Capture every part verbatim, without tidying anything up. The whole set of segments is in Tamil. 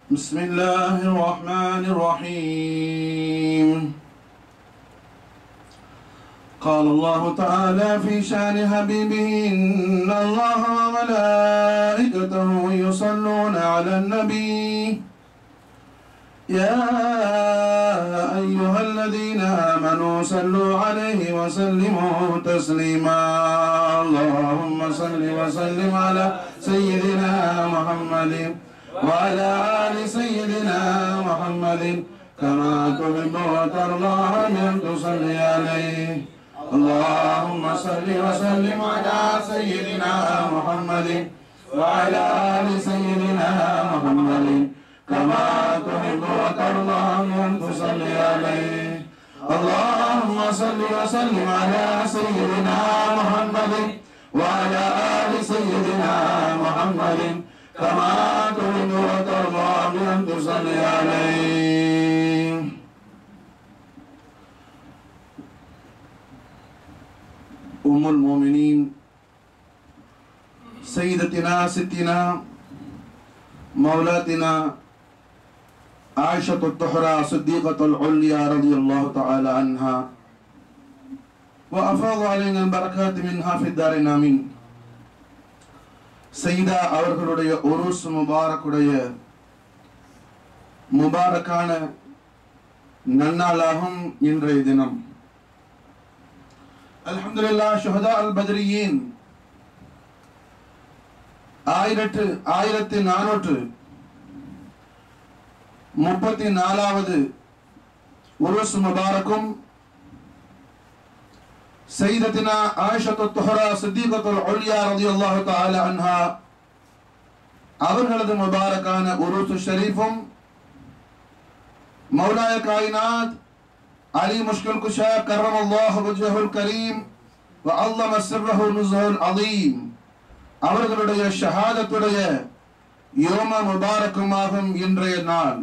بسم الله الرحمن الرحيم. قال الله تعالى في شأن حبيبه إن الله وملائكته يصلون على النبي يا أيها الذين آمنوا صلوا عليه وسلموا تسليما. اللهم صل وسلم على سيدنا محمد وعلى آل سيدنا محمد كما تحب وترضى أن تصلي عليه. اللهم صل وسلم على سيدنا محمد وعلى آل سيدنا محمد كما تحب وترضى أن تصلي عليه. اللهم صل وسلم على سيدنا محمد وعلى آل سيدنا محمد كما تحب وترضى أن تصلي عليه. أم المؤمنين سيدتنا ستنا مولاتنا عائشة الطهرى صديقة العليا رضي الله تعالى عنها وأفاض علينا البركات منها في الدارين آمين. சைதா அவர்களுடைய உருஸ் முபாரக்குடைய முபாரக்கான நன்னாளாகும் இன்றைய தினம். அல்ஹம்துலில்லாஹ் ஷுஹதா அல் பத்ரியின் ஆயிரத்து ஆயிரத்தி நானூற்று முப்பத்தி நாலாவது உருஸ் முபாரக்கும் சையதத்தினா ஆயிஷத்து துஹரா சித்திகத்துல் உல்யா ரலியல்லாஹு தஆலா அன்ஹா அவர்களது முபாரக்கான உருஸ் ஷரீஃபும் மௌலாய காயினாத் அலி முஷ்கில் குஷா கர்ரமல்லாஹு வஜ்ஹுல் கரீம் வ அல்லம சிர்ரஹு நுஸுல் அதீம் அவர்களுடைய ஷஹாதத்துடைய யோம முபாரக்குமாகும் இன்றைய நாள்.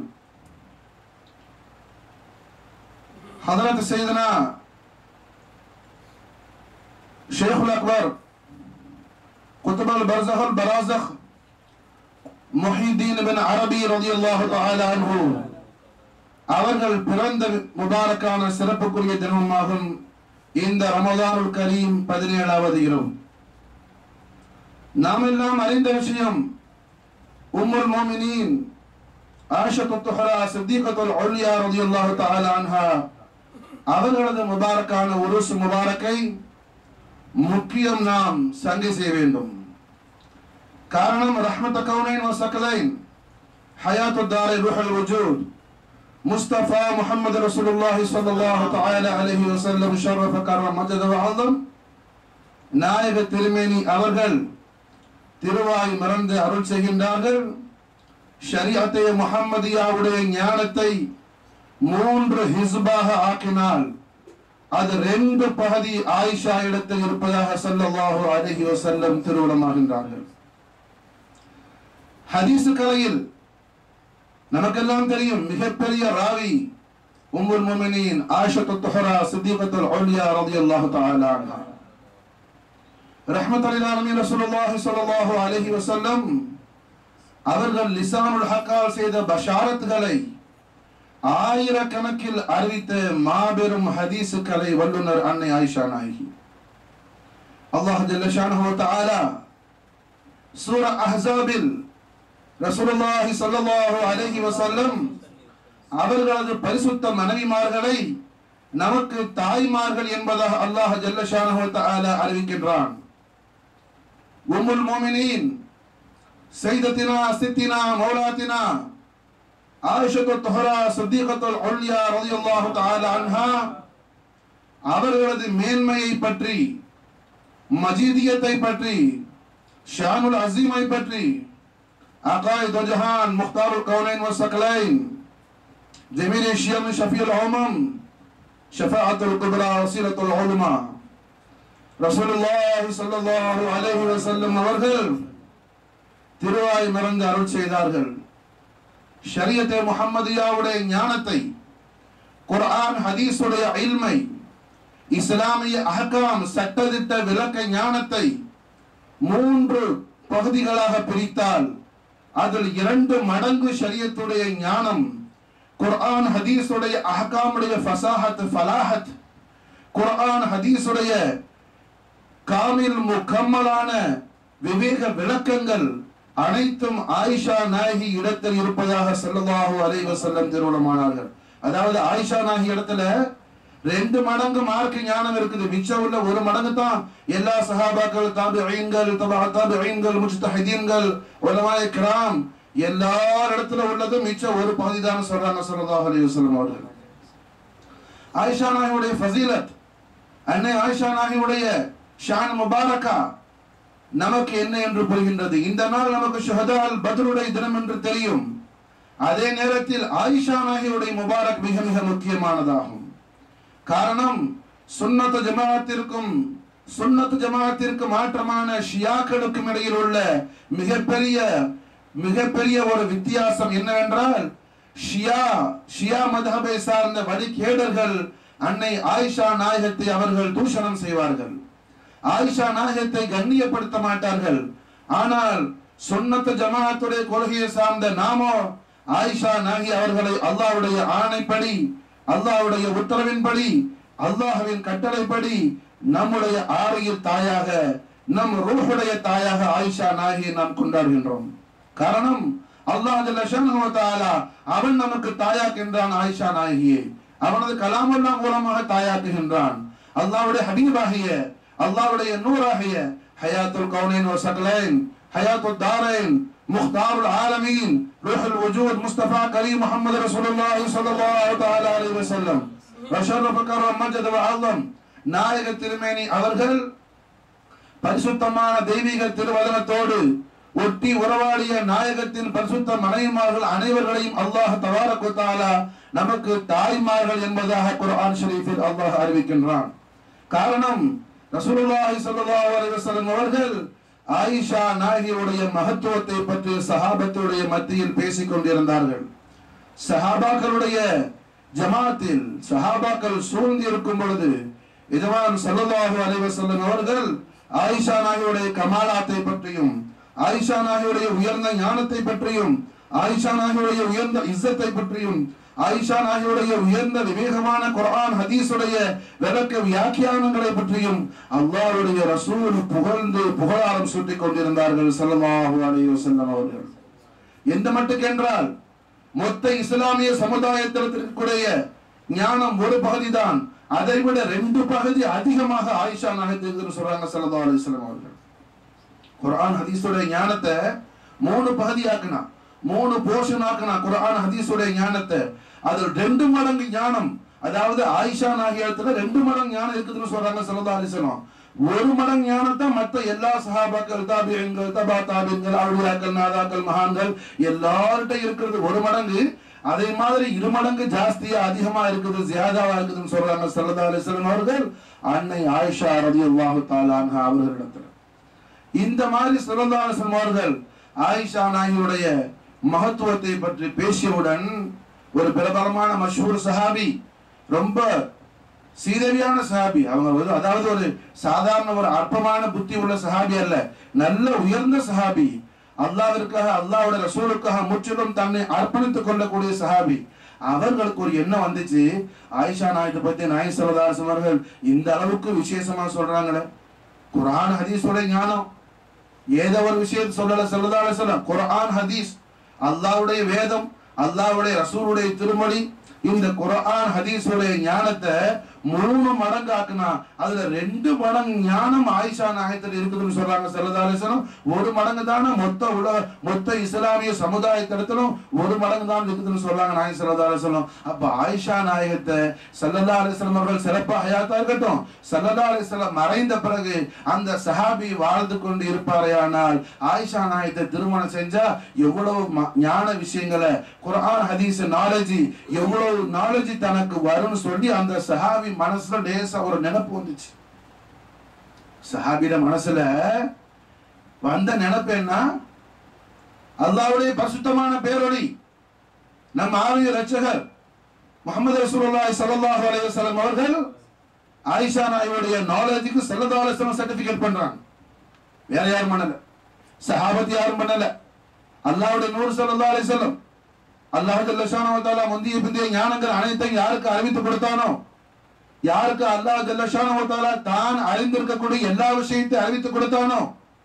ஹதரத் சையதுனா ஷேகுல் அக்பர் குத்புல் பர்ஸஹுல் பராஸக் முஹிதீன் இப்னு அரபி ரலியல்லாஹு தஆலா அன்ஹு அவர்கள் பிறந்த முபாரக்கான சிறப்புக்குரிய தினமாகும் இந்த ரமதானுல் கரீம் பதினேழாவது இரவு. நாம் எல்லாம் அறிந்த விஷயம், உம்முல் முஃமினீன் ஆயிஷத்து துஹரா சித்திகத்துல் உல்யா ரலியல்லாஹு தஆலா அன்ஹா அவர்களது முபாரக்கான உருஸ் முபாரக்கை முக்கியம் நாம் சங்கை செய்ய வேண்டும். காரணம் ரஹ்மத் கௌனைன் வ ஸகலைன் ஹயாத்து தாரி ரூஹுல் வஜூத் முஸ்தஃபா முஹம்மது ரசூலுல்லாஹி ஸல்லல்லாஹு தஆலா அலைஹி வஸல்லம் ஷரஃப கர்ரம மஜத வ அஸம் நாயக திருமேனி அவர்கள் திருவாய் மறந்து அருள் செய்கின்றார்கள். ஷரீஅத்தை முஹம்மதியாவுடைய ஞானத்தை மூன்று ஹிஸ்பாக ஆக்கினால் அது ரெண்டு பகுதி ஆயிஷா இடத்தில் இருப்பதாக ஸல்லல்லாஹு அலைஹி வஸல்லம் திருவுளமாகின்றார்கள். ஹதீஸ் கலையில் நமக்கெல்லாம் தெரியும் மிகப்பெரிய ராவி உம்முல் முஃமினீன் ஆயிஷத்து துஹரா சித்திகத்துல் உல்யா ரலியல்லாஹு தஆலா அன்ஹா. ரஹ்மத்துல் லில் ஆலமீன் ரசூலுல்லாஹி ஸல்லல்லாஹு அலைஹி வஸல்லம் அவர்கள் லிசானுல் ஹக்கால் செய்த பஷாரத்துகளை ஆயிரக்கணக்கில் அறிவித்த மாபெரும் ஹதீஸ் கலை வல்லுனர் அன்னை ஆயிஷா நாயகி. அல்லாஹ் ஜல்ல ஷானஹு வ தஆலா சூரா அஹ்ஸாபில் ரசூலுல்லாஹி ஸல்லல்லாஹு அலைஹி வஸல்லம் அவர்களது பரிசுத்த மனைவிமார்களை நமக்கு தாய்மார்கள் என்பதாக அல்லாஹ் ஜல்ல ஷானஹு வ தஆலா அறிவிக்கின்றான். உம்முல் முஃமினீன் சையதத்தினா சித்தினா மௌலாத்தினா ஆயிஷத்து துஹரா சித்திகத்துல் உல்யா ரலியல்லாஹு தஆலா அன்ஹா அவர்களது மேன்மையை பற்றி, மஜீதியத்தை பற்றி, ஷானுல் அஸீமை பற்றி அகாயித் ஜஹான் முக்தாருல் கௌனைன் வ ஸகலைன் ஜமீல் ஷியம் ஷஃபீல் உம்மம் ஷஃபாஅத்துல் குப்ரா வஸீலத்துல் உலமா ரசூலுல்லாஹி ஸல்லல்லாஹு அலைஹி வஸல்லம் அவர்கள் திருவாய் மறந்து அருள் செய்தார்கள். ஷரியத்தை முஹம்மதியாவுடைய ஞானத்தை, குர்ஆன் ஹதீஸுடைய இல்மை, இஸ்லாமிய அஹ்காம் சட்டதிட்ட விளக்க ஞானத்தை மூன்று பகுதிகளாக பிரித்தால் அதில் இரண்டு மடங்கு ஷரியத்துடைய ஞானம், குர்ஆன் ஹதீஸுடைய அஹ்காமுடைய ஃபஸாஹத் ஃபலாஹத், குர்ஆன் ஹதீஸுடைய காமில் முக்கம்மலான விவேக விளக்கங்கள் அனைத்தும் ஆயிஷா நாயகி இடத்தில் இருப்பதாக ஸல்லல்லாஹு அலைஹி வஸல்லம் திருவுளமானார்கள். அதாவது ஆயிஷா நாயகி இடத்துல ரெண்டு மடங்கு மார்க் ஞானம் இருக்குது. மிச்சம் உள்ள ஒரு மடங்கு தான் எல்லா சஹாபாக்கள், தாபிஈன்கள், தபா தாபிஈன்கள், முஜ்தஹிதீன்கள், உலமாए கிராம் எல்லார் இடத்துல உள்ளது மிச்சம் ஒரு பகுதி தான் சொல்றாங்க ஸல்லல்லாஹு அலைஹி வஸல்லம் அவர்கள். ஆயிஷா நாயகியுடைய ஃபஸீலத், அன்னை ஆயிஷா நாயகியுடைய ஷான் முபாரக்கா நமக்கு என்ன என்று புரிகின்றது. இந்த நாள் நமக்கு ஷுஹதா அல் பத்ருடைய தினம் என்று தெரியும். அதே நேரத்தில் ஆயிஷா நாயகியுடைய முபாரக் மிக மிக முக்கியமானதாகும். காரணம், சுன்னத் ஜமாஅத்திற்கும் சுன்னத் ஜமாஅத்திற்கு மாற்றமான ஷியாக்களுக்கும் இடையில் உள்ள மிகப்பெரிய மிகப்பெரிய ஒரு வித்தியாசம் என்னவென்றால், ஷியா ஷியா மத்ஹபை சார்ந்த வழிகேடர்கள் அன்னை ஆயிஷா நாயகத்தை அவர்கள் தூஷணம் செய்வார்கள், ஆயிஷா நாயகத்தை கண்ணியப்படுத்த மாட்டார்கள். ஆனால் சுன்னத் ஜமாஅத்துடைய கொள்கையை சார்ந்த நாமோ ஆயிஷா நாயகி அவர்களை அல்லாஹ்வுடைய ஆணைப்படி, அல்லாஹ்வுடைய உத்தரவின்படி, அல்லாஹ்வின் கட்டளைப்படி நம்முடைய ஆறையில் தாயாக, நம் ரூஹுடைய தாயாக ஆயிஷா நாயகியை நாம் கொண்டாடுகின்றோம். காரணம், அல்லாஹ் ஜல்ல ஷஅனுஹு வ தஆலா அவன் நமக்கு தாயாக்குகின்றான் ஆயிஷா நாயகியை, அவனது கலாமுல்லாஹ் மூலமாக தாயாக்குகின்றான். அல்லாஹ்வுடைய ஹபீபாகிய, அல்லாஹ்வுடைய நூராகிய ஹயாத்துல் கௌனைன் வ ஸக்லைன், ஹயாத்துத் தாரைன், முக்தாருல் ஆலமீன், ரூஹுல் வஜூத் முஸ்தபா கரீம் முஹம்மது ரசூலுல்லாஹி ஸல்லல்லாஹு தஆலா அலைஹி வஸல்லம் வஷரஃப கரம் மஜ்த வ அஸம் நாயக திருமேனி அவர்கள் பரிசுத்தமான தெய்வீக திருவதனத்தோடு ஒட்டி உறவாடிய நாயகத்தின் பரிசுத்த மனைவிமார்கள் அனைவர்களையும் அல்லாஹ் தபாரக வ தஆலா நமக்கு தாய்மார்கள் என்பதாக குர்ஆன் ஷரீஃபில் அல்லாஹ் அறிவிக்கின்றான். காரணம், ரசூலுல்லாஹி ஸல்லல்லாஹு அலைஹி வஸல்லம் அவர்கள் ஆயிஷா நாயகியுடைய மகத்துவத்தை பற்றி சஹாபத்துடைய மத்தியில் பேசிக் கொண்டிருந்தார்கள். சஹாபாக்களுடைய ஜமாத்தில் சஹாபாக்கள் சூழ்ந்து இருக்கும் பொழுது எஜமான் ஸல்லல்லாஹு அலைஹி வஸல்லம் அவர்கள் ஆயிஷா நாயகியுடைய கமாலாத்தை பற்றியும், ஆயிஷா நாயகியுடைய உயர்ந்த ஞானத்தை பற்றியும், ஆயிஷா நாயகியுடைய உயர்ந்த இஸ்ஸத்தை பற்றியும், ஆயிஷா நாயகியுடைய உயர்ந்த விவேகமான குர்ஆன் ஹதீஸுடைய விளக்க வியாக்கியானங்களை பற்றியும் அல்லாஹ்வுடைய ரசூல் புகழ்ந்து புகழாரம் சூட்டிக் கொண்டிருந்தார்கள் ஸல்லல்லாஹு அலைஹி வஸல்லம் அவர்கள். எந்த மட்டுக்கு என்றால், மொத்த இஸ்லாமிய சமுதாயத்திற்குரிய ஞானம் ஒரு பகுதி தான், அதை விட ரெண்டு பகுதி அதிகமாக ஆயிஷா நாயகி சொல்றாங்க ஸல்லல்லாஹு அலைஹி வஸல்லம் அவர்கள். குர்ஆன் ஹதீஸுடைய ஞானத்தை மூணு பகுதியாக்குனா, மூணு போர்ஷன் ஆக்குனா குர்ஆன் ஹதீஸுடைய ஞானத்தை. அதில் ரெண்டு மடங்கு ஞானம், அதாவது ஆயிஷா நாயகியத்துல ரெண்டு மடங்கு ஞானம் இருக்குதுன்னு சொல்றாங்க ஸல்லல்லாஹு அலைஹி வஸல்லம். ஒரு மடங்கு ஞானத்தை மற்ற எல்லா சஹாபாக்கள், தாபிஈன்கள், தபா தாபிஈன்கள், அவுலியாக்கள், நாதாக்கள், மகான்கள் எல்லார்ட்ட இருக்கிறது ஒரு மடங்கு. அதே மாதிரி இரு மடங்கு ஜாஸ்தியா அதிகமா இருக்குது, ஜியாதாவா இருக்குதுன்னு சொல்றாங்க ஸல்லல்லாஹு அலைஹி வஸல்லம் அவர்கள் அன்னை ஆயிஷா ரலியல்லாஹு தஆலா அன்ஹா அவர்களிடத்துல. இந்த மாதிரி ஸல்லல்லாஹு அலைஹி வஸல்லம் அவர்கள் ஆயிஷா நாயகியுடைய மகத்துவத்தை பற்றி பேசியவுடன் ஒரு பிரபலமான மஷூர் சஹாபி, ரொம்ப சீதேவியான சஹாபி, அவங்க அதாவது ஒரு சாதாரண ஒரு அற்பமான புத்தி உள்ள சஹாபி அல்ல, நல்ல உயர்ந்த சஹாபி, அல்லாஹ்விற்காக அல்லாஹ்வுடைய ரசூலுக்காக முற்றிலும் தன்னை அர்ப்பணித்துக் கொள்ளக்கூடிய சஹாபி. அவர்களுக்கு ஒரு எண்ணம் வந்துச்சு, ஆயிஷா நாயகத்தை பத்தி நாயகி ஸல்லல்லாஹு அலைஹி வஸல்லம் அவர்கள் இந்த அளவுக்கு விசேஷமா சொல்றாங்களே, குர்ஆன் ஹதீஸோட ஞானம் ஏதோ ஒரு விஷயம் சொல்லல ஸல்லல்லாஹு அலைஹி வஸல்லம், குர்ஆன் ஹதீஸ், அல்லாஹ்வுடைய வேதம், அல்லாஹ்வுடைய ரசூலுடைய திருமொழி, இந்த குர்ஆன் ஹதீஸுடைய ஞானத்தை மூணு மடங்கு ஆக்குனா அதுல ரெண்டு மடங்கு ஞானம் ஆயிஷா நாயகத்தில் இருக்குதுன்னு சொல்றாங்க ஸல்லல்லாஹு அலைஹி வஸல்லம். ஒரு மடங்கு தானே மொத்த உலக மொத்த இஸ்லாமிய சமுதாயத்திடத்திலும் ஒரு மடங்கு தான் இருக்குதுன்னு சொல்றாங்க நாயகி ஸல்லல்லாஹு அலைஹி வஸல்லம். அப்ப ஆயிஷா நாயகத்தை ஸல்லல்லாஹு அலைஹி வஸல்லம் அவர்கள் சிறப்பா ஹயாத்தா இருக்கட்டும், ஸல்லல்லாஹு அலைஹி வஸல்லம் மறைந்த பிறகு அந்த சஹாபி வாழ்ந்து கொண்டு இருப்பாரையானால் ஆயிஷா நாயகத்தை திருமணம் செஞ்சா எவ்வளவு ஞான விஷயங்களை, குர்ஆன் ஹதீஸ் நாலேஜ், எவ்வளவு நாலேஜ் தனக்கு வரும்னு சொல்லி அந்த சஹாபி மனசுல லேசா ஒரு நினைப்பு வந்துச்சு. சஹாபியோட மனசுல வந்த நினைப்பு என்ன, அல்லாஹ்வுடைய பரிசுத்தமான பேரொளி, நம் ஆரிய ரட்சகர் முஹம்மது ரசூலுல்லாஹி ஸல்லல்லாஹு அலைஹி வஸல்லம் அவர்கள் ஆயிஷா நாயகியுடைய நாலேஜுக்கு ஸல்லல்லாஹு அலைஹி வஸல்லம் சர்டிபிகேட் பண்றாங்க. வேற யாரும் பண்ணல, சஹாபத் யாரும் பண்ணல. அல்லாஹ்வுடைய நூர் ஸல்லல்லாஹு அலைஹி வஸல்லம் அல்லாஹ் ஜல்ல ஷானஹு வ தஆலா முந்திய பிந்திய ஞானங்கள் அனைத்தையும் யாருக்கு அறிவித்து கொடுத்தானோ, யாருக்கு அல்லாஹ் ஜல்ல ஷானஹு வ தஆலா தான் அறிந்திருக்கக்கூடிய எல்லா விஷயத்தையும் அறிவித்து கொடுத்தானோ,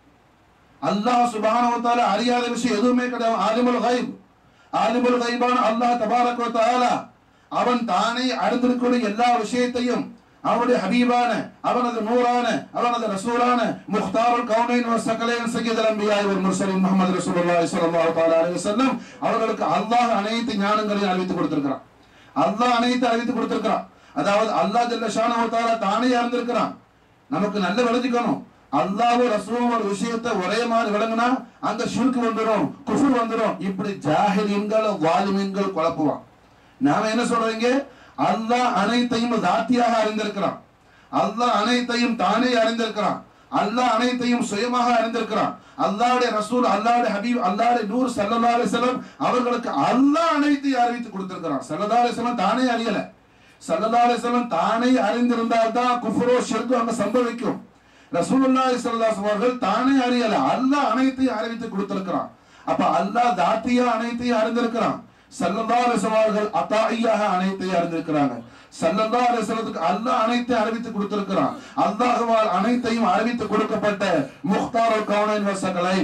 அல்லாஹ் சுப்ஹானஹு வ தஆலா அறியாத விஷயம் எதுவுமே கிடையாது. ஆலிமுல் கைப், ஆலிமுல் கைபான அல்லாஹ் தபாரக வ தஆலா அவன் தானே அறிந்திருக்கக்கூடிய எல்லா விஷயத்தையும் அவனுடைய ஹபீபான, அவனது நூறான, அவனது ரசூலான முக்தாருல் கௌனைன் வ ஸகலைன் சய்யிதுல் அன்பியா வல் முர்சலின் முஹம்மது ரசூலுல்லாஹி ஸல்லல்லாஹு தஆலா அலைஹி வஸல்லம் அவர்களுக்கு அல்லாஹ் அனைத்து ஞானங்களையும் அறிவித்து கொடுத்திருக்கிறான். அல்லாஹ் அனைத்து அறிவித்து கொடுத்திருக்கிறான். அதாவது அல்லாஹ் ஜல்ல ஷானஹு வ தஆலா தானே அறிந்திருக்கிறான். நமக்கு நல்ல விளங்கிக்கணும், அல்லாஹ் ரசூலும் ஒரு விஷயத்தை ஒரே மாதிரி விளங்கினா அங்க ஷிர்க் வந்துடும், குஃப்ர் வந்துடும். இப்படி ஜாஹிலீன்கள் வாலிமீன்கள் குழப்புவான். நாம என்ன சொல்றீங்க? அல்லாஹ் அனைத்தையும் தாத்தியாக அறிந்திருக்கிறான். அல்லாஹ் அனைத்தையும் தானே அறிந்திருக்கிறான். அல்லாஹ் அனைத்தையும் சுயமாக அறிந்திருக்கிறான். அல்லாஹ்வுடைய ரசூல், அல்லாஹ்வுடைய ஹபீப், அல்லாஹ்வுடைய நூர் ஸல்லல்லாஹு அலைஹி வஸல்லம் அவர்களுக்கு அல்லாஹ் அனைத்தையும் அறிவித்து கொடுத்திருக்கிறான். ஸல்லல்லாஹு அலைஹி வஸல்லம் தானே அறியல. ஸல்லல்லாஹு அலைஹி வஸல்லம் தானே அறிந்திருந்தால் தான் குஃப்ரோ ஷிர்க் அங்க சம்பவிக்கும். ரசூலுல்லாஹி ஸல்லல்லாஹு அலைஹி அவர்கள் தானே அறியல, அல்லாஹ் அனைத்தையும் அறிவித்து கொடுத்திருக்கிறான். அப்ப அல்லாஹ் தாத்தியா அனைத்தையும் அறிந்திருக்கிறான். ஸல்லல்லாஹு அலைஹி வஸல்லம் அவர்கள் அதாயியாக அனைத்தையும் அறிந்திருக்கிறாங்க. ஸல்லல்லாஹு அலைஹி வஸல்லத்துக்கு அல்லாஹ் அனைத்தையும் அறிவித்து கொடுத்திருக்கிறான். அல்லாஹ்வால் அனைத்தையும் அறிவித்து கொடுக்கப்பட்ட முக்தாருல் கௌனைன் வ ஸகலைன்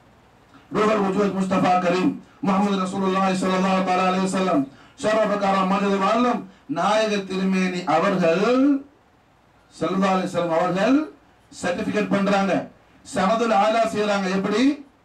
ரூஹுல் வஜூத் முஸ்தபா கரீம் முஹம்மது ரசூலுல்லாஹி ஸல்லல்லாஹு தஆலா அலைஹி வஸல்லம் ஷரஃப கரம் மஜ்து வல்லம் நாயக திருமேனி அவர்கள் ஸல்லல்லாஹு அலைஹி வஸல்லம் அவர்கள் சர்டிபிகேட் பண்றாங்க, சனதுல் ஆலா செய்றாங்க. எப்படி?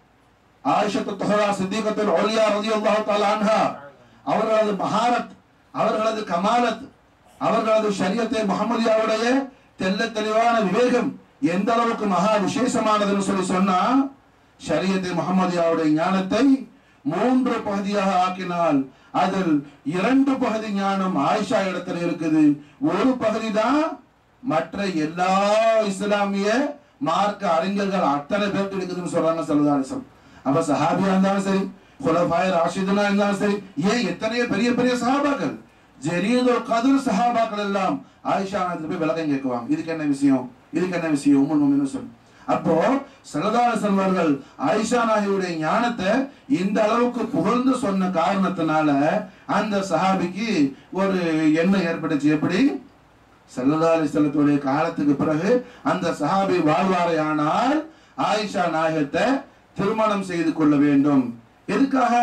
ஆயிஷத்து துஹரா சித்திகத்துல் உலியா ரலியல்லாஹு தஆலா அன்ஹா அவர்களது மஹாரத், அவர்களது கமாலத், அவர்களது ஷரியத்தை முஹம்மதியாவுடைய தெல்ல தெளிவான விவேகம் எந்த அளவுக்கு மகா விசேஷமானதுன்னு சொல்லி சொன்னா, ஷரியத்தை முஹம்மதியாவுடைய ஞானத்தை மூன்று பகுதியாக ஆக்கினால் அதில் இரண்டு பகுதி ஞானம் ஆயிஷா இடத்துல இருக்குது. ஒரு பகுதி தான் மற்ற எல்லா இஸ்லாமிய மார்க்க அறிஞர்கள் அத்தனை பேருக்கு இருக்குதுன்னு சொல்றாங்க ஸல்லல்லாஹு அலைஹி வஸல்லம். அப்ப சஹாபியா இருந்தாலும் சரி, குலஃபாய ராஷிதுனா இருந்தாலும் சரி, ஏன் எத்தனையோ பெரிய பெரிய சஹாபாக்கள், ஜரீதுல் கத்ர் சஹாபாக்கள் எல்லாம் ஆயிஷா நாயகத்தை போய் விளக்கம் கேட்குவாங்க. இதுக்கு என்ன விஷயம், இதுக்கு என்ன விஷயம் உம்முல் முஃமினீன் சொல்லி. அப்போ ஸல்லல்லாஹு அலைஹி வஸல்லம் அவர்கள் ஆயிஷா நாயகியுடைய ஞானத்தை இந்த அளவுக்கு புகழ்ந்து சொன்ன காரணத்தினால அந்த சஹாபிக்கு ஒரு எண்ணம் ஏற்பட்டுச்சு. எப்படி? ஸல்லல்லாஹு அலைஹி வஸல்லத்துடைய காலத்துக்கு பிறகு அந்த சஹாபி வாழ்வாரையானால் ஆயிஷா நாயகத்தை திருமணம் செய்து கொள்ள வேண்டும். எதுக்காக?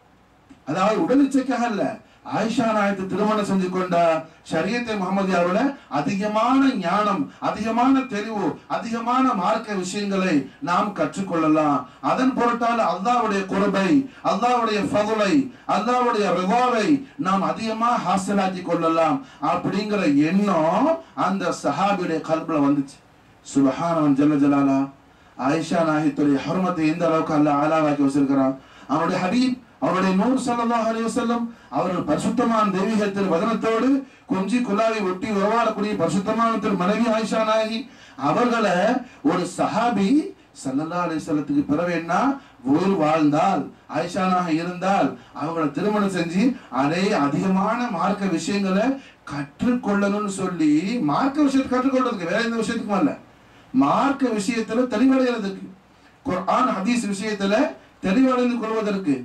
அதாவது உடல் இச்சைக்காக அல்ல. ஆயிஷா நாயகத்தை திருமணம் செஞ்சு கொண்ட ஷரியத்தை முஹம்மதியாவுல அதிகமான ஞானம், அதிகமான தெளிவு, அதிகமான மார்க்க விஷயங்களை நாம் கற்றுக்கொள்ளலாம். அதன் பொருட்டால் அல்லாஹ்வுடைய குர்பை, அல்லாஹ்வுடைய ஃபதுலை, அல்லாஹ்வுடைய ரிதாவை நாம் அதிகமாக ஹாசிலாக்கி கொள்ளலாம் அப்படிங்கிற எண்ணம் அந்த சஹாபியுடைய கல்புல வந்துச்சு. சுப்ஹானல்லாஹ் ஜல்ல ஜலாலா. ஆயிஷா நாயகத்துடைய ஹர்மத்தை எந்த அளவுக்கு அல்லாஹ் ஆலாவாக்கி வச்சிருக்கிறான். அவனுடைய ஹபீப், அவருடைய நூர் ஸல்லல்லாஹு அலைஹி வஸல்லம் அவர்கள் பரிசுத்தமான தெய்வீகத்தின் வதனத்தோடு கொஞ்சி குலாவை ஒட்டி உறவாடக்கூடிய பரிசுத்தமான திரு மனைவி ஆயிஷா நாயகி அவர்களை ஒரு சஹாபி ஸல்லல்லாஹு அலைஹி வஸல்லத்துக்கு பிறவேன்னா உயிர் வாழ்ந்தால், ஆயிஷா நாயகி இருந்தால் அவங்களை திருமணம் செஞ்சு அதே அதிகமான மார்க்க விஷயங்களை கற்றுக்கொள்ளணும்னு சொல்லி, மார்க்க விஷயத்தை கற்றுக்கொள்றதுக்கு, வேற எந்த விஷயத்துக்கும் அல்ல, மார்க்க விஷயத்துல தெளிவடைகிறதுக்கு, குர்ஆன் ஹதீஸ் விஷயத்துல தெளிவடைந்து கொள்வதற்கு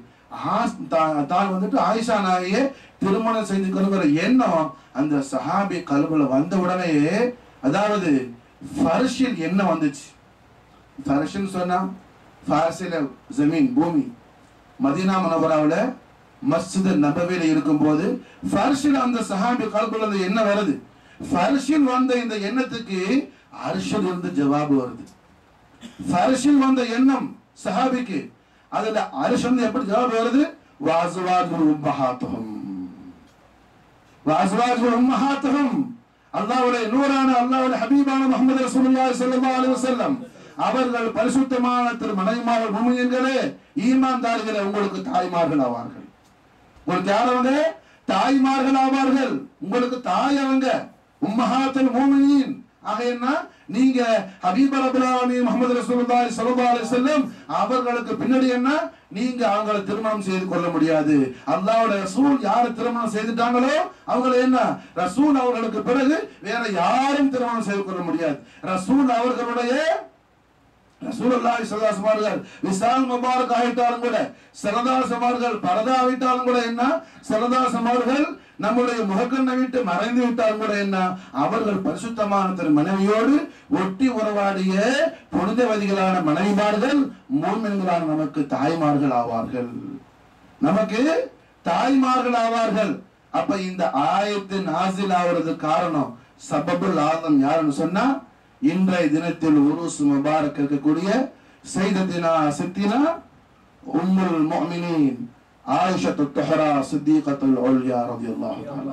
தான் வந்துட்டு ஆயிஷா நாயகியை திருமணம் செஞ்சு கொள்கிற எண்ணம் அந்த சஹாபி கல்புல வந்த உடனே, அதாவது ஃபர்ஷில் எண்ணம் வந்துச்சு. ஃபர்ஷில் சொன்னா ஃபாரிஸில ஜமீன் பூமி, மதீனா முனவராவுல மஸ்ஜித் நபவியில இருக்கும்போது ஃபர்ஷில் அந்த சஹாபி கல்புல அந்த எண்ணம் வருது. ஃபர்ஷில் வந்த இந்த எண்ணத்துக்கு அர்ஷில் இருந்து ஜவாபு வருது. ஃபர்ஷில் வந்த எண்ணம் சஹாபிக்கு, அதுல அர்ஷில் எப்படி ஜவாபு வருது? வாஸ்வாஜு உம்மஹாத்துஹும், வாஸ்வாஜு உம்மஹாத்துஹும், அல்லாஹ்வுடைய நூரான, அல்லாஹ்வுடைய ஹபீபான முஹம்மது ரசூலுல்லாஹி ஸல்லல்லாஹு அலைஹி வஸல்லம் அவர்கள் பரிசுத்தமான திரு மனைவிமார்கள், முஃமினீன்களே, ஈமான்தாரிகளே, உங்களுக்கு தாய்மார்கள் ஆவார்கள். உங்களுக்கு யார் அவங்க? தாய்மார்கள் ஆவார்கள். உங்களுக்கு தாய் அவங்க, உம்மஹாத்துல் முஃமினீன். ஆக என்ன? நீங்க ஹபீப் ரப்பல் ஆலமீன் முஹம்மது ரசூலுல்லாஹி ஸல்லல்லாஹு அலைஹி வஸல்லம் அவர்களுக்கு பின்னாடி என்ன, நீங்க அவங்களை திருமணம் செய்து கொள்ள முடியாது. அல்லாஹ்வுடைய ரசூல் யார் திருமணம் செய்துட்டாங்களோ அவங்களை என்ன, ரசூல் அவர்களுக்கு பிறகு வேற யாரும் திருமணம் செய்து கொள்ள முடியாது. ரசூல் அவர்களுடைய ரசூலுல்லாஹி ஸல்லல்லாஹு அலைஹி வஸல்லம் விசால் முபாரக் ஆயிட்டாலும் கூட சரதாசமார்கள் பரதா விட்டாலும் கூட என்ன, சரதாசமார்கள் நம்முடைய முகக்கண்ணை விட்டு மறைந்து விட்டாலும் கூட என்ன, அவர்கள் பரிசுத்தமான திரு மனைவியோடு ஒட்டி உறவாடிய புனிதவதிகளான மனைவிமார்கள் மூமின்களான நமக்கு தாய்மார்கள் ஆவார்கள், நமக்கு தாய்மார்கள் ஆவார்கள். அப்ப இந்த ஆயத்து நாசில் ஆவறது காரணம் சபபுல் ஆதம் யாருன்னு சொன்னா, இன்றைய தினத்தில் உருஸ் முபாரக் இருக்கக்கூடிய சையதத்தினா சித்தினா உம்முல் முஃமினீன் ஆயிஷா துஹ்ரா சித்திகத்துல் உல்யா ரலியல்லாஹு தஆலா.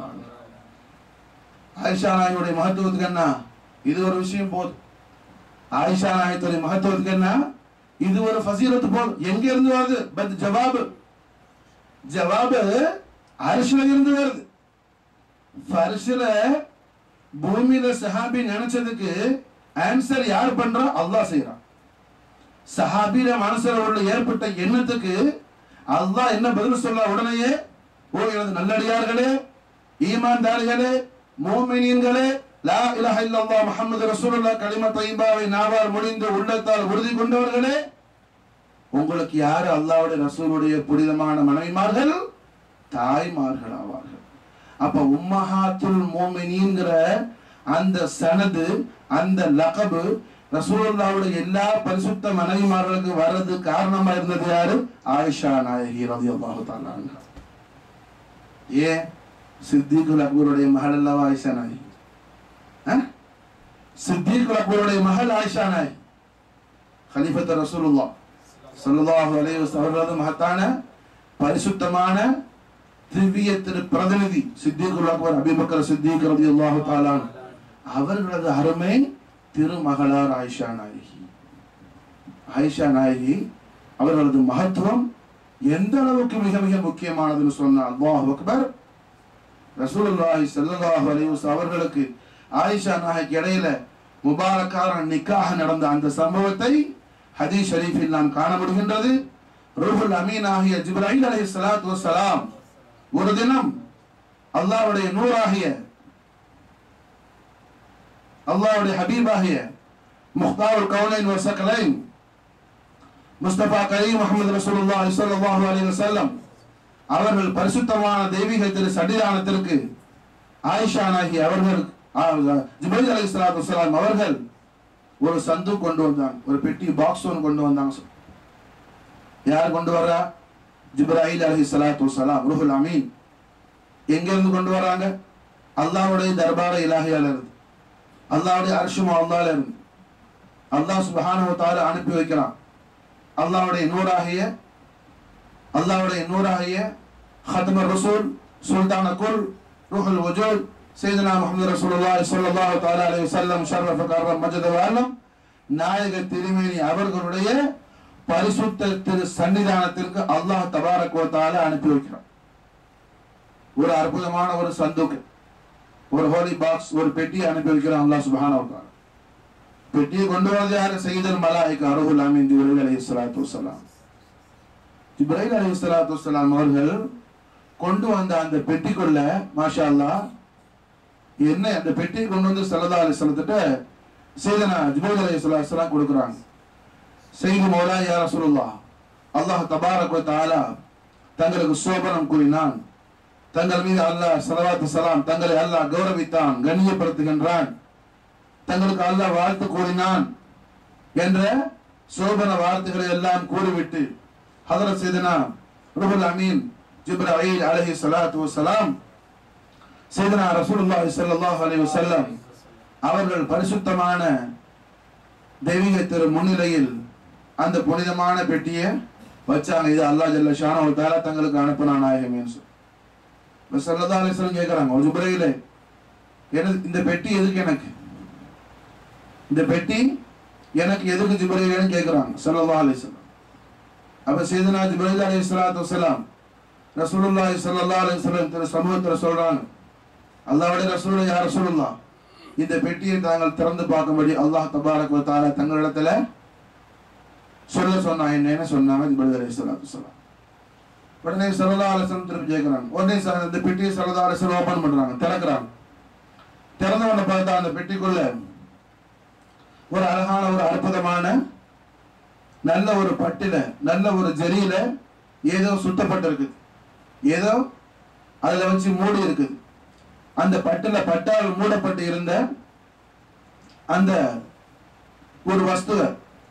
ஆயிஷா நாயுடைய மகத்துவத்துக்கு என்ன இது ஒரு விஷயம் போதும். ஆயிஷா நாயுடைய மகத்துவத்துக்கு என்ன இது ஒரு ஃபசீலத்து போதும். எங்க இருந்து வருது? பத் ஜவாப் ஜவாப் அர்ஷ்ல இருந்து வருது. ஃபர்ஷ்ல பூமியில சஹாபி நினைச்சதுக்கு ஆன்சர் யார் பண்றா? அல்லாஹ் செய்யறான். சஹாபில மனசுல உள்ள ஏற்பட்ட எண்ணத்துக்கு அல்லாஹ் என்ன பதில் சொல்ல? உடனேயே, ஓ எனது நல்லடியார்களே, ஈமான்தாரிகளே, முஃமினீன்களே, லா இலாஹ இல்லல்லாஹ் முஹம்மது ரசூலுல்லாஹ் கலிமா தய்யிபாவை நாவால் முடிந்து உள்ளத்தால் உறுதி கொண்டவர்களே, உங்களுக்கு யாரு அல்லாஹ்வுடைய ரசூலுடைய புனிதமான மனைவிமார்கள்? தாய்மார்கள் ஆவார்கள். அப்ப உம்மஹாத்துல் முஃமினீன்ங்கற அந்த சனது, அந்த லகபு ரசூலுல்லாஹ்வுடைய எல்லா பரிசுத்த மனைவிமார்களுக்கு வர்றது காரணமா இருந்தது யாரு? ஆயிஷா நாயகி ரலியல்லாஹு தஆலா அன்ஹா. ஏன்? சித்திகுல் அக்பருடைய மகள் அல்லவா ஆயிஷா நாயகி. சித்திகுல் அக்பருடைய மகள் ஆயிஷா நாயகி கலீஃபத் ரசூலுல்லாஹ் ஸல்லல்லாஹு அலைஹி வஸல்லம் மகத்தான பரிசுத்தமான திவ்ய திரு பிரதிநிதி சித்திகுல் அக்பர் அபூபக்கர் சித்திக் ரலியல்லாஹு தஆலா அவர்களது அருமை திருமகளார் ஆயிஷா நாயகி. ஆயிஷா நாயகி அவர்களது மகத்துவம் எந்த அளவுக்கு மிக மிக முக்கியமானதுன்னு சொன்னா, அல்லாஹ் அக்பர், ரசூலுல்லாஹி ஸல்லல்லாஹு அலைஹி வஸல்லம் அவர்களுக்கு ஆயிஷா நாயகி இடையில முபாரக்கான நிக்காஹ் நடந்த அந்த சம்பவத்தை ஹதீஸ் ஷரீஃபில் நாம் காண முடிகின்றது. ரூஹுல் அமீன் ஆகிய ஜிப்ராயில் அலைஹிஸ்ஸலாத்து வஸ்ஸலாம் ஒரு தினம் அல்லாஹ்வுடைய நூறாகிய அல்லாஹ்வுடைய ஹபீபாகிய முக்தாருல் கௌனைன் வ ஸகலைன் முஸ்தபா கரீம் முஹம்மது ரசூலுல்லாஹி ஸல்லல்லாஹு அலைஹி வஸல்லம் அவர்கள் பரிசுத்தமான தெய்வீக திரு சன்னிதானத்திற்கு ஆயிஷா நாயகி அவர்கள் ஜிப்ரீல் அலைஹிஸ்ஸலாத்து வஸ்ஸலாம் அவர்கள் ஒரு சந்து கொண்டு வந்தாங்க, ஒரு பெட்டி பாக்ஸ் ஒன்று கொண்டு வந்தாங்க. யார் கொண்டு வர்றா? ஜிப்ராயில் அலைஹிஸ்ஸலாத்து வஸ்ஸலாம் ரூஹுல் அமீன். எங்க இருந்து கொண்டு வராங்க? அல்லாஹ்வுடைய தர்பார இலாஹியால இருந்து, அல்லாஹ்வுடைய அர்ஷ் மஅல்லால இருந்து அல்லாஹ் சுப்ஹானஹு வ தஆலா அனுப்பி வைக்கிறான். அல்லாஹ்வுடைய நூறாகிய அல்லாஹ்வுடைய நூறாகிய ஹத்மர் ரசூல் சுல்தான் குல் ரூஹுல் வஜூத் சையதுனா முஹம்மது ரசூலுல்லாஹி ஸல்லல்லாஹு தஆலா அலைஹி வஸல்லம் ஷரஃப கர்ரம் மஜத வஅலம் நாயக திருமேனி அவர்களுடைய பரிசுத்த திரு சன்னிதானத்திற்கு அல்லாஹ் தபாரக் வ தஆலா அனுப்பி வைக்கிறான். ஒரு அற்புதமான ஒரு சந்துக்கு, ஒரு ஹோலி பாக்ஸ், ஒரு பெட்டி அனுப்பி வைக்கிறான் அல்லாஹ் சுப்ஹானஹு வ தஆலா. பெட்டியை கொண்டு வரது யாரு? சையதுல் மலாயிகா ரூஹுல் அமீன் ஜிப்ரீல் அலைஹிஸ்ஸலாத்து வஸ்ஸலாம். ஜிப்ரீல் அலைஹிஸ்ஸலாத்து வஸ்ஸலாம் அவர்கள் கொண்டு வந்த அந்த பெட்டிக்குள்ள மாஷா அல்லாஹ் என்ன அந்த பெட்டியை கொண்டு வந்து ஸல்லல்லாஹு அலைஹி வஸல்லத்திட்ட சையதுனா ஜிப்ரீல் அலைஹிஸ்ஸலாத்து வஸ்ஸலாம் கொடுக்குறாங்க. சையது மௌலா யா ரசூலுல்லாஹ், அல்லாஹ் தபாரக் வ தஆலா தங்களுக்கு சோபனம் கூறினான், தங்கள் மீது அல்லாஹ் ஸலவாத்து ஸலாம் தங்களை அல்லாஹ் கௌரவித்தான், கண்ணியப்படுத்துகின்றான், தங்களுக்கு அல்லாஹ் வாழ்த்து கூறினான் என்ற சோபன வார்த்தைகளை எல்லாம் கூறிவிட்டு ஹதரத் சையதுனா ரூஹுல் அமீன் ஜிப்ராயில் அலைஹிஸ்ஸலாத்து வஸ்ஸலாம் சையதுனா ரசூலுல்லாஹி ஸல்லல்லாஹு அலைஹி வஸல்லம் அவர்கள் பரிசுத்தமான தெய்வீக திரு முன்னிலையில் அந்த புனிதமான பெட்டியை வச்சாங்க. இது அல்லாஹ் ஜல்ல ஷானஹு வ தஆலா தங்களுக்கு அனுப்பின நாயகமே. ஸல்லல்லாஹு அலைஹி வஸல்லம் கேக்குறாங்க, ஜிப்ரீலே இந்த பெட்டி எதுக்கு? எனக்கு இந்த பெட்டி எனக்கு எதுக்கு ஜிப்ரீல்னு கேக்குறாங்க ஸல்லல்லாஹு அலைஹி வஸல்லம். அப்ப சையதுனா ஜிப்ரீல் அலைஹிஸ்ஸலாத்து வஸ்ஸலாம் ரசூலுல்லாஹி ஸல்லல்லாஹு அலைஹி வஸல்லம் திரு சமூகத்துல சொல்றாங்க, அல்லாஹ்வுடைய ரசூலே யா ரசூலுல்லாஹ், இந்த பெட்டியை தாங்கள் திறந்து பார்க்கும்படி அல்லாஹ் தபாரக் வ தஆலா தங்களிடத்துல சொல்ல சொன்னாங்க. என்ன சொன்னாங்க? ஜிப்ரீல் அலைஹிஸ்ஸலாத்து வஸ்ஸலாம். உடனே ஸல்லல்லாஹு அலைஹி வஸல்லம் திருப்பி கேக்குறாங்க. உடனே இந்த பெட்டியை ஸல்லல்லாஹு அலைஹி வஸல்லம் ஓபன் பண்றாங்க, திறக்குறாங்க. திறந்தவன பார்த்தா அந்த பெட்டிக்குள்ள ஒரு அழகான ஒரு அற்புதமான நல்ல ஒரு பட்டில நல்ல ஒரு ஜரியில ஏதோ சுத்தப்பட்டிருக்குது, ஏதோ அதுல வச்சு மூடி இருக்குது. அந்த பட்டில பட்டால் மூடப்பட்டு இருந்த அந்த ஒரு வஸ்துவை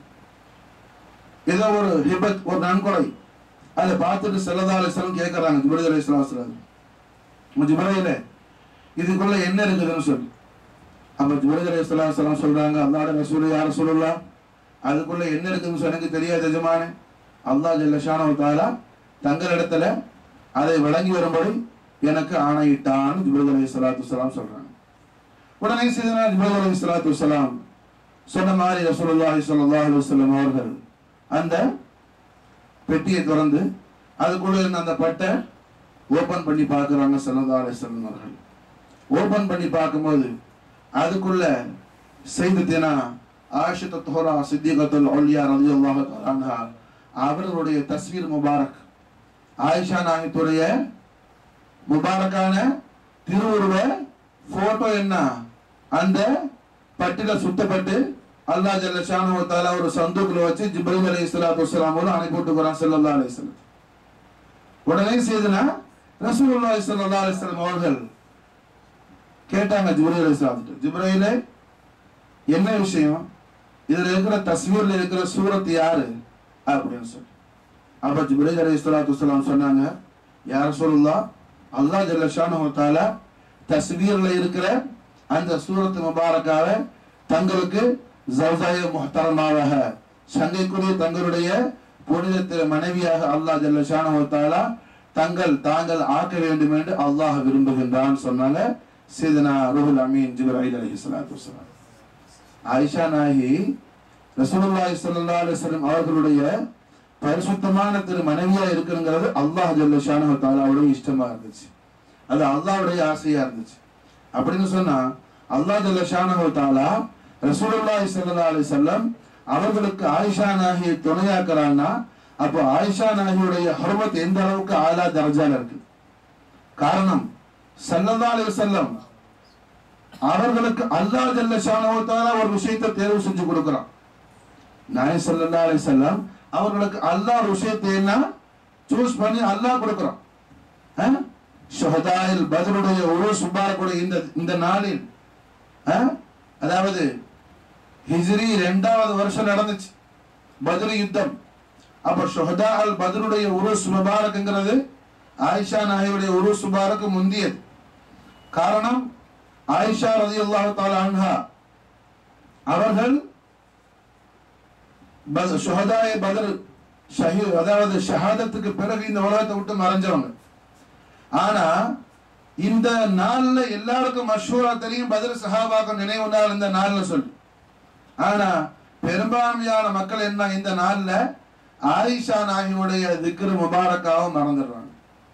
ஏதோ ஒரு ஹிபத் ஒரு நன்கொடை அதை பார்த்துட்டு ஸல்லல்லாஹு அலைஹி வஸல்லம் கேட்கறாங்க ஜிப்ரீல் அலைஹிஸ்ஸலாம், ஜிப்ரீலே இதுக்குள்ள என்ன இருக்குதுன்னு சொல்லி. அப்ப ஜிப்ரீல் அலைஹிஸ்ஸலாம் சொல்றாங்க, அல்லாஹ்வுடைய ரசூல் யா ரசூலுல்லாஹ் அதுக்குள்ள என்ன இருக்குதுன்னு எனக்கு தெரியாது எஜமானே. அல்லாஹ் ஜல்ல ஷானஹு வ தஆலா தங்களிடத்துல அதை வழங்கி வரும்படி எனக்கு ஆணையிட்டான்னு ஜிப்ரீல் அலைஹிஸ்ஸலாத்து வஸலாம் சொல்றாங்க. உடனே சையதுனா ஜிப்ரீல் அலைஹிஸ்ஸலாத்து வஸலாம் சொன்ன மாதிரி ரசூலுல்லாஹி ஸல்லல்லாஹு அலைஹி வஸல்லம் அவர்கள் அந்த பெட்டியை திறந்து அதுக்குள்ள இருந்த அந்த பட்டை ஓபன் பண்ணி பார்க்கறாங்க. ஸல்லல்லாஹு அலைஹி வஸல்லம் அவர்கள் ஓபன் பண்ணி பார்க்கும்போது அதுக்குள்ள சையதத்தினா ஆயிஷா துஹரா சித்திகத்துல் உல்யா ரலியல்லாஹு தஆலா அன்ஹா அவர்களுடைய தஸ்வீர் முபாரக், ஆயிஷா நாயகியுடைய முபாரக்கான திருவுருவ போட்டோ என்ன அந்த பட்டில சுத்தப்பட்டு அல்லாஹ் ஜல்ல ஷானஹு வ தஆலா ஒரு சந்தூக்ல வச்சு ஜிப்ரீல் அலைஹிஸ்ஸலாத்து வஸலாம் அனுப்பி விட்டுறான் ஸல்லல்லாஹு அலைஹி வஸல்லம். உடனே செய்தனா ரசூலுல்லாஹி ஸல்லல்லாஹு அலைஹி வஸல்லம் அவர்கள் கேட்டாங்க ஜிப்ரீல் அலைஹிஸ்ஸலாம், ஜிப்ரீலே என்ன விஷயம், இதுல இருக்கிற தஸ்வீர்ல இருக்கிற சூரத் யாரு அப்படின்னு சொல்லி. அப்ப ஜிப்ரீல் அலைஹிஸ்ஸலாத்து வஸலாம் சொன்னாங்க, யா ரசூலுல்லாஹ் அல்லாஹ் ஜல்ல ஷானஹு வ தஆலா தஸ்வீர்ல இருக்கிற அந்த சூரத் முபாரக்காவை தங்களுக்கு ஜௌஜாய முஹ்தரமாவாக சங்கைக்குரிய தங்களுடைய புனித மனைவியாக அல்லாஹ் ஜல்ல ஷானஹு வ தஆலா தங்கள் தாங்கள் ஆக்க வேண்டும் என்று அல்லாஹ் விரும்புகின்றான் சொன்னாங்க சையதுனா ரூஹுல் அமீன் ஜிப்ரீல் அலைஹிஸ்ஸலாத்து வஸலாம். ஆயிஷா நாயகி ரசூலுல்லாஹி ஸல்லல்லாஹு அலைஹி வஸல்லம் அவர்களுடைய பரிசுத்தமான திரு மனைவியா இருக்குங்கிறது அல்லாஹ் ஜல்ல ஷானஹு வ தஆலாவுடைய இஷ்டமா இருந்துச்சு, அது அல்லாஹ்வுடைய ஆசையா இருந்துச்சு. அப்படின்னு சொன்னா அல்லாஹ் ஜல்ல ஷானஹு வ தஆலா ரசூலுல்லாஹி ஸல்லல்லாஹு அலைஹி வஸல்லம் அவர்களுக்கு ஆயிஷா நாயகியை துணையாக்குறான்னா அப்போ ஆயிஷா நாயகியுடைய ஹர்மத் எந்த அளவுக்கு ஆலா தரஜால இருக்கு. காரணம் ஸல்லல்லாஹு அலைஹி வஸல்லம் அவர்களுக்கு அல்லாஹ் ஜல்ல ஷானஹு வ தஆலா ஒரு விஷயத்தை தேர்வு செஞ்சு கொடுக்கிறான். நாயகம் ஸல்லல்லாஹு அலைஹி வஸல்லம் அவர்களுக்கு அல்லாஹ் ஒரு விஷயத்தை என்ன சூஸ் பண்ணி அல்லாஹ் கொடுக்கிறான். ஷஹதாயில் பத்ருடைய உருஸ் முபாரக்குடைய இந்த இந்த நாளில் அதாவது ஹிஜ்ரி இரண்டாவது வருஷம் நடந்துச்சு பத்ர் யுத்தம். அப்ப ஷஹதா அல் பத்ருடைய உருஸ் முபாரக்ங்கிறது ஆயிஷா நாயகியுடைய உருஸ் முபாரக் முந்தியது. காரணம் ஆயிஷா ரலியல்லாஹு தஆலா அன்ஹா அவர்கள் ஷஹதாய பத்ர் ஷஹீத் அதாவது ஷஹாதத்துக்கு பிறகு இந்த உலகத்தை விட்டு மறைஞ்சவங்க. ஆனா இந்த நாள்ல எல்லாருக்கும் மஷ்ஹூரா தெரியும் பத்ர் சஹாபாக்கள் நினைவு நாள் இந்த நாள்ல சொல்லி. ஆனா பெரும்பான்மையான மக்கள் என்ன இந்த நாள்ல ஆயிஷா நாயகியுடைய திக்ர் முபாரக்காவை மறந்துடுறாங்க.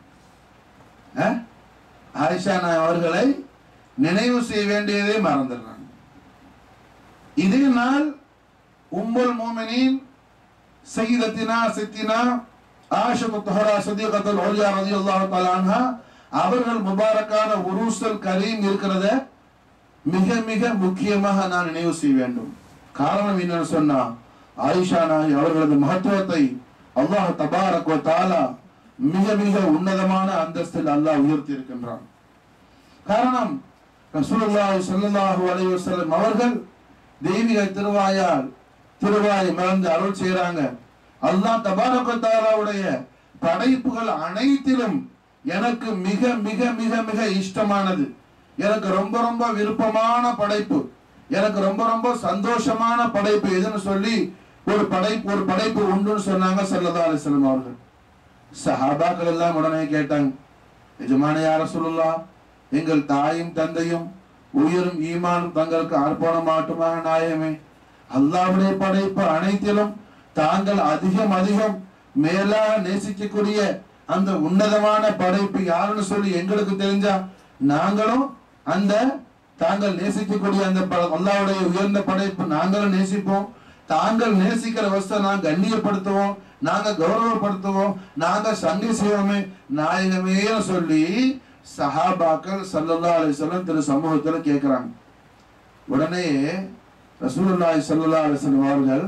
ஆயிஷா நாயகி அவர்களை நினைவு செய்ய வேண்டியதை மறந்துடுறாங்க. இதே நாள் உம்முல் முஃமினீன் சய்யிதத்தினா சித்தினா ஆயிஷா துஹரா சித்திகத்துல் உல்யா ரலியல்லாஹு தஆலா அன்ஹா அவர்கள் முபாரக்கான உருஸுல் கரீம் இருக்கிறத மிக மிக முக்கியமாக நான் நினைவு செய்ய வேண்டும். காரணம் என்னன்னு சொன்னா ஆயிஷா நாயகி அவர்களது மகத்துவத்தை அல்லாஹ் தபாரக் வ தஆலா மிக மிக உன்னதமான அந்தஸ்தில் அல்லாஹ் உயர்த்தி இருக்கின்றான். காரணம் ரசூலுல்லாஹி ஸல்லல்லாஹு அலைஹி வஸல்லம் அவர்கள் தெய்வீக திருவாயால் திருவாய் மறந்து அருள் செய்யறாங்க. அல்லாஹ் தபாரக் வ தஆலாவுடைய படைப்புகள் அனைத்திலும் எனக்கு மிக மிக மிக மிக இஷ்டமானது, எனக்கு ரொம்ப ரொம்ப விருப்பமான படைப்பு, எனக்கு ரொம்ப ரொம்ப சந்தோஷமான படைப்பு எதுன்னு சொல்லி ஒரு படைப்பு ஒரு படைப்பு உண்டுன்னு சொன்னாங்க ஸல்லல்லாஹு அலைஹி வஸல்லம் அவர்கள். சஹாபாக்கள் எல்லாம் உடனே கேட்டாங்க, எஜமானே யா ரசூலுல்லாஹ் எங்கள் தாயும் தந்தையும் உயிரும் ஈமானும் தங்களுக்கு அர்ப்பணமாட்டுமான நாயகமே, அல்லாஹ்வுடைய படைப்பு அனைத்திலும் தாங்கள் அதிகம் அதிகம் மேலாக நேசிக்கக்கூடிய அந்த உன்னதமான படைப்பு யாருன்னு சொல்லி எங்களுக்கு தெரிஞ்சா நாங்களும் அந்த தாங்கள் நேசிக்கக்கூடிய அந்த அல்லாஹ்வுடைய உயர்ந்த படைப்பு நாங்களும் நேசிப்போம். தாங்கள் நேசிக்கிற வஸ்தை நாங்க கண்ணியப்படுத்துவோம், நாங்க கௌரவப்படுத்துவோம், நாங்க சங்கை செய்வோமே நாயகமே சொல்லி சஹாபாக்கள் ஸல்லல்லாஹு அலைஹி வஸல்லம் திரு சமூகத்துல கேட்கிறாங்க. உடனே ரசூலுல்லாஹி ஸல்லல்லாஹு அலைஹி வஸல்லம் அவர்கள்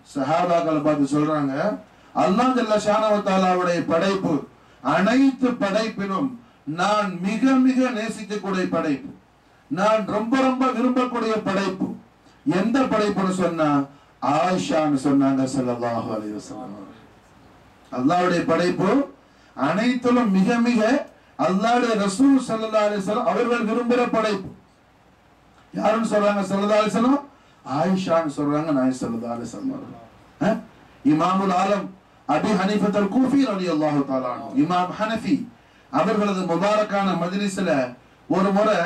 சஹாபாக்களை பார்த்து சொல்றாங்க, அல்லாஹ் ஜல்ல ஷானஹு வ தஆலாவுடைய படைப்பு அனைத்து படைப்பிலும் நான் மிக மிக நேசிக்கக்கூடிய படைப்பு, நான் ரொம்ப ரொம்ப விரும்பக்கூடிய படைப்பு எந்த படைப்புன்னு சொன்னா ஆயிஷான்னு சொன்னாங்க ஸல்லல்லாஹு அலைஹி வஸல்லம். அல்லாஹ்வுடைய படைப்பு அனைத்திலும் மிக மிக அல்லாஹ்வுடைய ரசூல் ஸல்லல்லாஹு அலைஹி வஸல்லம் அவர்கள் விரும்புகிற படைப்பு யாருன்னு சொல்றாங்க? ஸல்லல்லாஹு அலைஹி வஸல்லம் ஆயிஷான்னு சொல்றாங்க. நாயகம் ஸல்லல்லாஹு அலைஹி வஸல்லம். இமாமுல் ஆலம் அபி ஹனீஃபத் அல் கூஃபி ரலியல்லாஹு தஆலா அன்ஹு, இமாம் ஹனஃபி அவர்களது முபாரக்கான மஜ்லிஸ்ல ஒரு முறை,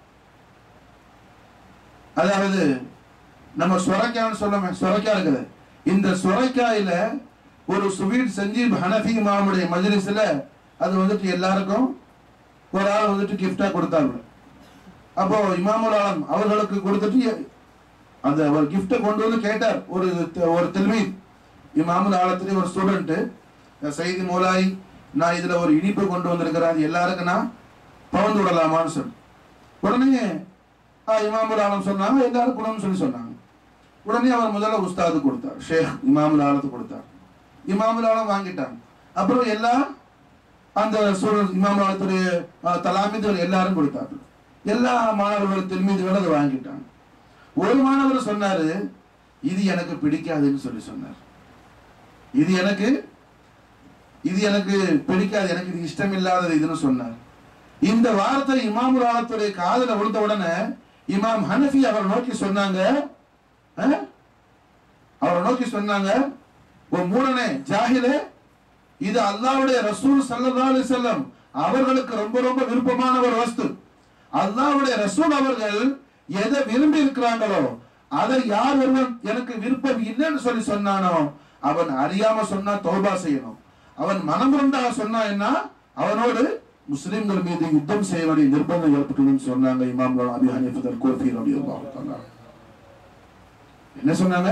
அதாவது நம்ம சுரைக்கான்னு சொல்லுமே, சுரைக்கா இருக்குது, இந்த சுரைக்காயில ஒரு ஸ்வீட் செஞ்சு ஹனஃபி இமாமுடைய மஜ்லிஸ்ல அது வந்துட்டு எல்லாருக்கும் ஒரு ஆள் வந்துட்டு கிஃப்டா கொடுத்தாங்க. அப்போ இமாமுல் ஆலம் அவர்களுக்கு கொடுத்துட்டு அந்த ஒரு கிஃப்டை கொண்டு வந்து கேட்டார் ஒரு ஒரு தில்மீத், இமாமுல் ஆலத்திலே ஒரு ஸ்டூடெண்ட், சையது மௌலாய் நான் இதுல ஒரு இனிப்பு கொண்டு வந்திருக்கிறேன், அது எல்லாருக்கும் நான் பகிர்ந்து விடலாமான்னு சொல்லி உடனே இமாமுல் ஆலம் சொன்னாங்க எல்லாரும் கொடுன்னு சொல்லி சொன்னாங்க. உடனே அவர் முதல்ல உஸ்தாது கொடுத்தார், ஷேக் இமாமுல் ஆலத்துக்கு கொடுத்தார். இமாமுல் ஆலம் வாங்கிட்டாங்க. அப்புறம் எல்லா அந்த இமாமுல் ஆலத்துடைய தலாமீதுகள் எல்லாரும் கொடுத்தார்கள். எல்லா மாணவர்கள் தில்மீதுகள் அதை வாங்கிட்டாங்க. ஒரு மாணவர் சொன்னாரு, இது எனக்கு பிடிக்காதுன்னு சொல்லி சொன்னார். இது எனக்கு இது எனக்கு பிடிக்காது, எனக்கு இது இஷ்டம் இல்லாதது இதுன்னு சொன்னார். இந்த வார்த்தை இமாமுல் ஆலத்துடைய காதுல விழுந்த உடனே இமாம் ஹனஃபி அவரை நோக்கி சொன்னாங்க, அவரை நோக்கி சொன்னாங்க, ஓ மூடனே ஜாஹிலே, இது அல்லாஹ்வுடைய ரசூல் ஸல்லல்லாஹு அலைஹி வஸல்லம் அவர்களுக்கு ரொம்ப ரொம்ப விருப்பமான ஒரு வஸ்து. அல்லாஹ்வுடைய ரசூல் அவர்கள் எதை விரும்பி இருக்கிறாங்களோ அதை யார் ஒருவன் எனக்கு விருப்பம் இல்லைன்னு சொல்லி சொன்னானோ அவன் அறியாம சொன்னா தௌபா செய்யணும். அவன் மனமுருண்டாக சொன்னா என்ன, அவனோடு முஸ்லிம்கள் மீது யுத்தம் செய்ய வேண்டிய நிர்பந்தம் ஏற்பட்டுன்னு சொன்னாங்க இமாம் அபி ஹனீஃபத் அல் கூஃபி ரலியல்லாஹு தஆலா. என்ன சொன்னாங்க?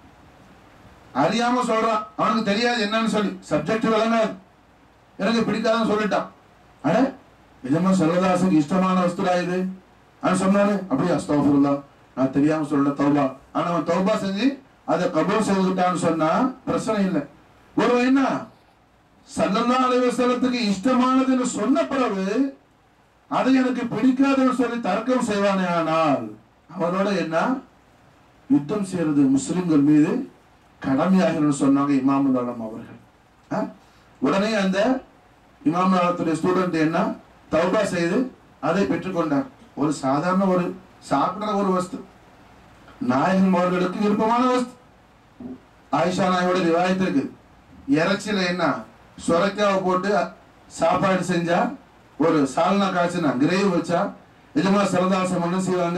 அறியாம சொல்றான், அவனுக்கு தெரியாது என்னன்னு சொல்லி, சப்ஜெக்ட் விளங்காது, எனக்கு பிடிக்காதுன்னு சொல்லிட்டான். அட நிஜமா ஸல்லல்லாஹு இஷ்டமான வஸ்துடா இது அவன் சொன்னாரு. அப்படியே அஸ்தக்ஃபிருல்லாஹ், நான் தெரியாம சொல்ல தௌபா. ஆனா அவன் தௌபா செஞ்சு அதை கபூல் செய்துட்டான்னு சொன்னா பிரச்சனை இல்லை. ஒரு என்ன ஸல்லல்லாஹு அலைஹி வஸல்லத்துக்கு இஷ்டமானதுன்னு சொன்ன பிறகு அதை எனக்கு பிடிக்காதுன்னு சொல்லி தர்க்கம் செய்வானே, ஆனால் அவனோட என்ன யுத்தம் செய்யறது முஸ்லிம்கள் மீது கடமையாகணும்னு சொன்னாங்க இமாமுல் ஆலம் அவர்கள். உடனே அந்த இமாமுல் ஆலத்துடைய ஸ்டூடெண்ட் என்ன தௌபா செய்து அதை பெற்றுக்கொண்டார். ஒரு சாதாரண ஒரு சாப்பிடுற ஒரு வஸ்து, நாயகம் அவர்களுக்கு விருப்பமான வஸ்து. ஆயிஷா நாயோட ரிவாயத்து இருக்கு, இறைச்சியில என்ன சுரைக்காவை போட்டு சாப்பாடு செஞ்சா, ஒரு சால்னா காய்ச்சினா கிரேவி வச்சா நிஜமா சரதாசம் என்ன செய்வாங்க,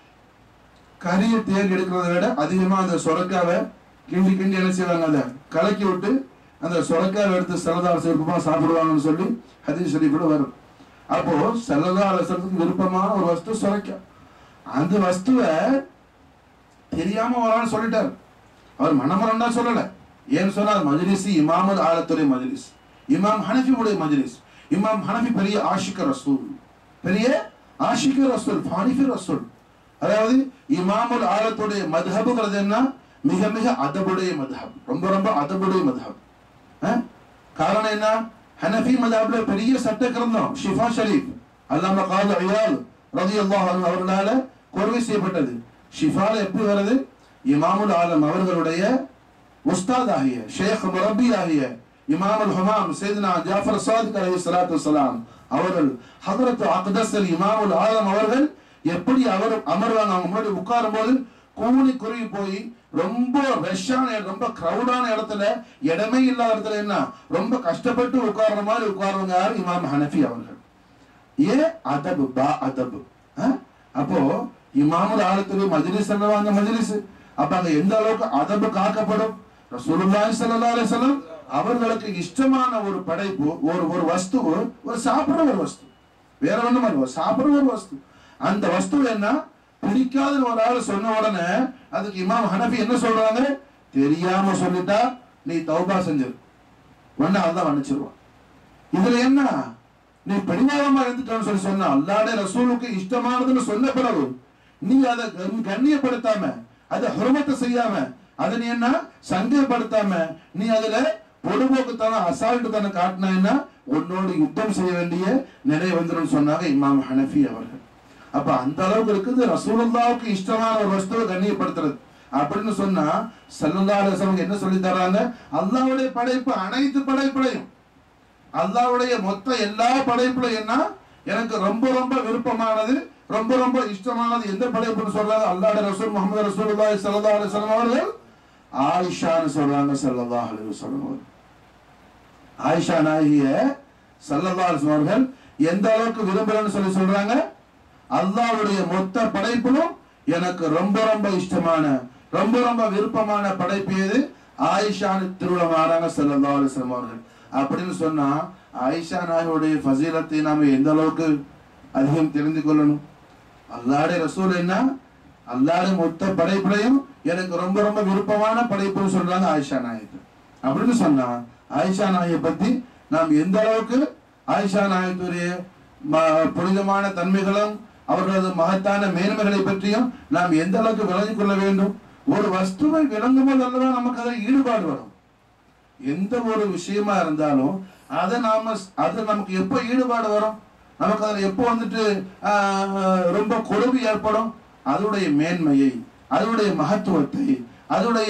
கறியை தேர்ந்து எடுக்கிறத விட அதிகமா அந்த சுரைக்காவை கிண்டி கிண்டி என்ன செய்வாங்க, அதை கலக்கி விட்டு அந்த சுரைக்காவை எடுத்து சரதாசம் விருப்பமா சாப்பிடுவாங்கன்னு சொல்லி ஹதீஸ் ஷரீஃப்ல வரும். அப்போ ஸல்லல்லாஹு அலைஹி வஸல்லம் விருப்பமான ஒரு வஸ்து சுரைக்காய். அந்த வஸ்துவை தெரியாம ஒரு ஆள் சொல்லிட்டார். அவர் மனமரண்டா சொல்லல. ஏன்னு சொன்னா மஜ்லிஸ் இமாமுல் ஆலத்துடைய மஜ்லிஸ், இமாம் ஹனஃபி உடைய மஜ்லிஸ். இமாம் ஹனஃபி பெரிய ஆஷிக ரசூல், பெரிய ஆஷிக ரசூல், ஃபானிஃபி ரசூல். அதாவது இமாமுல் ஆலத்துடைய மத்ஹப்ங்கிறது என்ன, மிக மிக அதபுடைய மத்ஹப், ரொம்ப ரொம்ப அதபுடைய மத்ஹப். காரணம் என்ன, ஹனஃபி மத்ஹப்ல பெரிய சட்ட கிரந்தம் ஷிஃபா ஷரீஃப் அல்லாமா காது இயால் ரலியல்லாஹு அன்ஹு அவர்களால கோர்வை செய்யப்பட்டது. ஷிஃபால எப்படி வருது, இமாமுல் ஆலம் அவர்களுடைய உஸ்தாத் ஆகிய ஷேக் முரப்பி ஆகிய இமாமுல் ஹமாம் சையதுனா ஜாஃபர் சாதிக் அலைஹிஸ்ஸலாத்து வஸ்ஸலாம் அவர்கள் ஹஜ்ரத் அக்தஸ் அல் இமாமுல் ஆலம் அவர்கள் எப்படி அவர் அமர்வாங்க, அவங்க முன்னாடி உட்காரும் போது கூனி குறுகி போய் ரொம்ப ரஷ்ஷான ரொம்ப கிரௌடான இடத்துல இடமே இல்லாத இடத்துல என்ன ரொம்ப கஷ்டப்பட்டு உட்கார்ற மாதிரி உட்கார்றவங்க யார், இமாம் ஹனஃபி அவர்கள். ஏ அதப் பா அதப். அப்போ இமாமுல் ஆலத்துடைய மஜ்லிஸ் அல்லவா அந்த மஜ்லிஸ். அப்ப அங்க எந்த அளவுக்கு அதப் காக்கப்படும். ரசூலுல்லாஹி ஸல்லல்லாஹு அலைஹி வஸல்லம் அவர்களுக்கு இஷ்டமான ஒரு படைப்பு, ஒரு ஒரு வஸ்து, ஒரு சாப்பிடுற ஒரு வஸ்து, வேற ஒண்ணும் அல்ல, சாப்பிடுற ஒரு வஸ்து. அந்த வஸ்து என்ன பிடிக்காதுன்னு ஒரு ஆள் சொன்ன உடனே அதுக்கு இமாம் ஹனஃபி என்ன சொல்றாங்க, தெரியாம சொல்லிட்டா நீ தௌபா செஞ்சிரு, ஒன்னு அதான் மன்னிச்சிருவான். இதுல என்ன, நீ பிடிவாதமா இருந்துட்டான்னு சொல்லி சொன்னா அல்லாஹ்வுடைய ரசூலுக்கு இஷ்டமானதுன்னு சொன்ன பிறகு நீ அதை கண்ணியப்படுத்தாம, அதை ஹுர்மத்தை செய்யாம, அதை நீ என்ன சந்தேகப்படுத்தாம நீ அதுல பொதுபோக்குத்தான அசால்ட்டு தானே காட்டினா உன்னோடு யுத்தம் செய்ய வேண்டிய நிலை வந்துடும் சொன்னாங்க இமாம் ஹனஃபி அவர்கள். அப்ப அந்த அளவுக்கு இருக்குது ரசூலுல்லாஹ்வுக்கு இஷ்டமான ஒரு வஸ்துவை கண்ணியப்படுத்துறது அப்படின்னு சொன்னா ஸல்லல்லாஹு அலைஹி வஸல்லம் என்ன சொல்லி தராங்க? அல்லாஹ்வுடைய படைப்பு அனைத்து படைப்புலையும் அல்லாஹ்வுடைய மொத்த எல்லா படைப்புலையும் என்ன எனக்கு ரொம்ப ரொம்ப விருப்பமானது ரொம்ப ரொம்ப இஷ்டமானது எந்த படைப்புன்னு சொல்றாங்க? அல்லாஹ்வுடைய ரசூல் முஹம்மது ரசூலுல்லாஹி ஸல்லல்லாஹு அலைஹி வஸல்லம் அவர்கள் ஆயிஷான்னு சொல்றாங்க. ஸல்லல்லாஹு அலைஹி வஸல்லம் ஆயிஷா நாயகிய ஸல்லல்லாஹு அலைஹி வஸல்லம் அவர்கள் எந்த அளவுக்கு விரும்புறேன்னு சொல்லி சொல்றாங்க? அல்லாஹ்வுடைய மொத்த படைப்பிலும் எனக்கு ரொம்ப ரொம்ப இஷ்டமான ரொம்ப ரொம்ப விருப்பமான படைப்பு எது? ஆயிஷான்னு திருவிழமாறாங்க ஸல்லல்லாஹு அலைஹி வஸல்லம் அவர்கள். அப்படின்னு சொன்னா ஆயிஷா நாயகியுடைய ஃபசீலத்தை நாம எந்த அளவுக்கு அதிகம் தெரிந்து கொள்ளணும். அல்லாஹ்வுடைய ரசூல் என்ன அல்லாஹ்வுடைய மொத்த படைப்புலையும் எனக்கு ரொம்ப ரொம்ப விருப்பமான படைப்புன்னு சொல்றாங்க ஆயிஷா நாயகி. அப்படின்னு சொன்னா ஆயிஷா நாயகியை பத்தி நாம் எந்த அளவுக்கு ஆயிஷா நாயகத்துடைய புனிதமான தன்மைகளும் அவர்களது மகத்தான மேன்மைகளை பற்றியும் நாம் எந்த அளவுக்கு விளங்கிக் கொள்ள வேண்டும். ஒரு வஸ்துவை விளங்கும் போது அல்லவா நமக்கு அதில் ஈடுபாடு வரும். எந்த ஒரு விஷயமா இருந்தாலும் அதை நாம அது நமக்கு எப்போ ஈடுபாடு வரும்? நமக்கு அதில் எப்போ வந்துட்டு ரொம்ப கொழுப்பு ஏற்படும்? அதனுடைய மேன்மையை அதனுடைய மகத்துவத்தை அதனுடைய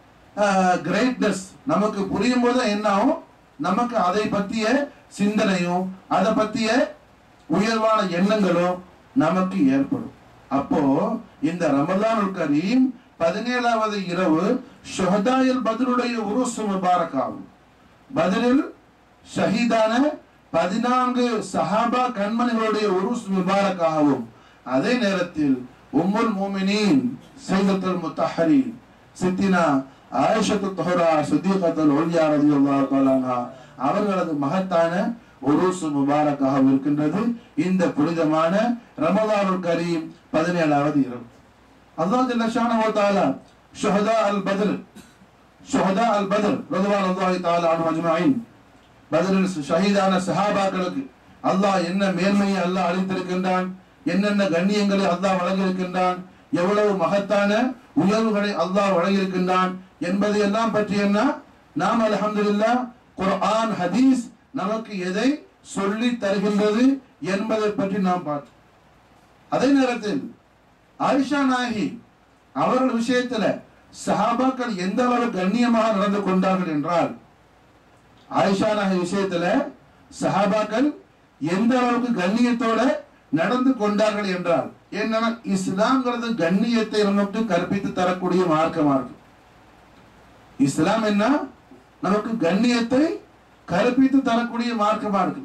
கிரேட்னஸ் நமக்கு புரியும் போது என்ன ஆகும்? நமக்கு அதை பற்றிய சிந்தனையும் அதை பற்றிய உயர்வான எண்ணங்களும் நமக்கு ஏற்படும். அப்போ இந்த ரமலானுல் கரீம் பதினேழாவது இரவு ஷுஹதாயில் பத்ருடைய உருஸ் முபாரக் ஆகும். பத்ரில் ஷஹீதான பதினான்கு சஹாபா கண்மணிகளுடைய உருஸ் முபாரக் ஆகும். அதே நேரத்தில் உம்முல் முஃமினீன் சையதத்துல் முத்தஹரின் சித்தினா ஆயிஷத்து துஹரா சித்திகத்துல் உல்யா ரலியல்லாஹு தஆலா அன்ஹா அவர்களது மகத்தான உருஸ் முபாரக்காக இருக்கின்றது இந்த புனிதமான ரமலானுல் கரீம் பதினேழாவது இரவு. அல்லாஹ் ஜல்ல ஷானஹு வ தஆலா ஷுஹதா அல் பத்ர் ஷுஹதா அல் பத்ர் ரலியல்லாஹு தஆலா அன்ஹும் அஜ்மஈன் பத்ரில் ஷஹீதான சஹாபாக்களுக்கு அல்லாஹ் என்ன மேன்மையை அல்லாஹ் அளித்திருக்கின்றான், என்னென்ன கண்ணியங்களை அல்லாஹ் வழங்கியிருக்கின்றான், எவ்வளவு மகத்தான உயர்வுகளை அல்லாஹ் வழங்கியிருக்கின்றான் என்பதை எல்லாம் பற்றி என்ன நாம் அல்ஹம்துலில்லாஹ் குர்ஆன் ஹதீஸ் நமக்கு எதை சொல்லி தருகின்றது என்பதை பற்றி நாம் பார்த்தோம். அதே நேரத்தில் ஆயிஷா நாயகி அவர்கள் விஷயத்துல சஹாபாக்கள் எந்த அளவு கண்ணியமாக நடந்து கொண்டார்கள் என்றால் ஆயிஷா நாயகி விஷயத்துல சஹாபாக்கள் எந்த அளவுக்கு கண்ணியத்தோட நடந்து கொண்டார்கள் என்றால் என்னன்னா இஸ்லாம்ங்கிறது கண்ணியத்தை நமக்கு கற்பித்து தரக்கூடிய மார்க்கமா இருக்கு. இஸ்லாம் என்ன நமக்கு கண்ணியத்தை கற்பித்து தரக்கூடிய மார்க்கமா இருக்கு.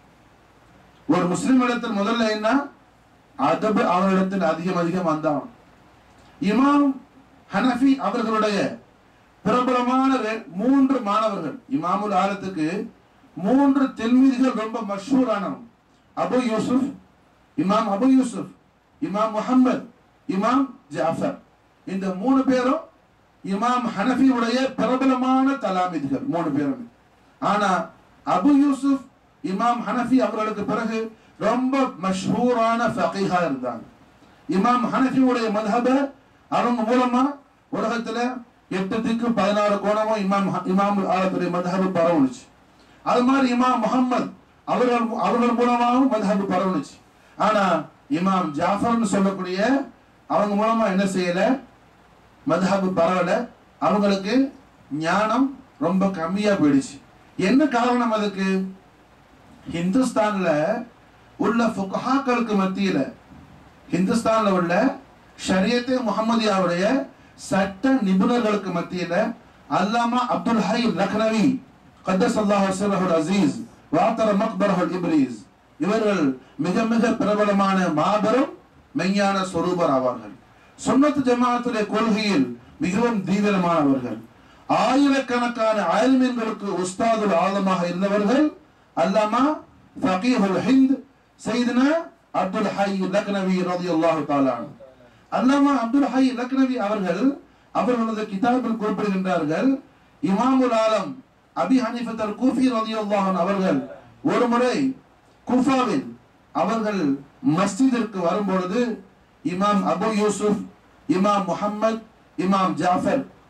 ஒரு முஸ்லிம் இடத்தில் முதல்ல என்ன அதபு அவரிடத்தில் அதிகம் அதிகம் வந்தான். இமாம் ஹனஃபி அவர்களுடைய பிரபலமான மூன்று மாணவர்கள் இமாமுல் ஆலத்துக்கு மூன்று தில்மீதிகள் ரொம்ப மஷூரானவங்க. அபு யூசுப் இமாம் அபு யூசுப் இமாம் முஹம்மது இமாம் ஜாஃபர். இந்த மூணு பேரும் இமாம் ஹனஃபி உடைய பிரபலமான தலாமிதிகள் மூணு பேரும். ஆனா அபு யூசுப் இமாம் ஹனஃபி அவர்களுக்கு பிறகு ரொம்ப மஷூரான ஃபகீஹா இருந்தாங்க. இமாம் ஹனஃபி உடைய மذهப அவங்க மூலமா உலகத்துல எட்டு திக்கு பதினாறு கோணமும் இமாம் இமாம் ஆலத்துடைய மذهப பரவுனுச்சு. அது மாதிரி இமாம் முஹம்மது அவர்கள் அவர்கள் மூலமாகவும் மذهப பரவுனுச்சு. ஆனா இமாம் ஜாஃபர்னு சொல்லக்கூடிய அவங்க மூலமா என்ன செய்யல, மذهப பரவல, அவங்களுக்கு ஞானம் ரொம்ப கம்மியா போயிடுச்சு. என்ன காரணம் அதுக்கு? ஹிந்துஸ்தான்ல உள்ள ஃபுகஹாக்களுக்கு மத்தியில ஹிந்துஸ்தான்ல உள்ள ஷரியத்தே முஹம்மதியாவுடைய சட்ட நிபுணர்களுக்கு மத்தியில அல்லாமா அப்துல் ஹை லக்னவி கத்தஸல்லாஹு சிர்ரஹுல் அஸீஸ் வாத்தர மக்பரஹுல் இப்ரீஸ் இவர்கள் மிக மிக பிரபலமான மாபெரும் மெய்ஞான சொரூபர் ஆவார்கள். சுன்னத் ஜமாஅத்துடைய கொள்கையில் மிகவும் தீவிரமானவர்கள். ஆயிரக்கணக்கான ஆலிம்களுக்கு உஸ்தாதுல் ஆலமாக இருந்தவர்கள் அல்லாமா ஃபகீஹுல் ஹிந்த் சையதுனா அப்துல் ஹை லக்னவி ரலியல்லாஹு தஆலா அன்ஹு. அல்லாமா அப்துல் ஹை லக்னவி அவர்கள் அவர்களது கிதாபில் குறிப்பிடுகின்றார்கள், இமாமுல் ஆலம் அபி ஹனீஃபத் அல் கூஃபி ரலியல்லாஹு அன்ஹு அவர்கள் ஒரு முறை கூஃபாவில் அவர்கள் மஸ்ஜிதிற்கு வரும்பொழுது இமாம் அபு யூசுப் இமாம் முஹம்மத் இமாம் ஜாஃபர்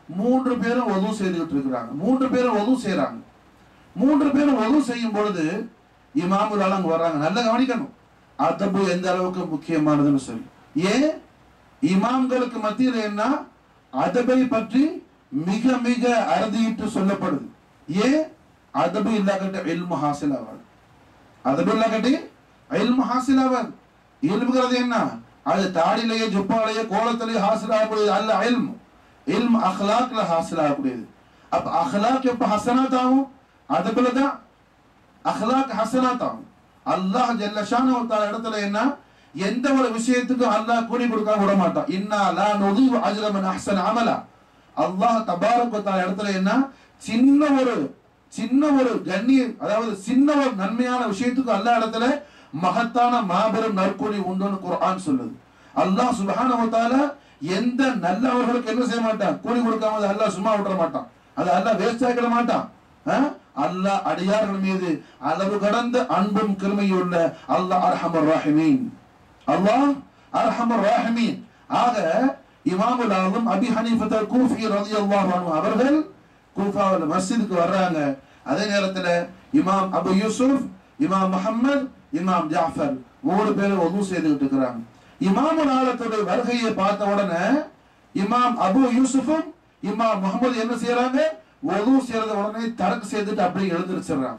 மூன்று பேரும் வது செய்துகிட்டு இருக்கிறாங்க. மூன்று பேரும் வது செய்யறாங்க. மூன்று பேரும் வது செய்யும் பொழுது இமாமுல் அங்க வர்றாங்க. நல்லா கவனிக்கணும், அதபு எந்த அளவுக்கு முக்கியமானதுன்னு சொல்லி. ஏன் இமாம்களுக்கு மத்தியில் என்ன அதபை பற்றி மிக மிக அறுதியிட்டு சொல்லப்படுது. ஏன் அதபு இல்லாக்கட்டி இல்மு ஹாசில் ஆவாது. அதபு இல்லாக்கட்டி இல்மு ஹாசில் ஆவாது. இல்முங்கிறது என்ன? அது தாடிலேயே ஜுப்பாலேயே கோலத்திலேயே ஹாசில் ஆகக்கூடியது அல்ல. இல்மு இல்மு அஹ்லாக்ல ஹாசில் ஆகக்கூடியது. அப்ப அஹ்லாக் எப்ப ஹசனாத் ஆகும்? அதபுல தான் அஹ்லாக் ஹசனாத் ஆகும். அல்லாஹ் ஜல்ல ஷானஹு வ தஆலா இடத்துல என்ன, எந்த ஒரு விஷயத்துக்கும் அல்லாஹ் கூலி கொடுக்காம விட மாட்டான். இன்னா லா நுதீஉ அஜ்ர மன் அஹ்ஸன அமலா. அல்லாஹ் தபாரக வ தஆலா இடத்துல என்ன, சின்ன ஒரு சின்ன ஒரு கண்ணிய, அதாவது சின்ன ஒரு நன்மையான விஷயத்துக்கு அல்லாஹ் இடத்துல மகத்தான மாபெரும் நற்கூலி உண்டுன்னு குர்ஆன் சொல்லுது. அல்லாஹ் சுப்ஹானஹு வ தஆலா எந்த நல்லவர்களுக்கு என்ன செய்ய மாட்டான், கூலி கொடுக்காம அல்லாஹ் சும்மா விட்டுற மாட்டான். அது அல்லாஹ் வேஸ்ட் ஆக்கிட மாட்டான். அல்லாஹ் அடியார்கள் மீது அளவு கடந்த அன்பும் கிருமையுள்ள அல்லாஹ் அர்ஹமர் ராஹிமீன். அல்லாஹ் அர்ஹமர் ராஹிமீன். ஆக இமாமுல் ஆலம் அபி ஹனீஃபத்துல் கூஃபி ரலியல்லாஹு அன்ஹு அவர்கள் கூஃபாவில் மஸ்ஜிதுக்கு வர்றாங்க. அதே நேரத்தில் இமாம் அபு யூசுப், இமாம் முஹம்மது, இமாம் ஜாஃபர் மூணு பேரும் வது செய்துகிட்டு இருக்கிறாங்க. இமாமுல் ஆலத்துடைய வருகையை பார்த்த உடனே இமாம் அபு யூசுஃபும் இமாம் முஹம்மது என்ன செய்யறாங்க, வது செய்யறத உடனே தரக்கு செய்துட்டு அப்படியே எழுந்திருச்சிடுறாங்க.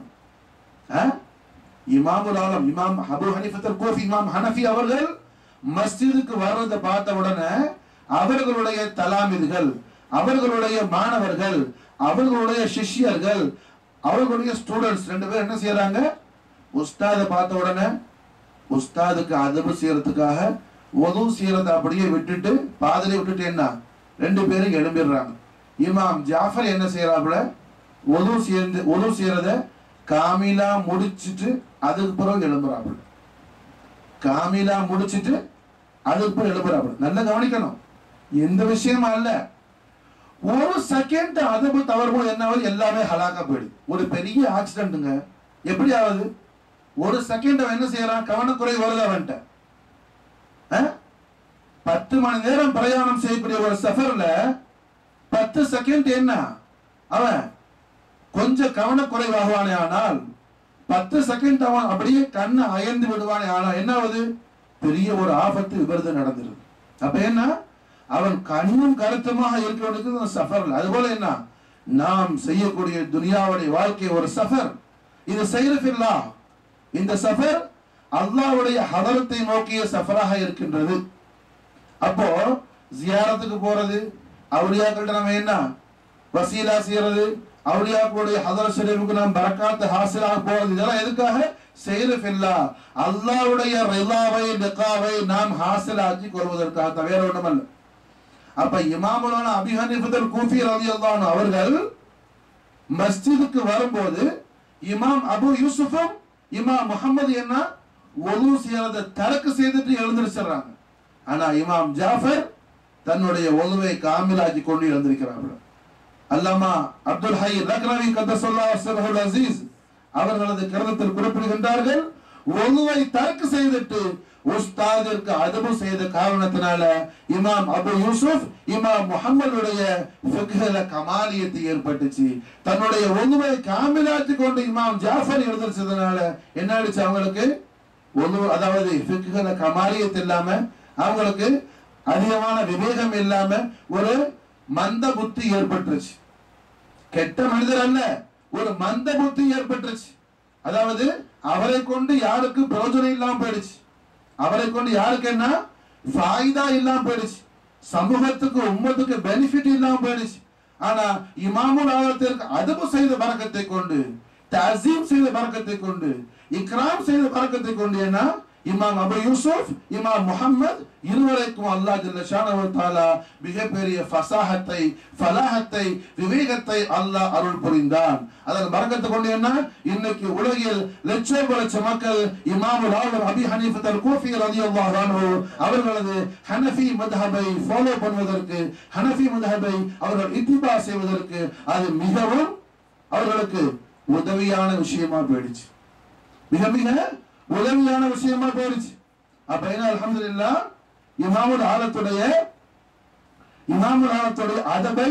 இமாமுல் ஆலம் இமாம் அபு ஹனீஃபத்துல் கூஃபி, இமாம் ஹனஃபி அவர்கள் மஸ்ஜிதுக்கு வர்றதை பார்த்த உடனே அவர்களுடைய தலாமிதுகள், அவர்களுடைய மாணவர்கள், அவர்களுடைய சிஷ்யர்கள், அவர்களுடைய ஸ்டூடெண்ட்ஸ் ரெண்டு பேரும் என்ன செய்யறாங்க, உஸ்தாதை பார்த்த உடனே உஸ்தாதுக்கு அதபு செய்யறதுக்காக வது செய்யறதை அப்படியே விட்டுட்டு பாதிலே விட்டுட்டு என்ன ரெண்டு பேரும் எழும்பிடுறாங்க. இமாம் ஜாஃபர் என்ன செய்யறாப்புல, வது சேர்ந்து வது செய்யறத காமிலா முடிச்சிட்டு அதுக்கு பிறகு எழும்புறாப்புல. காமிலா முடிச்சிட்டு அதுக்கு பிறகு எழும்புறாப்புல. நல்லா கவனிக்கணும், எந்த விஷயமா அல்ல. ஒரு செகண்ட் அதபு தவறு என்ன ஆகுது, எல்லாமே ஹலாக்கா போயிடுது. ஒரு பெரிய ஆக்சிடென்ட்டுங்க. எப்படி ஆகுது, ஒரு செகண்ட் அவன் என்ன செய்யறான், கவனக்குறை வருது அவன்கிட்ட. பத்து மணி நேரம் பிரயாணம் செய்யக்கூடிய ஒரு சஃபர்ல பத்து செகண்ட் என்ன அவன் கொஞ்சம் கவனக்குறைவாகுவானே ஆனால், பத்து செகண்ட் அவன் அப்படியே கண்ணை அயர்ந்து விடுவானே ஆனால் என்ன ஆகுது, பெரிய ஒரு ஆபத்து விபரீதம் நடந்துருது. அப்ப என்ன, அவன் கண்ணும் கருத்துமாக இருக்க வேண்டியது சஃபர். அதுபோல என்ன, நாம் செய்யக்கூடிய துனியாவுடைய வாழ்க்கை ஒரு சஃபர். இது சைரஃபில்லா, இந்த சஃபர் அல்லாஹ்வுடைய ஹதரத்தை நோக்கிய சஃபராக இருக்கின்றது. அப்போ ஜியாரத்துக்கு போறது, அவுலியாக்கள் நம்ம என்ன வசீலா செய்யறது, அவுலியாக்களுடைய ஹதரத் ஷரீஃபுக்கு நாம் பரக்காத் ஹாசிலாக போறது, இதெல்லாம் எதுக்காக, சைரஃபில்லா, அல்லாஹ்வுடைய ரிலாவை லிகாவை நாம் ஹாசிலாக்கி கொள்வதற்காக, வேற ஒண்ணுமல்ல. அப்ப இமாமுல் அபி ஹனீஃபத்துல் கூஃபி ரலியல்லாஹு அன்ஹு அவர்கள் மஸ்ஜிதுக்கு வரும்போது இமாம் அபு யூசுஃபும் இமாம் முஹம்மது என்ன வது செய்யறத தரக்கு செய்துட்டு எழுந்திருச்சாங்க. ஆனா இமாம் ஜாஃபர் தன்னுடைய வதுவை காமிலாக்கி கொண்டு எழுந்திருக்கிறார்கள். அல்லாமா அப்துல் ஹை லக்னவி கத்தஸல்லாஹு சிர்ருல் அஸீஸ் அவர்களது கருத்தில் குறிப்பிடுகின்றார்கள், வதுவை தரக்கு செய்துட்டு உஸ்தாதிற்கு அதபு செய்த காரணத்தினால இமாம் அபு யூசுப் இமாம் முஹம்மதுடைய ஃபிக்ஹ்ல கமாலியத்து ஏற்பட்டுச்சு. தன்னுடைய வதுவை காமிலாக்கி கொண்டு இமாம் ஜாஃபர் எழுந்திருச்சதுனால என்ன ஆயிடுச்சு, அவங்களுக்கு வது, அதாவது ஃபிக்ஹ்ல கமாலியத்து இல்லாம, அவங்களுக்கு அதிகமான விவேகம் இல்லாம ஒரு மந்த புத்தி ஏற்பட்டுருச்சு. கெட்ட மனிதர் அல்ல, ஒரு மந்த புத்தி ஏற்பட்டுருச்சு. அதாவது அவரை கொண்டு யாருக்கு பிரயோஜனம் இல்லாம போயிடுச்சு, அவரை கொண்டு யாருக்கு என்ன ஃபாயிதா இல்லாம போயிடுச்சு, சமூகத்துக்கு உம்மத்துக்கு பெனிஃபிட் இல்லாம போயிடுச்சு. ஆனா இமாமுல் ஆலத்திற்கு அதபு செய்த பரக்கத்தை கொண்டு, தஅஸீம் செய்த பரக்கத்தை கொண்டு, இக்ராம் செய்த பரக்கத்தை கொண்டு என்ன இமாம் அபு யூசுப் இமாம் முஹம்மது இருவரைக்கும் அல்லாஹ் ஜல்ல ஷானஹு வ தஆலா மிகப்பெரிய ஃபஸாஹத்தை ஃபலாஹத்தை விவேகத்தை அல்லாஹ் அருள் புரிந்தான். அதன் பரக்கத்தை கொண்டு என்ன இன்னைக்கு உலகில் லட்சம் லட்சம் மக்கள் இமாமுல் ஆலம் அபி ஹனீஃபத்துல் கூஃபி ரலியல்லாஹு அன்ஹு அவர்களது ஹனஃபி மத்ஹபை ஃபாலோ பண்ணுவதற்கு, ஹனஃபி மத்ஹபை அவர்கள் இத்திபா செய்வதற்கு அது மிகவும் அவர்களுக்கு உதவியான விஷயமா போயிடுச்சு, மிக மிக உதவியான விஷயமா போயிடுச்சு. அப்ப என்ன அல்ஹம்துலில்லாஹ் இமாமுல் ஆலத்துடைய இமாமுல் ஆலத்துடைய அதபை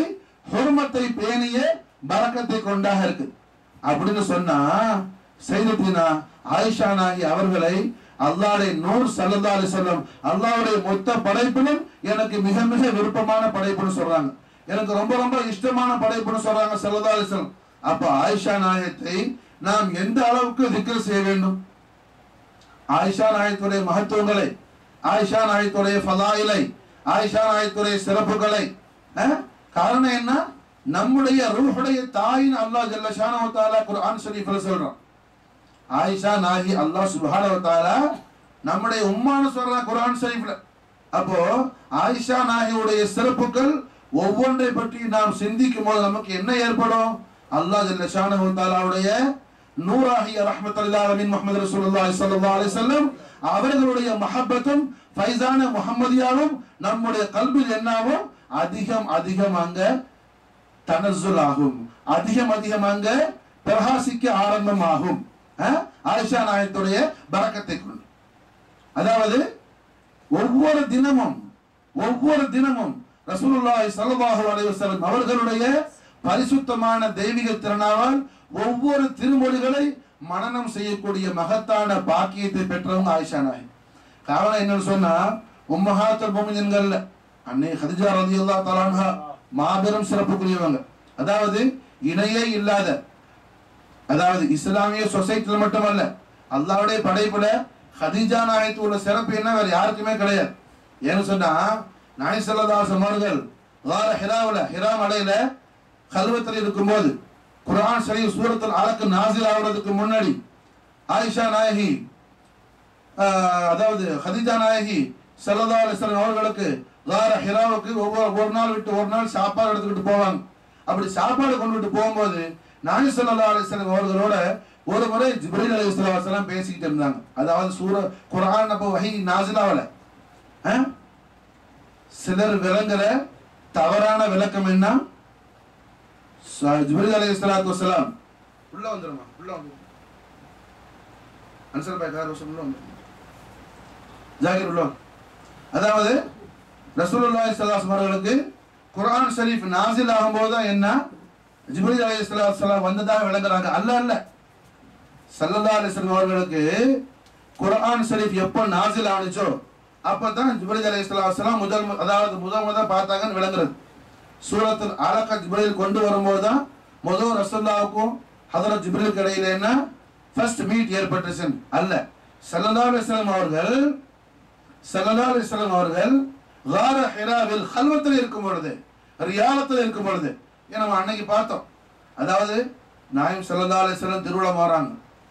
ஹுர்மத்தை பேணிய பரக்கத்தை கொண்டாக இருக்கு அப்படின்னு சொன்னா சையதுனா ஆயிஷா நாயகி அவர்களை அல்லாஹ்வுடைய நூர் ஸல்லல்லாஹு அலைஹி வஸல்லம் அல்லாஹ்வுடைய மொத்த படைப்பிலும் எனக்கு மிக மிக விருப்பமான படைப்புன்னு சொல்றாங்க. எனக்கு ரொம்ப ரொம்ப இஷ்டமான படைப்புன்னு சொல்றாங்க ஸல்லல்லாஹு அலைஹி வஸல்லம். அப்ப ஆயிஷா நாயகத்தை நாம் எந்த அளவுக்கு திக்ர் செய்ய வேண்டும்? ஆயிஷா நாயகத்துடைய மகத்துவங்களை, ஆயிஷா நாயகத்துடைய ஃபலாயிலை, ஆயிஷா நாயகத்துடைய சிறப்புகளை, காரணம் என்ன? நம்முடைய ரூஹுடைய தாயின் அல்லாஹ் ஜல்ல ஷானஹு தஆலா குர்ஆன் ஷரீஃப்ல சொல்றான். ஆயிஷா நாயகி அல்லாஹ் சுப்ஹானஹு வ தஆலா நம்முடைய உம்மான்னு சொல்றான் குர்ஆன் ஷரீஃப்ல. அப்போ ஆயிஷா நாயகியுடைய சிறப்புகள் ஒவ்வொன்றை பற்றி நாம் சிந்திக்கும் போது நமக்கு என்ன ஏற்படும்? அல்லாஹ் ஜல்ல ஷானஹு தஆலாவுடைய நூராகிய ரஹ்மத்துல்லாஹி அலைஹி முஹம்மது ரசூலுல்லாஹி ஸல்லல்லாஹு அலைஹி வஸல்லம் அவர்களுடைய மஹப்பத்தும் ஃபைஸான முஹம்மதியாவும் நம்முடைய கல்பில் என்னாவும் அதிகம் அதிகம் அங்க தனஸ்ஸுல் ஆகும், அதிகம் அதிகம் அங்க பிரகாசிக்க ஆரம்பமாகும். ஆயிஷா நாயகத்துடைய பரக்கத்தை கொண்டு, அதாவது ஒவ்வொரு தினமும் ஒவ்வொரு தினமும் ரசூலுல்லாஹி ஸல்லல்லாஹு அலைஹி வஸல்லம் அவர்களுடைய பரிசுத்தமான தெய்வீக திறனாவால் ஒவ்வொரு திருமொழிகளை மனனம் செய்யக்கூடிய மகத்தான பாக்கியத்தை பெற்றவங்க ஆயிஷா நாயகி. காரணம் என்னன்னு சொன்னா, உம்மஹாத்துல் முஃமினீன்கள் அன்னை கதீஜா ரலியல்லாஹு தஆலா அன்ஹா மாபெரும் சிறப்புக்குரியவங்க. அதாவது இணையே இல்லாத, அதாவது இஸ்லாமிய சொசைட்டில மட்டுமல்ல, அல்லாஹ்வுடைய படைப்புல கதீஜா நாயகி உள்ள சிறப்பு என்ன வேற யாருக்குமே கிடையாது. ஏன்னு சொன்னா, நாயகி ஸல்லல்லாஹு அலைஹி வஸல்லம் அவர்கள் கார ஹிராவுல ஹிரா மலையில கல்வத்தில் இருக்கும்போது குர்ஆன் ஷரீஃப் சூரத்துல் அலக் நாஸில் ஆவறதுக்கு முன்னாடி ஆயிஷா நாயகி, அதாவது கதீஜா நாயகி ஸல்லல்லாஹு அலைஹி வஸல்லம் அவர்களுக்கு கார ஹிராவுக்கு ஒவ்வொரு ஒரு நாள் விட்டு ஒரு நாள் சாப்பாடு எடுத்துக்கிட்டு போவாங்க. அப்படி சாப்பாடு கொண்டுட்டு போகும்போது நாயகி ஸல்லல்லாஹு அலைஹி வஸல்லம் அவர்களோட ஒரு முறை ஜிப்ரீல் அலைஹிஸ்ஸலாத்து வஸலாம் பேசிக்கிட்டு இருந்தாங்க. அதாவது சூர குர்ஆன் அப்போ வஹி நாஸில் ஆவல. சிலர் விளங்குற தவறான விளக்கம் என்ன? ஜிப்ரீல் அலைஹிஸ்ஸலாத்து வஸலாம் உள்ள வந்துருமா, உள்ள வந்துருமா, அன்சர் பாய் கார் உள்ள வந்து ஜாகிர் உள்ள. அதாவது ரசூலுல்லாஹி ஸல்லல்லாஹு அலைஹி வஸல்லம் அவர்களுக்கு குர்ஆன் ஷரீஃப் நாஸில் ஆகும்போது தான் என்ன ஜிப்ரீல் அலைஹிஸ்ஸலாத்து வஸலாம் வந்ததாக விளங்குறாங்க. அல்ல அல்ல ஸல்லல்லாஹு அலைஹி வஸல்லம் அவர்களுக்கு குர்ஆன் ஷரீஃப் எப்போ நாஸில் ஆனுச்சோ அப்பதான் ஜிப்ரீல் அலைஹிஸ்ஸலாத்து வஸலாம் முதல் அதாவது முதல் முதல் பார்த்தாங்கன்னு விளங்குறது. சூரத்துல் அலக் ஜிப்ரீல் கொண்டு வரும்போது தான் முதல் ரசூலுல்லாஹ்வுக்கும் ஹஜ்ரத் ஜிப்ரீலுக்கு இடையில என்ன ஃபர்ஸ்ட் மீட் ஏற்பட்டுச்சு. அல்ல, ஸல்லல்லாஹு அலைஹி வஸல்லம் அவர்கள் ஸல்லல்லாஹு அலைஹி வஸல்லம் அவர்கள் கார ஹிராவில் கல்வத்தில் இருக்கும் பொழுது, ரியாலத்தில் இருக்கும் பொழுது, நம்ம அன்னைக்கு பார்த்தோம். அதாவது நாயகம் ஸல்லல்லாஹு அலைஹி வஸல்லம் திருவிழா வராங்க.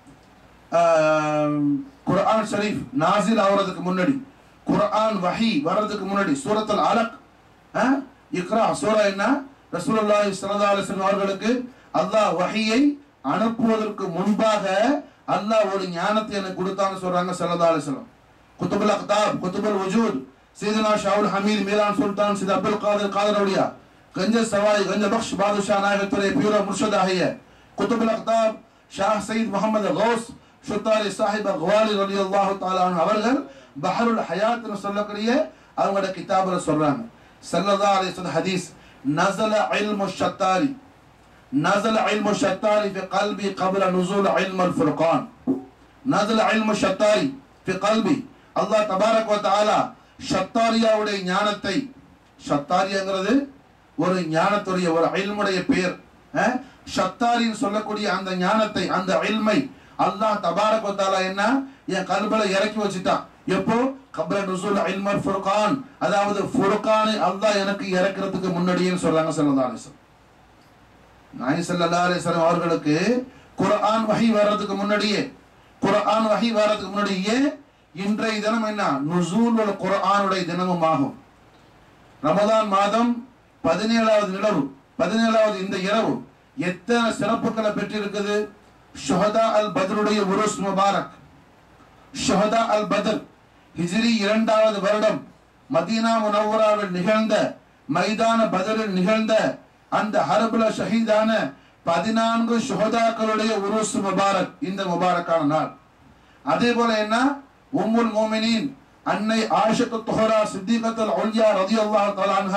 குர்ஆன் ஷரீஃப் நாஸில் ஆவறதுக்கு முன்னாடி, குர்ஆன் வஹி வர்றதுக்கு முன்னாடி சூரத்துல் அலக் இக்ரா சூரா என்ன ரசூலுல்லாஹி ஸல்லல்லாஹு அலைஹி வஸல்லம் அவர்களுக்கு அல்லாஹ் வஹியை அனுப்புவதற்கு முன்பாக அல்லாஹ் ஒரு ஞானத்தை எனக்கு கொடுத்தான்னு சொல்றாங்க ஸல்லல்லாஹு அலைஹி வஸல்லம். குதுபுல் அக்தாப், குதுபுல் வஜூத், சையதுனா ஷாவுல் ஹமீத் மீரான் சுல்தான் சையத் அப்துல் காதிர் காதர் அவுலியா, கஞ்ச சவாய் கஞ்ச பக்ஷ் பாதுஷா நாயகத்துடைய பியூர முர்ஷிதாகிய குதுபுல் அக்தாப் ஷாஹ் சையத் முஹம்மது கௌஸ் ஷுத்தாரி சாஹிப் அக்வாலி ரலியல்லாஹு தஆலா அன்ஹு அவர்கள் பஹருல் ஹயாத்னு சொல்லக்கூடிய அவங்களோட கிதாபுல சொல்றாங்க. ஸல்லல்லாஹு அலைஹி வஸல்லம் ஹதீஸ், நஸல இல்மு ஷத்தாரி நஸல இல்மு ஷத்தாரி ஃபி கல்பி قبل نزول علم الفرقان. நஸல இல்மு ஷத்தாரி ஃபி கல்பி, அல்லாஹ் தபாரக வ தஆலா ஷத்தாரியாவுடைய ஞானத்தை, ஷத்தாரியாங்கிறது ஒரு ஞானத்துடைய ஒரு இல்முடைய பேர். ஷத்தாரின்னு சொல்லக்கூடிய அந்த ஞானத்தை, அந்த இல்மை அல்லாஹ் தபாரக வ தஆலா என்ன என் கல்புல இறக்கி வச்சிட்டான். எப்போ? கப்ல நுஸூல் இல்மல் ஃபுர்கான், அதாவது ஃபுர்கானை அல்லாஹ் எனக்கு இறக்கிறதுக்கு முன்னாடியே சொல்றாங்க ஸல்லல்லாஹு அலைஹி வஸல்லம். நாயகி ஸல்லல்லாஹு அலைஹி வஸல்லம் அவர்களுக்கு குர்ஆன் வஹி வர்றதுக்கு முன்னாடியே, குர்ஆன் வஹி வர்றதுக்கு முன்னாடியே இன்றைய தினம் என்ன நுஸூலுல் குர்ஆனுடைய தினமும் ஆகும். ரமதான் மாதம் பதினேழாவது நிலவு, பதினேழாவது இந்த இரவு எத்தனை சிறப்புகளை பெற்றிருக்குது. ஷுஹதா அல் பத்ருடைய உருஸ் முபாரக், ஷுஹதா அல் பத்ர் ஹிஜ்ரி இரண்டாவது வருடம் மதீனா முனவ்வராவில் நிகழ்ந்த மைதான பத்ரில் நிகழ்ந்த அந்த ஹர்புல ஷஹீதான பதினான்கு ஷுஹதாக்களுடைய உருஸ் முபாரக் இந்த முபாரக்கான நாள். அதே போல என்ன உம்முல் மோமினின் அன்னை ஆயிஷத்து துஹரா சித்திகத்துல் உல்யா ரலியல்லாஹு தஆலா அன்ஹா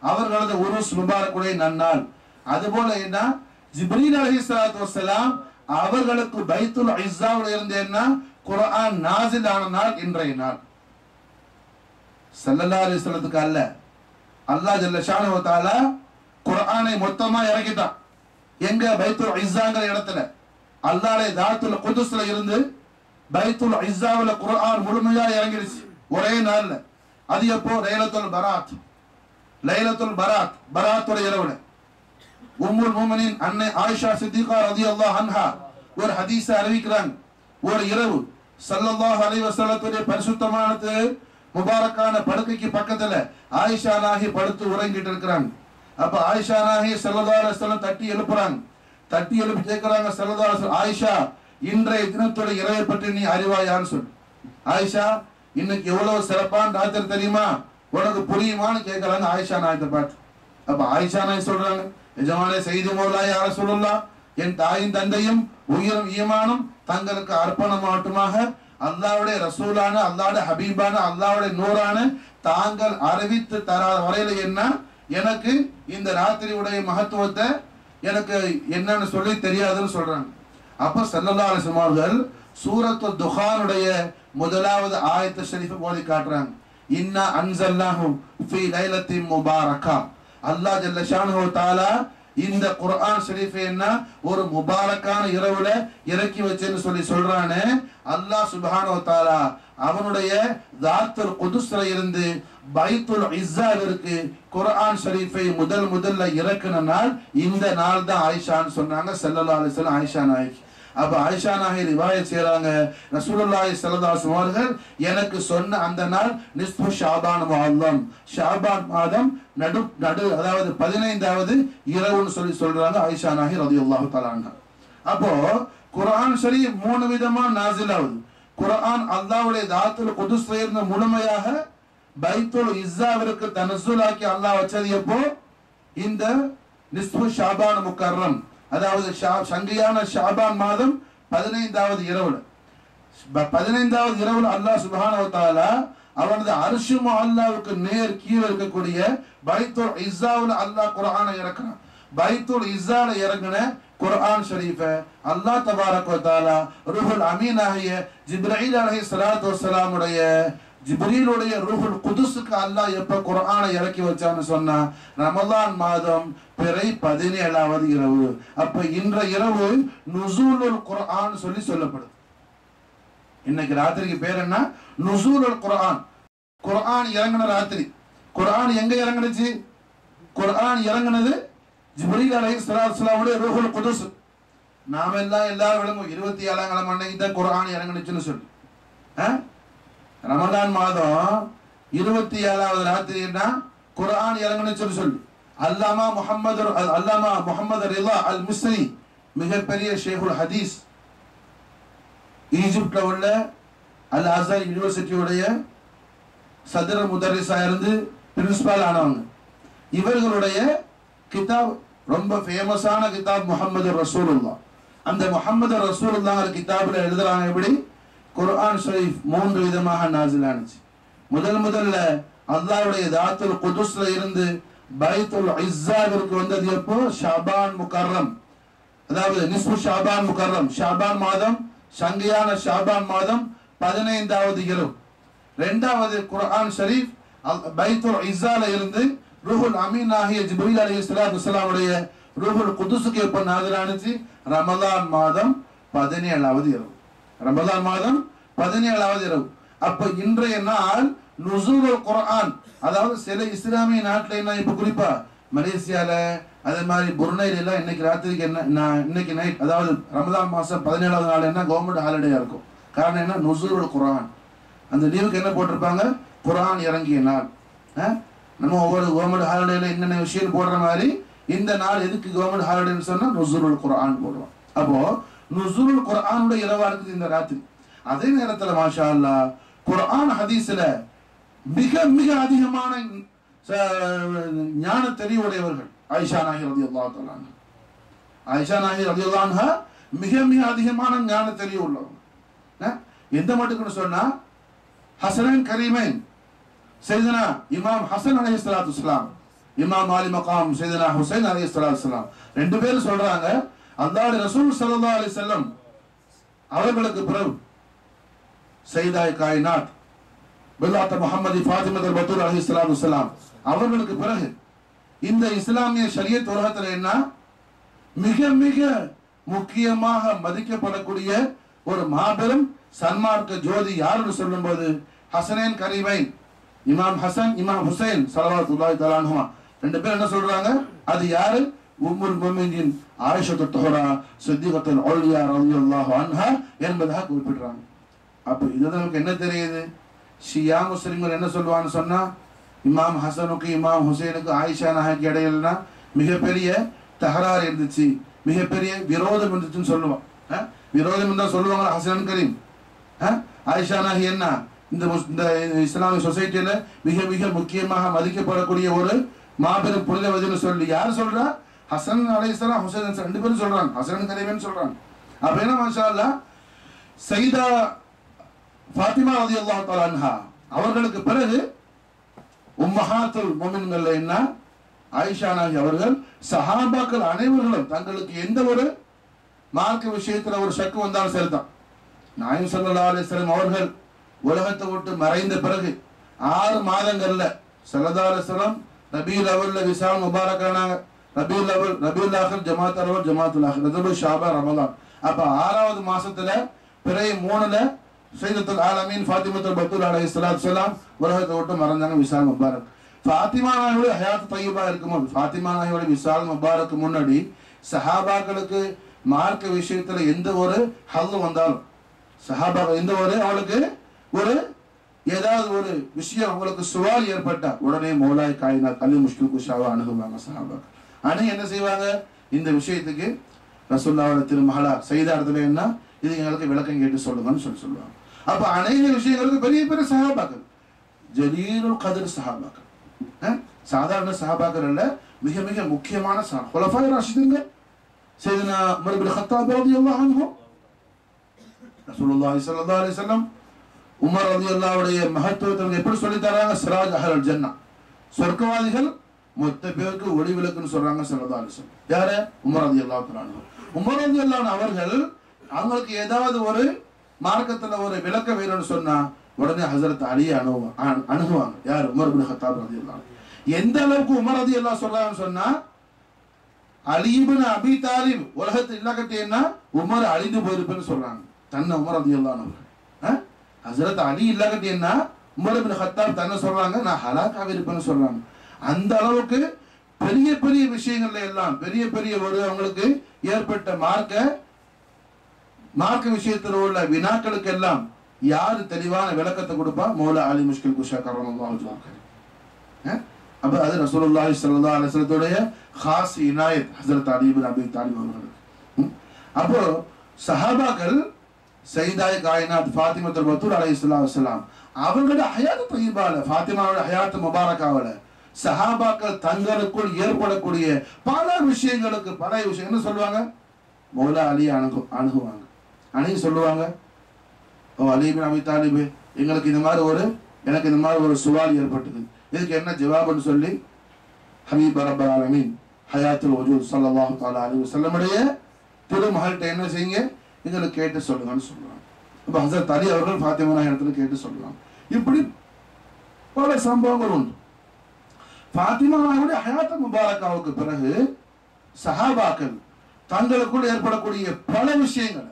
அவர்களது உருஸ் முபாரக்குடைய நன்னாள். அதுபோல என்ன ஜிப்ரீல் அலைஹிஸ்ஸலாத்து வஸ்ஸலாம் அவர்களுக்கு பைத்துல் இஸ்ஸாவில் இருந்து என்ன குர்ஆன் நாஸில் ஆன நாள் இன்றைய நாள். ஸல்லல்லாஹு அலைஹி வஸல்லத்துக்கு அல்ல, அல்லாஹ் ஜல்ல ஷானஹு வ தஆலா குர்ஆனை மொத்தமா இறக்கிட்டான். எங்க பைத்துல் இஸ்ஸாங்கிற இடத்துல அல்லாஹ்வுடைய தாத்துல் குதுஸ்ல இருந்து பைத்துல் இஸ்ஸாவுல குர்ஆன் முழுமையா இறங்கிடுச்சு ஒரே நாள்ல. அது எப்போ? லைலத்துல் பராத். லைலத்துல் பராத், பராத்துடைய இரவுல உம்முல் முஃமினீன் அன்னை ஆயிஷா சித்திகா ரலியல்லாஹு அன்ஹா ஒரு ஹதீஸை அறிவிக்கிறாங்க. ஒரு இரவு ஸல்லல்லாஹு அலைஹி வஸல்லத்துடைய பரிசுத்தமானது முபாரக்கான படுக்கைக்கு பக்கத்துல ஆயிஷா நாகி படுத்து உறங்கிட்டு இருக்கிறாங்க. அப்ப ஆயிஷா நாகி ஸல்லல்லாஹு அலைஹி வஸல்லம் தட்டி எழுப்புறாங்க. தட்டி எழுப்பி கேட்கிறாங்க, ஸல்லல்லாஹு அலைஹி வஸல்லம், ஆயிஷா இன்றைய தினத்துடைய இரவை பற்றி நீ அறிவாயான்னு சொல்லு. ஆயிஷா இன்னைக்கு எவ்வளவு சிறப்பான ராத்திரி தெரியுமா, உனக்கு புரியுமான்னு கேட்கறாங்க ஆயிஷா நாயத்தை பார்த்து. அப்ப ஆயிஷா நாய் சொல்றாங்க, எஜமானே செய்தி மௌலாய் யா ரசூலுல்லாஹ், என் தாயின் தந்தையும் உயிரும் ஈமானும் தங்களுக்கு அர்ப்பணமாட்டுமாக அல்லாஹ்வுடைய ரசூலான அல்லாஹ்வுடைய ஹபீபான அல்லாஹ்வுடைய நூறான தாங்கள் அறிவித்து தராத வரையில என்ன எனக்கு இந்த ராத்திரியுடைய மகத்துவத்தை எனக்கு என்னன்னு சொல்லி தெரியாதுன்னு சொல்றாங்க. அப்ப ஸல்லல்லாஹு அலைஹி வஸல்லம் அவர்கள் சூரத்துல் துஹானுடைய முதலாவது ஆயத்தை ஷரீஃபை ஓதி காட்டுறாங்க. இன்னா அன்ஸல்னாஹு ஃபீ லைலத்தின் முபாரக்கா. அல்லாஹ் ஜல்ல ஷானஹு வ தஆலா இந்த குர்ஆன் ஷரீஃபை என்ன ஒரு முபாரக்கான இரவுல இறக்கி வச்சேன்னு சொல்லி சொல்றானே. அல்லாஹ் சுப்ஹானஹு வ தஆலா அவனுடைய தாத்துல் குதுஸ்ல இருந்து பைத்துல் இஸ்ஸாவிற்கு குர்ஆன் ஷரீஃபை முதல் முதல்ல இறக்குன நாள் இந்த நாள் தான் ஆயிஷான்னு சொன்னாங்க ஸல்லல்லாஹு அலைஹி வஸல்லம் ஆயிஷா நாயகி. அப்ப ஆயிஷா நாயகி ரிவாயத் செய்றாங்க, ரசூலுல்லாஹி ஸல்லல்லாஹு அலைஹி வஸல்லம் அவர்கள் எனக்கு சொன்ன அந்த நாள் நிஸ்ஃபு ஷாபான் முஅல்லம், ஷாபான் மாதம் நடு நடு அதாவது பதினைந்தாவது இரவுன்னு சொல்லி சொல்றாங்க ஆயிஷா நாயகி ரலியல்லாஹு தஆலா அன்ஹா. அப்போ குர்ஆன் ஷரீஃப் மூணு விதமா நாஸில் ஆகுது. குர்ஆன் அல்லாஹ்வுடைய தாத்துல் குதுஸ்ல இருந்து முழுமையாக பைத்துல் இஸ்ஸாவிற்கு தனஸ்ஸுல் ஆக்கி அல்லாஹ் வச்சது எப்போ? இந்த நிஸ்ஃபு ஷாபான் முகர்ரம், அதாவது சங்கையான ஷாபான் மாதம் பதினைந்தாவது இரவுல. பதினைந்தாவது இரவுல அல்லாஹ் சுப்ஹானஹு வ தஆலா அவனது அர்ஷு முஅல்லாவுக்கு நேர் கீழே இருக்கக்கூடிய பைத்துல் இஸ்ஸாவுல அல்லாஹ் குர்ஆனை இறக்குறான். பைத்துல் இஸ்ஸால இறங்குன குர்ஆன் ஷரீஃபை அல்லாஹ் தபாரக வ தஆலா ரூஹுல் அமீன் ஆகிய ஜிப்ரீல் அலைஹிஸ்ஸலாத்து வஸ்ஸலாமுடைய ஜிப்ரீலுடைய ரூஹுல் குதுஸுக்கு அல்லாஹ் எப்ப குர்ஆனை இறக்கி வச்சான்னு சொன்னா ரமலான் மாதம் பிறை பதினேழாவது இரவு. அப்ப இன்ற இரவு நுசூலுல் குர்ஆன் சொல்லி சொல்லப்படுது. இன்னைக்கு ராத்திரிக்கு பேர் என்ன? நுசூலுல் குர்ஆன். குர்ஆன் இறங்கின ராத்திரி. குர்ஆன் எங்க இறங்குனுச்சு? குர்ஆன் இறங்குனது ஜிப்ரீல் அலைஹிஸ்ஸலாத்து வஸ்ஸலாமுடைய ரூஹுல் குதுஸ். நாம எல்லாம் எல்லாரும் விளங்கும் இருபத்தி ஏழாம் கிழமை அன்னைக்கு தான் குர்ஆன் இறங்குனுச்சுன்னு சொல்லி. ரமலான் மாதம் இருபத்தி ஏழாவது ராத்திரி என்ன குர்ஆன் இறங்குனுச்சுன்னு சொல்லி அல்லாமா முஹம்மது அல்லாமா முஹம்மது ரிலா அல் மிஸ்ரி மிகப்பெரிய ஷேகுல் ஹதீஸ், ஈஜிப்ட்ல உள்ள அல் அஸர் யூனிவர்சிட்டியுடைய சதர் முதர்ரிஸா இருந்து பிரின்சிபால் ஆனவங்க. இவர்களுடைய கிதாப் ரொம்ப ஃபேமஸான கிதாப் முஹம்மது ரசூலுல்லாஹ். அந்த முஹம்மது ரசூலுல்லாஹ் கிதாபில் எழுதுறாங்க எப்படி குர்ஆன் ஷரீஃப் மூன்று விதமாக நாஸில் ஆனுச்சு. முதல் முதல்ல அல்லாஹ்வுடைய தாத்துல் குதுஸ்ல இருந்து பைத்துல் இஸ்ஸாவிற்கு வந்தது எப்போ? ஷாபான் முகர்ரம், அதாவது நிஸ்ஃபு ஷாபான் முகர்ரம், ஷாபான் மாதம் சங்கையான ஷாபான் மாதம் பதினைந்தாவது இரவு. இரண்டாவது குர்ஆன் ஷரீஃப் பைத்துல் இஸ்ஸால இருந்து ரூஹுல் அமீன் ஆகிய ஜிப்ரீல் அலைஹிஸ்ஸலாத்து வஸ்ஸலாமுடைய ரூஹுல் குதுஸுக்கு எப்ப நாஸில் ஆனுச்சு? ரமலான் மாதம் பதினேழாவது இரவு. ரமலான் மாதம் பதினேழாவது இரவு. அப்ப இன்றைய நாள் நுசூலுல் குர்ஆன். அதாவது சில இஸ்லாமிய நாட்டில் என்ன இப்ப குறிப்பா மலேசியால அதே மாதிரி புருனைல எல்லாம் இன்னைக்கு ராத்திரிக்கு என்ன இன்னைக்கு நைட் அதாவது ரமலான் மாசம் பதினேழாவது நாள் என்ன கவர்மெண்ட் ஹாலிடேயா இருக்கும். காரணம் என்ன? நுசூலுல் குர்ஆன். அந்த லீவுக்கு என்ன போட்டிருப்பாங்க? குர்ஆன் இறங்கிய நாள். நம்ம ஒவ்வொரு கவர்மெண்ட் ஹாலிடேல என்னென்ன விஷயம் போடுற மாதிரி இந்த நாள் எதுக்கு கவர்மெண்ட் ஹாலிடேன்னு சொன்னா நுசூலுல் குர்ஆன் போடுவோம். அப்போ நுசூலுல் குர்ஆனுடைய இரவா இருக்குது இந்த ராத்திரி. அதே நேரத்துல மாஷா அல்லாஹ் குர்ஆன் ஹதீஸ்ல மிக மிக அதிகமான ஞான தெளிவுடையவர்கள் ஆயிஷா நாயகி ரலியல்லாஹு தஆலா அன்ஹா. ஆயிஷா நாயகி ரலியல்லாஹு அன்ஹா மிக மிக அதிகமான ஞான தெளிவு உள்ளவங்க. எந்த மட்டுக்குன்னு சொன்னா ஹஸனைன் கரீமைன் சையதுனா இமாம் ஹஸன் அலைஹிஸ்ஸலாத்து வஸ்ஸலாம் இமாம் ஆலி மகாம் சையதுனா ஹுசைன் அலைஹிஸ்ஸலாத்து வஸ்ஸலாம் ரெண்டு பேரும் சொல்றாங்க, அல்லாஹ்வுடைய ரசூல் ஸல்லல்லாஹு அலைஹி வஸல்லம் அவர்களுக்கு பிறகு சையதாய் காயினாத் பில்லாத் முஹம்மதி ஃபாத்திமத்துல் பத்தூல் அலைஹிஸ்ஸலாத்து வஸ்ஸலாம் அவர்களுக்கு பிறகு இந்த இஸ்லாமிய ஷரியத் உலகத்துல என்ன மிக மிக முக்கியமாக மதிக்கப்படக்கூடிய ஒரு மாபெரும் சன்மார்க்க ஜோதி யாருன்னு சொல்லும்போது ஹசனைன் கரீமைன் இமாம் ஹசன் இமாம் ஹுசைன் ஸல்லல்லாஹு தஆலா அன்ஹுமா ரெண்டு பேரும் என்ன சொல்றாங்க, அது யாரு? உம்முல் முஃமினீன் ஆயிஷத்து துஹரா சித்திகத்துல் உல்யா ரலியல்லாஹு அன்ஹா என்பதாக குறிப்பிடுறாங்க. அப்ப இதுல நமக்கு என்ன தெரியுது? ஷியா முஸ்லிம்கள் என்ன சொல்லுவான்னு சொன்னா, இமாம் ஹசனுக்கு இமாம் ஹுசைனுக்கு ஆயிஷா நாயகி இடையிலனா மிகப்பெரிய தகராறு இருந்துச்சு, மிகப்பெரிய விரோதம் இருந்துச்சுன்னு சொல்லுவான். விரோதம் இருந்தா சொல்லுவாங்க ஹசன் கரீம் ஆயிஷா நாயகி என்ன இந்த இஸ்லாமிய சொசைட்டியில மிக மிக முக்கியமாக மதிக்கப்படக்கூடிய ஒரு மாபெரும் புனிதவதின்னு சொல்லி யார் சொல்றா? ஹசன் அலைஹிஸ்ஸலாம் ஹுசைன் ரெண்டு பேரும் சொல்றாங்க, ஹசன் கரீம்னு சொல்றாங்க. அப்ப என்ன மாஷா அல்லாஹ் சையதா ஃபாத்திமா ரலியல்லாஹு தஆலா அன்ஹா அவர்களுக்கு பிறகு உம்மஹாத்துல் முஃமின்கள் என்ன ஆயிஷா நாயகி அவர்கள் சஹாபாக்கள் அனைவர்களும் தங்களுக்கு எந்த ஒரு மார்க்க விஷயத்துல ஒரு ஷக்கு வந்தாலும் சரிதான், நாயகம் ஸல்லல்லாஹு அலைஹி வஸல்லம் அவர்கள் உலகத்தை விட்டு மறைந்த பிறகு ஆறு மாதங்கள்ல ஸல்லல்லாஹு அலைஹி வஸல்லம் ரபீல் அவல்ல விசால் முபாரக்கானாங்க, ரபீல் அவல் ரபீல் ஆஹிர் ஜமாத் அவல் ஜமாத்துல் ஆஹிர் ரஜபு ஷாபான் ரமலான். அப்ப ஆறாவது மாசத்துல பிறை மூணுல சையதுல் ஆலமீன் ஃபாத்திமத்துல் பத்தூல் அலைஹிஸ்ஸலாத்து வஸ்ஸலாம் உலகத்தை விட்டு மறைஞ்சாங்க விசால் முபாரக். ஃபாத்திமா நாயோட ஹயாத் தய்யிபா இருக்கும்போது ஃபாத்திமா நாயோட விசால் முபாரக்கு முன்னாடி சஹாபாக்களுக்கு மார்க்க விஷயத்துல எந்த ஒரு ஹல்லு வந்தாலும் சஹாபா எந்த ஒரு அவளுக்கு ஒரு ஏதாவது ஒரு விஷயம் அவங்களுக்கு சுவால் ஏற்பட்டா உடனே மௌலாய் காயினாத் அலி முஷ்கில் குஷாவா அணுகுவாங்க சஹாபாக்கள். அணு என்ன செய்வாங்க, இந்த விஷயத்துக்கு ரசூலுல்லாஹி திருமகளா சைதாரத்துல என்ன இது எங்களுக்கு விளக்கம் கேட்டு சொல்லுங்கன்னு சொல்லி சொல்லுவாங்க. அப்ப அனைத்து விஷயங்களுக்கு பெரிய பெரிய சஹாபாக்கள் ஜலீலுல் கத்ர் சஹாபாக்கள், சாதாரண சஹாபாக்கள் அல்ல, மிக மிக முக்கியமான சஹாபா குலஃபாய் ராஷிதீன்கள் சையதுனா உமர் இப்னு கத்தாப் ரலியல்லாஹு அன்ஹு ரசூலுல்லாஹி ஸல்லல்லாஹு அலைஹி வஸல்லம் உமர் ரலியல்லாஹு உடைய மகத்துவத்தை எப்படி சொல்லி தராங்க? சிராஜ் அஹ்லுல் ஜன்னah, சொர்க்கவாதிகள் மொத்த பேருக்கு ஒளி விளக்குன்னு சொல்றாங்க ஸல்லல்லாஹு அலைஹி வஸல்லம். யாரு? உமர் ரலியல்லாஹு தஆலா அன்ஹு. உமர் ரலியல்லாஹு அன்ஹு அவர்கள் அவங்களுக்கு ஏதாவது ஒரு மார்க்கத்துல ஒரு விளக்க வேணும்னு சொன்னா உடனே ஹஸரத் அலியை அணுகுவாங்க அணுகுவாங்க யார்? உமர் இப்னு கத்தாப் ரலியல்லாஹு அன்ஹு. எந்த அளவுக்கு உமர் ரலியல்லாஹு சொல்றாங்கன்னு சொன்னா, அலி இப்னு அபி தாலிப் உலகத்தை இல்லாக்கட்டேன்னா உமர் அழிந்து போயிருப்பேன்னு சொல்றாங்க தன்னை உமர் ரலியல்லாஹு அன்ஹு. ஹஸரத் அலி இல்லாக்கட்டேன்னா உமர் இப்னு கத்தாப் தன்னை சொல்றாங்க நான் ஹலாக் ஆகிருப்பேன்னு சொல்றாங்க. அந்த அளவுக்கு பெரிய பெரிய விஷயங்கள்ல எல்லாம் பெரிய பெரிய ஒரு அவங்களுக்கு ஏற்பட்ட மார்க்க மார்க்க விஷயத்தில் உள்ள வினாக்களுக்கு எல்லாம் யாரு தெளிவான விளக்கத்தை கொடுப்பா? மௌலா அலி முஷ்கில் குஷா கர்ரமல்லாஹு வஜ்ஹஹு. அப்ப அது ரசூலுல்லாஹி ஸல்லல்லாஹு அலைஹி வஸல்லத்துடைய खास இனாயத் ஹஜ்ரத் அலி இப்னு அபி தாலிப் அவர்களுக்கு. அப்போ சஹாபாக்கள் சையதாய் காயினாத் ஃபாத்திமத்துல் பத்தூல் அலைஹிஸ்ஸலாத்து வஸ்ஸலாம் அவங்களுடைய ஹயாத் தய்யிபால ஃபாத்திமாவுடைய ஹயாத் முபாரக்காவல சஹாபாக்கள் தங்களுக்குள் ஏற்படக்கூடிய பல விஷயங்களுக்கு பல விஷயம் என்ன சொல்லுவாங்க? மௌலா அலி அணுகு அணுகுவாங்க அணுகி சொல்லுவாங்க, ஓ அலி இப்னு அபி தாலிப் எங்களுக்கு இந்த மாதிரி ஒரு எனக்கு இந்த மாதிரி ஒரு சுவால் ஏற்பட்டது, இதுக்கு என்ன ஜவாப்னு சொல்லி ஹபீப் ரப்பல் ஆலமீன் ஹயாத்துல் வஜூத் ஸல்லல்லாஹு தஆலா அலைஹி வஸல்லமுடைய திருமகள்கிட்ட என்ன செய்யுங்க எங்களுக்கு கேட்டு சொல்லுங்கன்னு சொல்லுவாங்க. இப்போ ஹஸரத் அலி அவர்கள் ஃபாத்திமா இடத்துல கேட்டு சொல்லுவாங்க. இப்படி பல சம்பவங்கள் உண்டு. ஃபாத்திமாவுடைய ஹயாத் முபாரக்காவுக்கு பிறகு சஹாபாக்கள் தங்களுக்குள் ஏற்படக்கூடிய பல விஷயங்கள்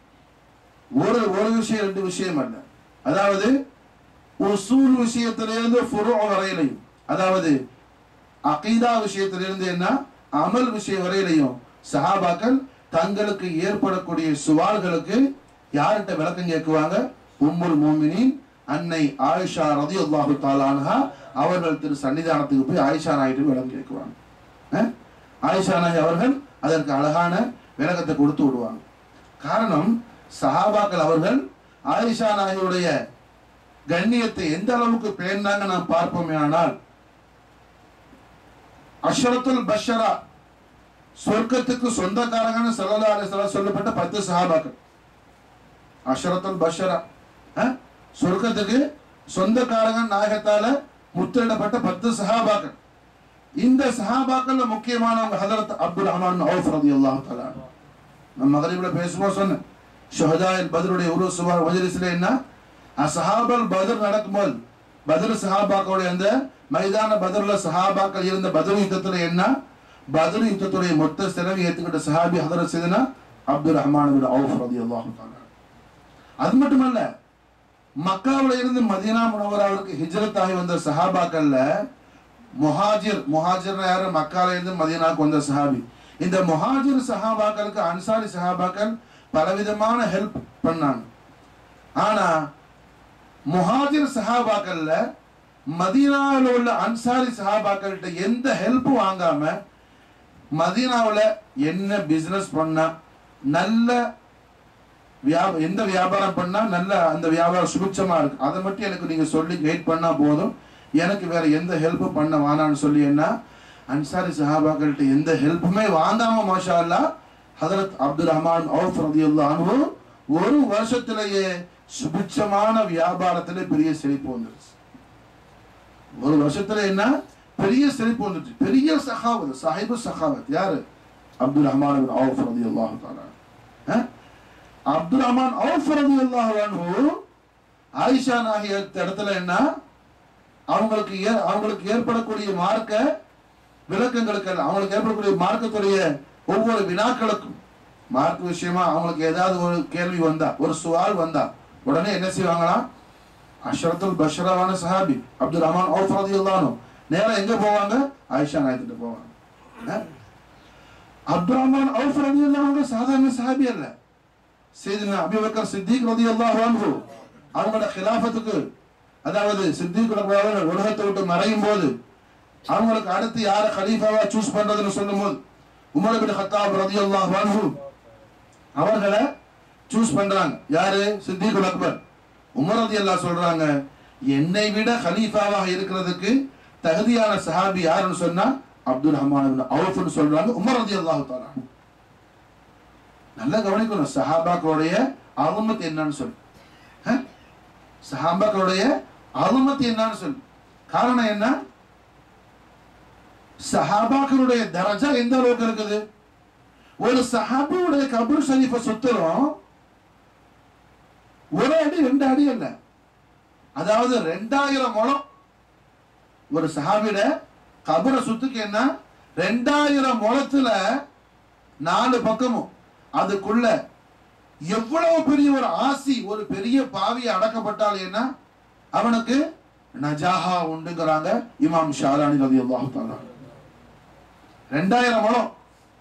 ஒரு ஒரு விஷயம் ரெண்டு விஷயம் அல்ல, அதாவது உசூல் விஷயத்திலிருந்து ஃபுரூ வரையிலையும், அதாவது அகீதா விஷயத்திலிருந்து என்ன அமல் விஷயம் வரையிலையும் சஹாபாக்கள் தங்களுக்கு ஏற்படக்கூடிய சுவால்களுக்கு யார்கிட்ட விளக்கம் கேட்குவாங்க? உம்முல் முஃமினீன் அன்னை ஆயிஷா ரலியல்லாஹு தஆலா அன்ஹா அவர்கள் திரு சன்னிதானத்துக்கு போய் ஆயிஷா நாயிட்டு விளக்கம் கேட்குவாங்க. ஆயிஷா நாயகி அவர்கள் அதற்கு அழகான விளக்கத்தை கொடுத்து விடுவாங்க. காரணம் சஹாபாக்கள் அவர்கள் ஆயிஷா நாயகியுடைய கண்ணியத்தை எந்த அளவுக்கு பேர்ந்தாங்க நாம் பார்ப்போமே. ஆனால் அஷ்ரத்துல் பஷரா சொர்க்கத்துக்கு சொந்தக்காரங்க ஸல்லல்லாஹு அலைஹி வஸல்லம் சொல்லப்பட்ட பத்து சஹாபாக்கள். அஷ்ரத்துல் பஷரா சொர்க்கத்துக்கு சொந்தக்காரங்க நாயகத்தால முத்திரிடப்பட்ட பத்து சஹாபாக்கள். இந்த சஹாபாக்கள்ல முக்கியமானவங்க ஹஜரத் அப்துல் ரஹ்மான் அவுஃப் ரலியல்லாஹு தஆலா. நம்ம மகரிப்ல பேசும்போது சொன்னேன், ஷுஹதாயில் பத்ருடைய ஒரு சுபார் மஜ்லிஸ்ல என்ன அஸ்ஹாபுல் பத்ர் நடக்கும்போது பத்ர் சஹாபாக்களுடைய அந்த மைதான பத்ர்ல சஹாபாக்கள் இருந்த பத்ர் யுத்தத்துல என்ன பத்ர் யுத்தத்துடைய மொத்த செலவு ஏத்துக்கிட்ட சஹாபி ஹஜரத் சையதுனா அப்துல் ரஹ்மான் இப்னு அவுஃப் ரலியல்லாஹு தஆலா. அது மட்டுமல்ல, மக்காவுல இருந்து மதீனா முனவராவுக்கு ஹிஜ்ரத் ஆகி வந்த சஹாபாக்கள்ல முஹாஜிர் முஹாஜிர் யாரு மக்கால இருந்து மதீனாவுக்கு வந்த சஹாபி. இந்த முஹாஜிர் சஹாபாக்களுக்கு அன்சாரி சஹாபாக்கள் பலவிதமான ஹெல்ப் பண்ணாங்க. ஆனா முஹாஜிர் சஹாபாக்கள்ல மதீனாவில் உள்ள அன்சாரி சஹாபாக்கள்கிட்ட எந்த ஹெல்ப்பும் வாங்காம மதீனாவுல என்ன பிசினஸ் பண்ணா நல்ல எந்த வியாபாரம் பண்ணா நல்ல அந்த வியாபாரம் சுபிட்சமா இருக்கு, அதை மட்டும் எனக்கு நீங்க சொல்லி கைட் பண்ணா போதும், எனக்கு வேற எந்த ஹெல்ப்பும் பண்ண வேணான்னு சொல்லி என்ன அன்சாரி சஹாபாக்கள்கிட்ட எந்த ஹெல்ப்புமே வாங்காம மாஷா அல்லாஹ் ஹஜரத் அப்துல் ரஹ்மான் அவுஃப் ரலியல்லாஹு அன்ஹு ஒரு வருஷத்திலேயே சுபிட்சமான வியாபாரத்திலே பெரிய செழிப்பு வந்துருச்சு. ஒரு வருஷத்துல என்ன பெரிய செழிப்பு வந்துருச்சு. பெரிய சஹாபத் சாஹிபு சஹாபத் யாரு? அப்துல் ரஹ்மான் இப்னு அவுஃப் ரலியல்லாஹு தஆலா. அப்துல் ரஹ்மான் அவுஃப் ரலியல்லாஹு அன்ஹு ஆயிஷா நாகிய இடத்துல என்ன அவங்களுக்கு அவங்களுக்கு ஏற்படக்கூடிய மார்க்க விளக்கங்களுக்கு அவங்களுக்கு ஏற்படக்கூடிய மார்க்கத்துடைய ஒவ்வொரு வினாக்களுக்கும் மார்க்க விஷயமா அவங்களுக்கு ஏதாவது ஒரு கேள்வி வந்தா ஒரு சுவால் வந்தா உடனே என்ன செய்வாங்களா, அஷ்ரத்துல் பஷ்ராவான சஹாபி அப்துல் ரஹ்மான் அவுஃப் ரலியல்லாஹு அன்ஹு நேரா எங்க போவாங்க? ஆயிஷா நாயகிட்ட போவாங்க. அப்துல் ரஹ்மான் அவுஃப் ரலியல்லாஹு அன்ஹு சாதாரண சஹாபி அல்ல, சையதுனா அபூபக்கர் சித்திக் ரலியல்லாஹு அன்ஹு அவங்களோட கிலாஃபத்துக்கு அதாவது சித்திக் அவர்கள் உலகத்தை விட்டு மறையும் போது அவங்களுக்கு அடுத்து யார கலீஃபாவா சூஸ் பண்றதுன்னு சொல்லும்போது உமர் இப்னு கத்தாப் ரலியல்லாஹு அன்ஹு அவர்களை சூஸ் பண்றாங்க. யாரு? சித்திக் அக்பர். உமர் ரலியல்லாஹு சொல்றாங்க, என்னை விட கலீஃபாவாக இருக்கிறதுக்கு தகுதியான சஹாபி யாருன்னு சொன்னா அப்துல் ரஹ்மான் இப்னு அவுஃப்னு சொல்றாங்க உமர் ரலியல்லாஹு தஆலா. நல்லா கவனிக்கணும், சஹாபாக்களுடைய அலமத் என்னன்னு சொல்லு, சஹாபாக்களுடைய அலமத் என்னன்னு சொல்லு. காரணம் என்ன? சஹாபாக்களுடைய தரஜா எந்த அளவுக்கு இருக்குது? ஒரு சஹாபியுடைய கபர் ஷரீஃபை சுத்தரும் ஒரு அடி ரெண்டு அடி அல்ல, அதாவது ரெண்டாயிரம் முழம் ஒரு சஹாபியோட கபரை சுத்துக்கு என்ன ரெண்டாயிரம் முழத்துல நாலு பக்கமும் அதுக்குள்ள எவ்வளவு பெரிய ஒரு ஆசி ஒரு பெரிய பாவியை அடக்கப்பட்டால் என்ன அவனுக்கு நஜாஹா உண்டுங்கிறாங்க இமாம் ஷாரானி ரலியல்லாஹு தஆலா. ரெண்டாயிரம் முழம்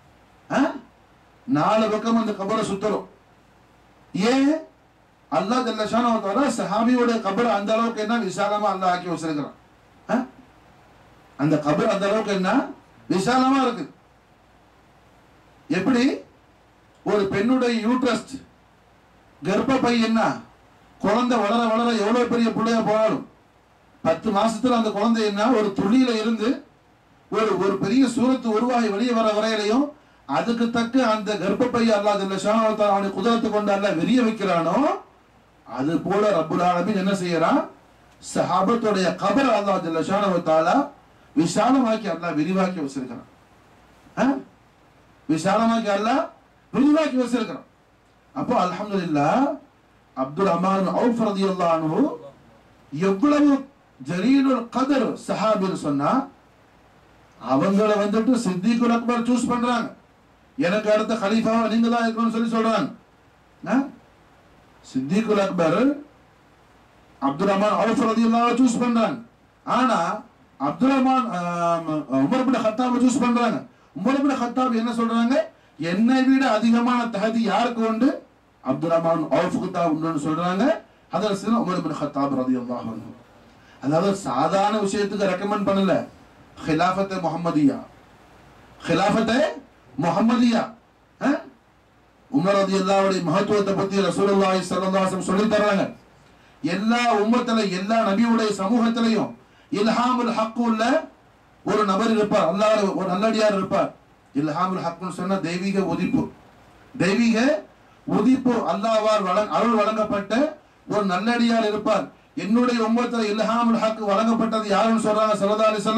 நாலு பக்கம் அந்த கபரை சுத்தரும். ஏன்? அல்லாஹ் ஜல்ல ஷானஹு வ தஆலா சஹாபியோட கபர் அந்த அளவுக்கு என்ன விசாலமா அல்லாஹ் ஆக்கி வச்சிருக்கிறான். அந்த கபர் அந்த அளவுக்கு என்ன விசாலமா இருக்கு. எப்படி? ஒரு பெண்ணுடைய யூட்ரஸ் கர்ப்பப்பை என்ன குழந்தை வளர வளர எவ்வளவு பெரிய பிள்ளையா போனாலும் பத்து மாசத்துல அந்த குழந்தை என்ன ஒரு துளியில இருந்து ஒரு ஒரு பெரிய சூரத்து உருவாகி வெளியே வர வரையிலையும் அதுக்கு தக்க அந்த கர்ப்பப்பை அல்லாஹ் ஜல்ல ஷானஹு வ தஆலா அவனுடைய குதிரத்தை கொண்டு அல்லாஹ் வெளிய வைக்கிறானோ அது போல ரப்புல் ஆலமீன் என்ன செய்யறான்? சஹாபத்துடைய கபர் அல்லாஹ் ஜல்ல ஷானஹு வ தஆலா விசாலமாக்கி அல்லாஹ் விரிவாக்கி வச்சிருக்கிறான். விசாலமாக்கி அல்லாஹ் விரிவாக்கி வச்சிருக்கிறான். அப்போ அல்ஹம்துலில்லாஹ் அப்துல் ரஹ்மான் அவுஃப் ரலியல்லாஹு அன்ஹு எவ்வளவு ஜலீலுல் கத்ர் சஹாபின்னு சொன்னா அவங்கள வந்துட்டு சித்திகுல் அக்பர் சூஸ் பண்றாங்க. எனக்கு அடுத்த கலீஃபாவா நீங்க தான் இருக்கணும்னு சொல்லி சொல்றாங்க. சித்திகுல் அக்பர் அப்துல் ரஹ்மான் அவுஃப் ரலியல்லாஹு சூஸ் பண்றாங்க. ஆனா Abdul Rahman Umar ibn Khattab choose பண்றாங்க. உமர் இப்னு கத்தாப் என்ன சொல்றாங்க? என்னை விட அதிகமான தகுதி யாருக்கு உண்டு? அப்துல் ரஹ்மான் அவுஃப்க்கு தான் உண்டுன்னு சொல்றாங்க. ஹஜ்ரத் சையதுனா உமர் இப்னு கத்தாப் ரலியல்லாஹு அன்ஹு. அதாவது சாதாரண விஷயத்துக்கு ரெக்கமெண்ட் பண்ணல, خلافت முஹம்மதியா خلافت முஹம்மதியா உமர் ரலியல்லாஹு அன்ஹு மஹத்துவத்தை பத்தி ரசூலுல்லாஹி ஸல்லல்லாஹு அலைஹி வஸல்லம் சொல்லி தராங்க. எல்லா உம்மத்துல எல்லா நபியுடைய சமூகத்திலையும் இல்ஹாமுல் ஹக் உள்ள ஒரு நபர் இருப்பார், அல்லாஹ் ஒரு நல்லடியார் இருப்பார். இல்ஹாமுல் ஹக்னு சொன்னா தெய்வீக உதிப்பு, தெய்வீக உதிப்பு அல்லாஹ்வால் அருள் வழங்கப்பட்ட ஒரு நல்லடியார் இருப்பார். என்னுடைய உம்மத்துல இல்ஹாமுல் ஹக் வழங்கப்பட்டது யாருன்னு சொல்றாங்க ஸல்லல்லாஹு அலைஹி வஸல்லம்?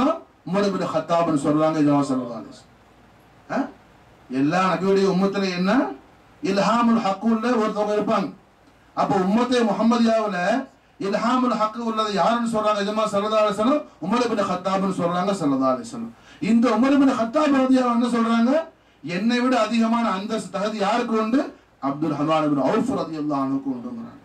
உமர் இப்னு கத்தாப்னு சொல்றாங்க ஜமாத் ஸல்லல்லாஹு அலைஹி வஸல்லம். எல்லா நபியுடைய உம்மத்துல என்ன இல்ஹாமுல் ஹக்குல்ல ஒருத்தவங்க இருப்பாங்க. அப்ப உம்மத்தே முஹம்மதியாவுல இல்ஹாமுல் ஹக்கு உள்ளது யாருன்னு சொல்றாங்க ஜமாத் ஸல்லல்லாஹு அலைஹி வஸல்லம்? உமர் இப்னு கத்தாப்னு சொல்றாங்க ஸல்லல்லாஹு அலைஹி வஸல்லம். இந்த உமர் இப்னு கத்தாப் ரலியல்லாஹு என்ன சொல்றாங்க? என்னை விட அதிகமான அந்தஸ்து தகுதி யாருக்கு உண்டு? அப்துல் ரஹ்மான் இப்னு அவுஃப் ரலியல்லாஹு அன்ஹுக்கு உண்டுங்கறாங்க.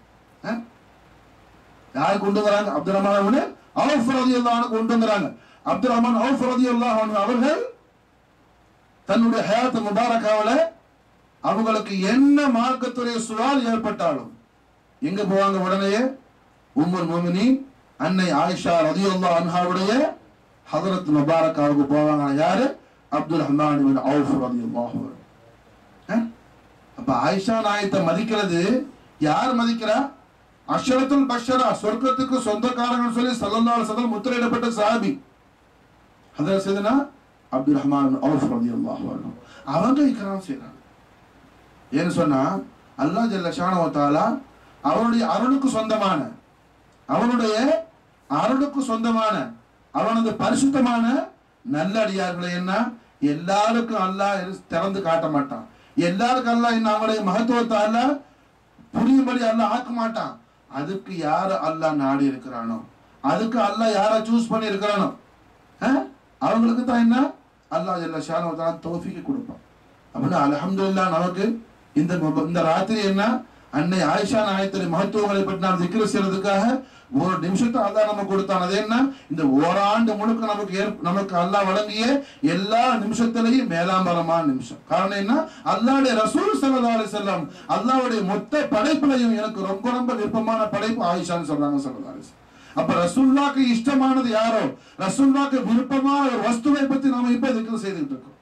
யாருக்கு உண்டுங்கறாங்க? அப்துல் ரஹ்மான் இப்னு அவுஃப் ரலியல்லாஹு அன்ஹுக்கு உண்டுங்கறாங்க. அப்துல் ரஹ்மான் அவுஃப் ரலியல்லாஹு அன்ஹு அவர்கள் தன்னுடைய ஹயாத் முபாரக்காவுல அவங்களுக்கு என்ன மார்க்கத்துடைய சுவால் ஏற்பட்டாலும் எங்க போவாங்க? உடனே உம்முல் முஃமினீன் அன்னை ஆயிஷா ரலியல்லாஹு அன்ஹாவுடைய ஹதரத் முபாரக்காவுக்கு போவாங்க. யாரு? அப்துல் ரஹ்மான் இப்னு அவுஃப் ரலியல்லாஹு அன்ஹு. அப்ப ஆயிஷா நாயத்தை மதிக்கிறது யார் மதிக்கிறா? அஷரத்துல் பஷரா, சொர்க்கத்துக்கு சொந்தக்காரங்க சொல்லி ஸல்லல்லாஹு அலைஹி வஸல்லம் முத்திரையிடப்பட்ட சஹாபி ஹதரத் சையதுனா அப்துல் ரஹ்மான் இப்னு அவுஃப் ரலியல்லாஹு அன்ஹு. அவங்க இக்ராம் செய்றாங்க. ஏன்னு சொன்னா அல்லாஹ் ஜல்ல ஷானஹு வ தஆலா அவனுடைய அருளுக்கு சொந்தமான அவனுடைய அருளுக்கு சொந்தமான அவனது பரிசுத்தமான நல்லடியார்களை என்ன எல்லாருக்கும் அல்லாஹ் திறந்து காட்ட மாட்டான். எல்லாருக்கும் அல்லாஹ் என்ன அவனுடைய மகத்துவத்தை அல்லாஹ் புரியும்படி அல்லாஹ் ஆக்க மாட்டான். அதுக்கு யாரு அல்லாஹ் நாடி இருக்கிறானோ, அதுக்கு அல்லாஹ் யாரை சூஸ் பண்ணி இருக்கிறானோ அவங்களுக்கு தான் என்ன அல்லாஹ் ஜல்ல ஷானஹு வ தஆலா தௌஃபீக் கொடுப்பான். அப்படின்னா அல்ஹம்துலில்லாஹ் நமக்கு இந்த இந்த ராத்திரி என்ன அன்னை ஆயிஷா நாயத்துடைய மகத்துவங்களை பற்றி நாம் திக்ர் செய்யறதுக்காக ஒரு நிமிஷத்தை அல்லாஹ் நமக்கு கொடுத்தான். அது என்ன? இந்த ஓராண்டு முழுக்க நமக்கு நமக்கு அல்லாஹ் வழங்கிய எல்லா நிமிஷத்திலையும் மேலாம்பரமான நிமிஷம். காரணம் என்ன? அல்லாஹ்வுடைய ரசூல் ஸல்லல்லாஹு அலைஹி வஸல்லம் அல்லாஹ்வுடைய மொத்த படைப்புலையும் எனக்கு ரொம்ப ரொம்ப விருப்பமான படைப்பு ஆயிஷான்னு சொல்றாங்க ஸல்லல்லாஹு அலைஹி வஸல்லம். அப்ப ரசூலுல்லாஹ்க்கு இஷ்டமானது யாரோ, ரசூலுல்லாஹ்க்கு விருப்பமான ஒரு வஸ்துவை பத்தி நாம இப்ப திக்ர் செய்துட்டு இருக்கோம்.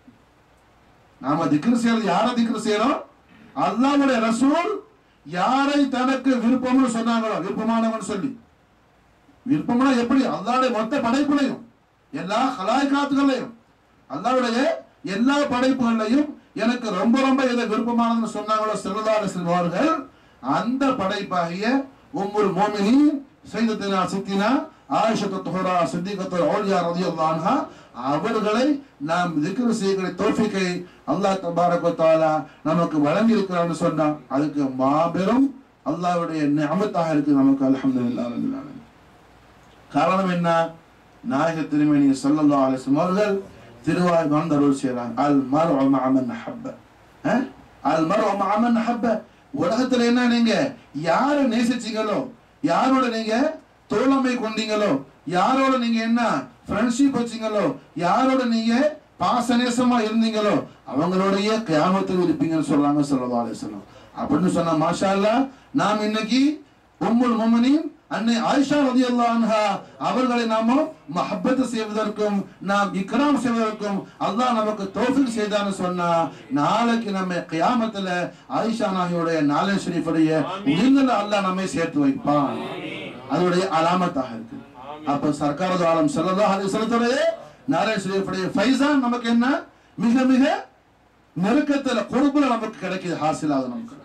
நாம திக்ர் செய்யறது யாரை திக்ர் செய்யறோம்? அல்லாஹ்வுடைய ரசூல் யாரை தனக்கு விருப்பம்னு சொன்னாங்களோ, விருப்பமானவன் சொல்லி. விருப்பம்னா எப்படி? அல்லாஹ்வுடைய மொத்த படைப்புலையும் எல்லா ஹலாய்காத்துகளையும் அல்லாஹ்வுடைய எல்லா படைப்புகளையும் எனக்கு ரொம்ப ரொம்ப எதை விருப்பமானதுன்னு சொன்னாங்களோ ஸல்லல்லாஹு அலைஹி வஸல்லம் அவர்கள் அந்த படைப்பாகிய உம்முல் முஃமினீன் சையதத்துனா சித்தினா ஆயிஷா துஹரா சித்திகத்துல் அவுலியா ரலியல்லாஹு அன்ஹா அவர்களை நாம் திக்ர் செய்கிற தௌஃபீக்கை அல்லாஹ் தபாரக வ தஆலா நமக்கு வழங்கி இருக்கிறான்னு சொன்னா அதுக்கு மாபெரும் அல்லாஹ்வுடைய நிஅமத்தாக இருக்கு நமக்கு. அல்ஹம்துலில்லாஹ் ரப்பில் ஆலமீன். காரணம் என்ன? நாயக திருமேனி ஸல்லல்லாஹு அலைஹி வஸல்லம் அவர்கள் திருவாய் வந்தருள் செய்றாங்க. அல் மர்உ மஅ மன் ஹப்ப. அல் மர்உ மஅ மன் ஹப்ப. உலகத்துல என்ன நீங்க யாரை நேசிச்சீங்களோ, யாரோட நீங்க தோழமை கொண்டீங்களோ, யாரோட நீங்க என்ன ஃப்ரெண்ட்ஷிப் வச்சீங்களோ, யாரோட நீங்க பாசநேசமா இருந்தீங்களோ அவங்களோடய கியாமத்தில் இருப்பீங்கன்னு சொல்றாங்க ஸல்லல்லாஹு அலைஹி வஸல்லம். அப்படின்னு சொன்னா மாஷா அல்லாஹ் நாம் இன்னைக்கு உம்முல் முஃமினீன் அன்னை ஆயிஷா ரலியல்லாஹு அன்ஹா அவர்களை நாம மஹப்பத் செய்வதற்கும் நாம் இக்ராம் செய்வதற்கும் அல்லாஹ் நமக்கு தௌஃபீக் செய்தான்னு சொன்னா நாளைக்கு நம்ம கியாமத்துல ஆயிஷா நாயகியுடைய நாலே ஷரீஃபுடைய உயிர்ல அல்லாஹ் நம்மை சேர்த்து வைப்பான். அதோடைய அலாமத்தாக இருக்கு. அப்ப சர்க்காரது ஆலம் ஸல்லல்லாஹு அலைஹி வஸல்லத்துடைய நாலே ஷரீஃபுடைய ஃபைஸான் நமக்கு என்ன மிக மிக நெருக்கத்துல குர்புல நமக்கு கிடைக்குது, ஹாசிலாக நமக்கு.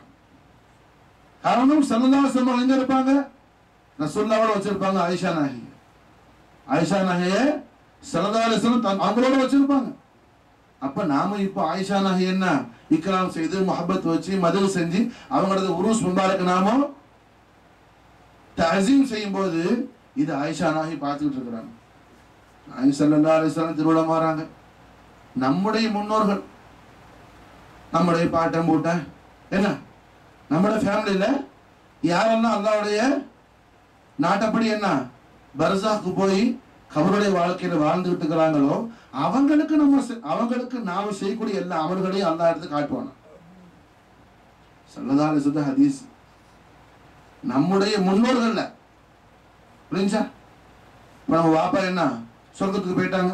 காரணம் ஸல்லல்லாஹு அலைஹி வஸல்லம் எங்க இருப்பாங்க? ரசூலுல்லாஹ்வோட வச்சிருப்பாங்க ஆயிஷா நாயகி. ஆயிஷா நாயகியை ஸல்லல்லாஹு அலைஹி வஸல்லம் அவங்களோட வச்சிருப்பாங்க. அப்ப நாம இப்ப ஆயிஷா நாயகி என்ன இக்ராம் செய்து முஹப்பத் வச்சு மதுரை செஞ்சு அவங்களோட உருஸ் முபாரக் நாம தஅஸீம் செய்யும் போது இது ஆயிஷா நாயகி பார்த்துக்கிட்டு இருக்கிறாங்க. நாயகி ஸல்லல்லாஹு அலைஹி வஸல்லம் திருவிழா மாறாங்க. நம்முடைய முன்னோர்கள் நம்முடைய பாட்டன் பூட்டன் என்ன நம்முடைய ஃபேமிலியில யாரெல்லாம் அல்லாஹ்வுடைய நாட்டப்படி என்ன பர்ஸாக்கு போய் கபருடைய வாழ்க்கையில வாழ்ந்துகிட்டு இருக்கிறாங்களோ அவங்களுக்கு நம்ம அவங்களுக்கு நாம செய்யக்கூடிய எல்லா அமல்களையும் அல்லாஹ் எடுத்து காட்டுவாங்க. ஸல்லல்லாஹு அலைஹி வஸல்லம் ஹதீஸ் நம்முடைய முன்னோர்கள்ல புரிஞ்சா நம்ம வாப்பா என்ன சொர்க்கத்துக்கு போயிட்டாங்க.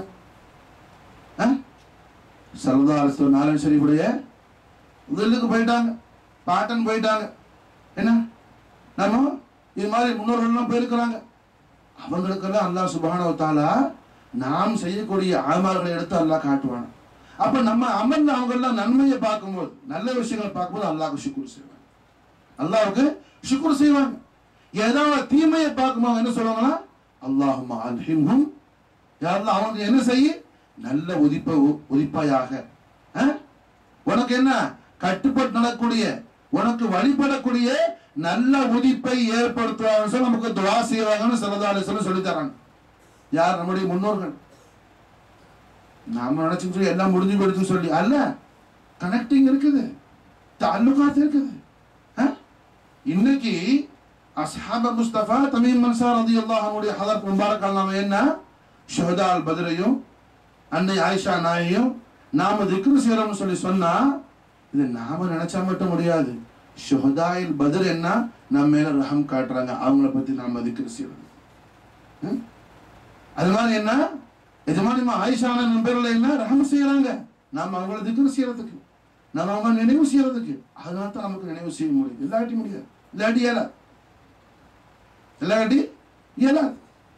ஸல்லல்லாஹு அலைஹி வஸல்லம் நாலு ஷரீஃபுடைய உதலுக்கு போயிட்டாங்க, பாட்டன் போயிட்டாங்க. என்ன நம்ம இது மாதிரி முன்னோர்கள்லாம் போயிருக்கிறாங்க. அவங்களுக்கெல்லாம் அல்லாஹ் சுப்ஹானஹு வ தஆலா நாம் செய்யக்கூடிய அமல்களை எடுத்து அல்லாஹ் காட்டுவாங்க. அப்ப நம்ம அமல்ல அவங்க எல்லாம் நன்மையை பார்க்கும்போது நல்ல விஷயங்களை பார்க்கும்போது அல்லாஹ்வுக்கு ஷுக்ர் செய்வாங்க, அல்லாஹ்வுக்கு ஷுக்ர் செய்வாங்க. ஏதாவது தீமையை பார்க்கும்போது என்ன சொல்லுவாங்கன்னா அல்லாஹும்ம அல்ஹிம்ஹும் யாரெல்லாம் அவனுக்கு என்ன செய்ய நல்ல உதிப்ப உதிப்பாயாக, உனக்கு என்ன கட்டுப்பட்டு நடக்கூடிய உனக்கு வழிபடக்கூடிய நல்ல உதிப்பை ஏற்படுத்துவாங்க சொல்லி நமக்கு துவா செய்வாங்கன்னு ஸல்லல்லாஹு அலைஹி வஸல்லம் சொல்லி தராங்க. யார்? நம்முடைய முன்னோர்கள். நாம நினைச்சு எல்லாம் முடிஞ்சு போயிடுச்சு சொல்லி அல்ல, கனெக்டிங் இருக்குது, தஅல்லுகாத் இருக்குது. இன்னைக்கு அஸ்ஹாப முஸ்தபா தமீம் மன்சார் ரலியல்லாஹு அன்ஹுடைய ஹதரத் முபாரக் அல்லாம என்ன ஷுஹதா அல் பத்ரையும் அன்னை ஆயிஷா நாயையும் நாம திக்ரு செய்யறோம்னு சொல்லி சொன்னா இது நாம நினைச்சா மட்டும் முடியாது. ஷுஹதாயில் பத்ர் என்ன நம்ம மேல ரஹம் காட்டுறாங்க, அவங்கள பத்தி நாம திக்ரு செய்யறது. அது மாதிரி என்ன எஜமானிமா ஆயிஷா நம்பர்ல என்ன ரஹம் செய்யறாங்க, நாம அவங்கள திக்ரு செய்யறதுக்கு, நம்ம அவங்க நினைவு செய்யறதுக்கு. அதனால தான் நமக்கு நினைவு செய்ய முடியுது. இல்லாட்டி முடியாது, இல்லாட்டி இயலாது, இல்லாட்டி இயலாது.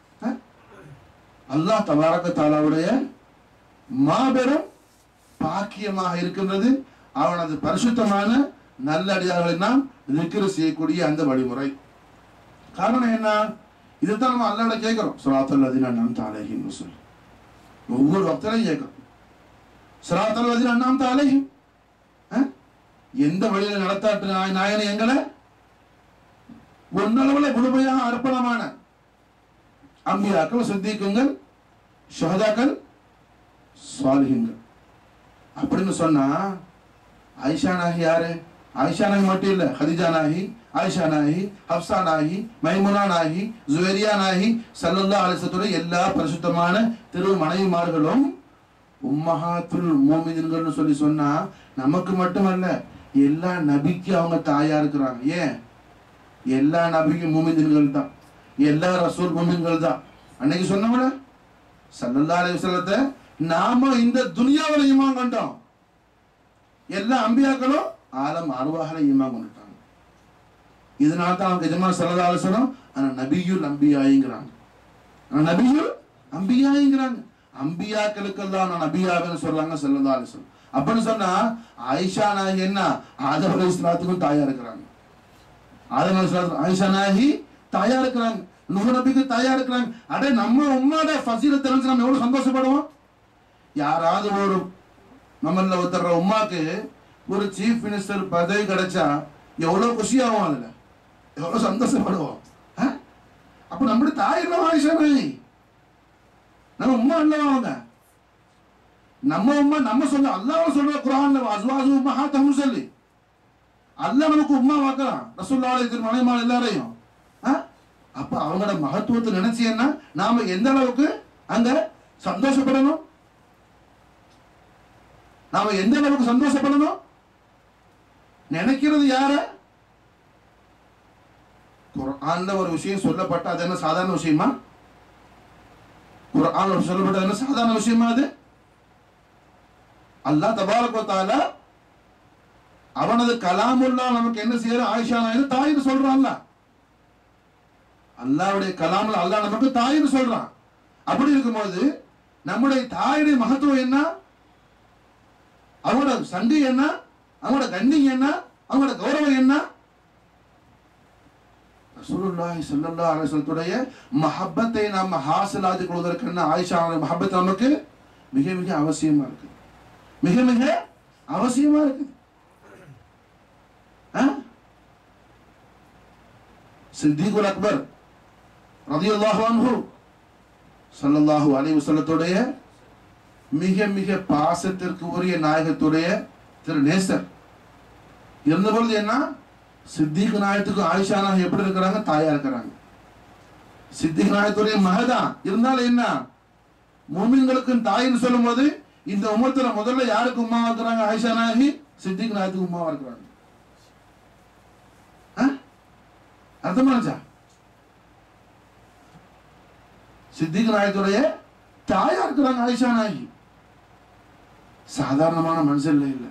அல்லாஹ் தபாரக தஆலாவுடைய மாபெரும் பாக்கியமாக இருக்கின்றது அவனது பரிசுத்தமான நல்லடியார்களை நாம் திக்ர் செய்யக்கூடிய அந்த வழிமுறை. காரணம் என்ன? இதுதான் நம்ம அல்லாஹ்ட கேட்கிறோம். ஸிராத்தல் லதீன அன்அம்த அலைஹிம் சொல்லி ஒவ்வொரு வக்திலையும் கேட்கிறோம். ஸிராத்தல் லதீன அன்அம்த அலைஹிம், எந்த வழியில நடத்தாட்டு நாயனை எங்களை ஒன்னளவுல முழுமையாக அர்ப்பணமான அம்பியாக்கள், சித்திக்குங்கள், ஷுஹதாக்கள், சாலிஹீன்கள் அப்படின்னு சொன்னா ஆயிஷா நாயகி யாரு? ஆயிஷா நாயகி மட்டும் இல்ல, ஹதீஜா நாயகி, ஆயிஷா நாயகி, ஹப்சா நாயகி, மைமுனா நாயகி, ஜுவைரியா நாயகி, ஸல்லல்லாஹு அலைஹி வஸல்லம் எல்லா பரிசுத்தமான திரு மனைவிமார்களும் உம்மஹாத்துல் மூமினீன்கள்னு சொல்லி சொன்னா நமக்கு மட்டுமல்ல எல்லா நபிக்கு அவங்க தாயா இருக்கிறாங்க. ஏன்? எல்லா நபிக்கும் மூமினீன்கள் தான், எல்லா ரசூல் மூமின்கள் தான். அன்னைக்கு சொன்னவங்கள ஸல்லல்லாஹு அலைஹி வஸல்லத்தை நாம இந்த துனியாவில ஈமான் கொண்டோம், எல்லா அம்பியாக்களும் ஆலம் அர்வாஹ்ல ஈமான் கொண்டுட்டாங்க. இதனால தான் அவங்க எஜமான் ஸல்லல்லாஹு அலைஹி வஸல்லம் ஆனா நபியுல் அம்பியாயிங்கிறாங்க, நபியுல் அம்பியாயிங்கிறாங்க. அம்பியாக்களுக்கெல்லாம் நான் நபியாவேன்னு சொல்றாங்க ஸல்லல்லாஹு அலைஹி வஸல்லம். அப்படின்னு சொன்னா ஆயிஷா நாயகி என்ன ஆதம் அலைஹிஸ்ஸலாத்துக்கும் தாயா இருக்கிறாங்க, ஆதம் அலைஹிஸ்ஸலாம் ஆயிஷா நாயகி தாயா இருக்கிறாங்க, நூஹ் நபிக்கு தாயா இருக்கிறாங்க. அட நம்ம உம்மோட ஃபஸீலத் தெரிஞ்சு நம்ம எவ்வளவு சந்தோஷப்படுவோம். யாராவது ஒரு நம்மள ஒருத்தர உம்மாக்கு ஒரு சீஃப் மினிஸ்டர் பதவி கிடைச்சா எவ்வளவு குஷியாகும், அதுல எவ்வளவு சந்தோஷப்படுவோம். அப்ப நம்முடைய தாய் இல்லவா ஆயிஷா நாயகி, நம்ம உம்மா இல்லவா அவங்க, நம்ம உம்மா. நம்ம சொல்ல அல்லாஹ் சொல்ற குர்ஆன்ல அஸ்வாஜு உம்மஹாத்துஹும் சொல்லி அல்லாஹ் நமக்கு உம்மா வாக்குறான், ரசூலுல்லாஹி அலைஹி வஸல்லம் மனைவிமார் எல்லாரையும். அப்ப அவங்களோட மகத்துவத்தை நினைச்சீங்கன்னா நாம எந்த அளவுக்கு அங்க சந்தோஷப்படணும், நாம எந்த அளவுக்கு சந்தோஷப்படணும். நினைக்கிறது யார? குர்ஆன்ல ஒரு விஷயம் சொல்லப்பட்ட அது என்ன சாதாரண விஷயமா? குர்ஆன்ல சொல்லப்பட்ட என்ன சாதாரண விஷயமா? அது அல்லாஹ் தபாரக வ தஆலா அவனது கலாமுல்லாஹ் நமக்கு என்ன செய்யற ஆயிஷா நாயகி தாயின்னு சொல்றான்ல, அல்லாஹ்வுடைய கலாமுல் அல்லாஹ் நமக்கு தாயின்னு சொல்றான். அப்படி இருக்கும்போது நம்முடைய தாயுடைய மகத்துவம் என்ன, அவங்களோட சண்டை என்ன, அவங்களோட கண்ணியம் என்ன, அவங்களோட கௌரவம் என்ன? ரசூலுல்லாஹி ஸல்லல்லாஹு அலைஹி வஸல்லத்துடைய மஹப்பத்தை நாம் ஹாசிலாதி கொள்வதற்கு என்ன ஆயிஷாவுடைய மஹப்பத் நமக்கு மிக மிக அவசியமா இருக்கு, மிக மிக அவசியமா இருக்கு. சித்திகுல் அக்பர் ரலியல்லாஹு அன்ஹு ஸல்லல்லாஹு அலைஹி வஸல்லத்துடைய மிக மிக பாசத்திற்கு உரிய நாயகத்துடைய திரு நேசர் இருந்த பொழுது என்ன சித்திக் நாயகத்துக்கு ஆயிஷா நாயகி எப்படி இருக்கிறாங்க? தாயா இருக்கிறாங்க. சித்திக் நாயகத்துடைய மகதான் இருந்தாலும் என்ன மூமின்களுக்கு தாயின்னு சொல்லும் போது இந்த உம்மத்துல முதல்ல யாருக்கு உம்மா இருக்கிறாங்க? ஆயிஷா நாயகி சித்திக் நாயகத்துக்கு உம்மாவா இருக்கிறாங்க. அர்த்தமாச்சா? சித்திக் நாயகத்துடைய தாயா இருக்கிறாங்க ஆயிஷா நாயகி. சாதாரணமான மனுஷன் இல்ல.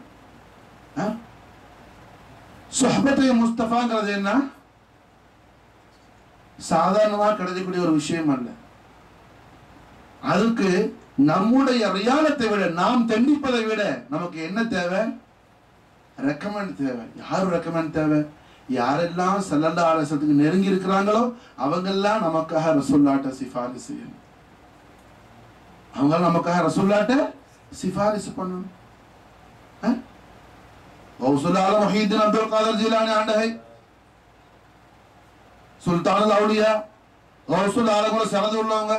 சுஹபத்தை முஸ்தபாங்கிறது என்ன? சாதாரணமாக கிடைக்கக்கூடிய ஒரு விஷயம் அல்ல. அதுக்கு நம்முடைய ரியாலத்தை விட நாம் தண்டிப்பதை விட நமக்கு என்ன தேவை? ரெக்கமெண்ட் தேவை. யாரு ரெக்கமெண்ட் தேவை? யாரெல்லாம் ஸல்லல்லாஹு அலைஹி வஸல்லத்துக்கு நெருங்கி இருக்கிறாங்களோ அவங்கெல்லாம் நமக்காக ரசூலுல்லாஹ்ட்ட சிஃபாரிஸ் செய்யணும். அவங்க நமக்காக ரசூலுல்லாஹ்ட்ட சிபாரிசு பண்ணணும். கௌசுல் ஆலம் வஹீதுன் அப்துல் காதர் ஜிலானி ஆண்டஹை சுல்தானுல் அவுலியா கௌசுல் ஆலம்ல சரது உள்ளவங்க.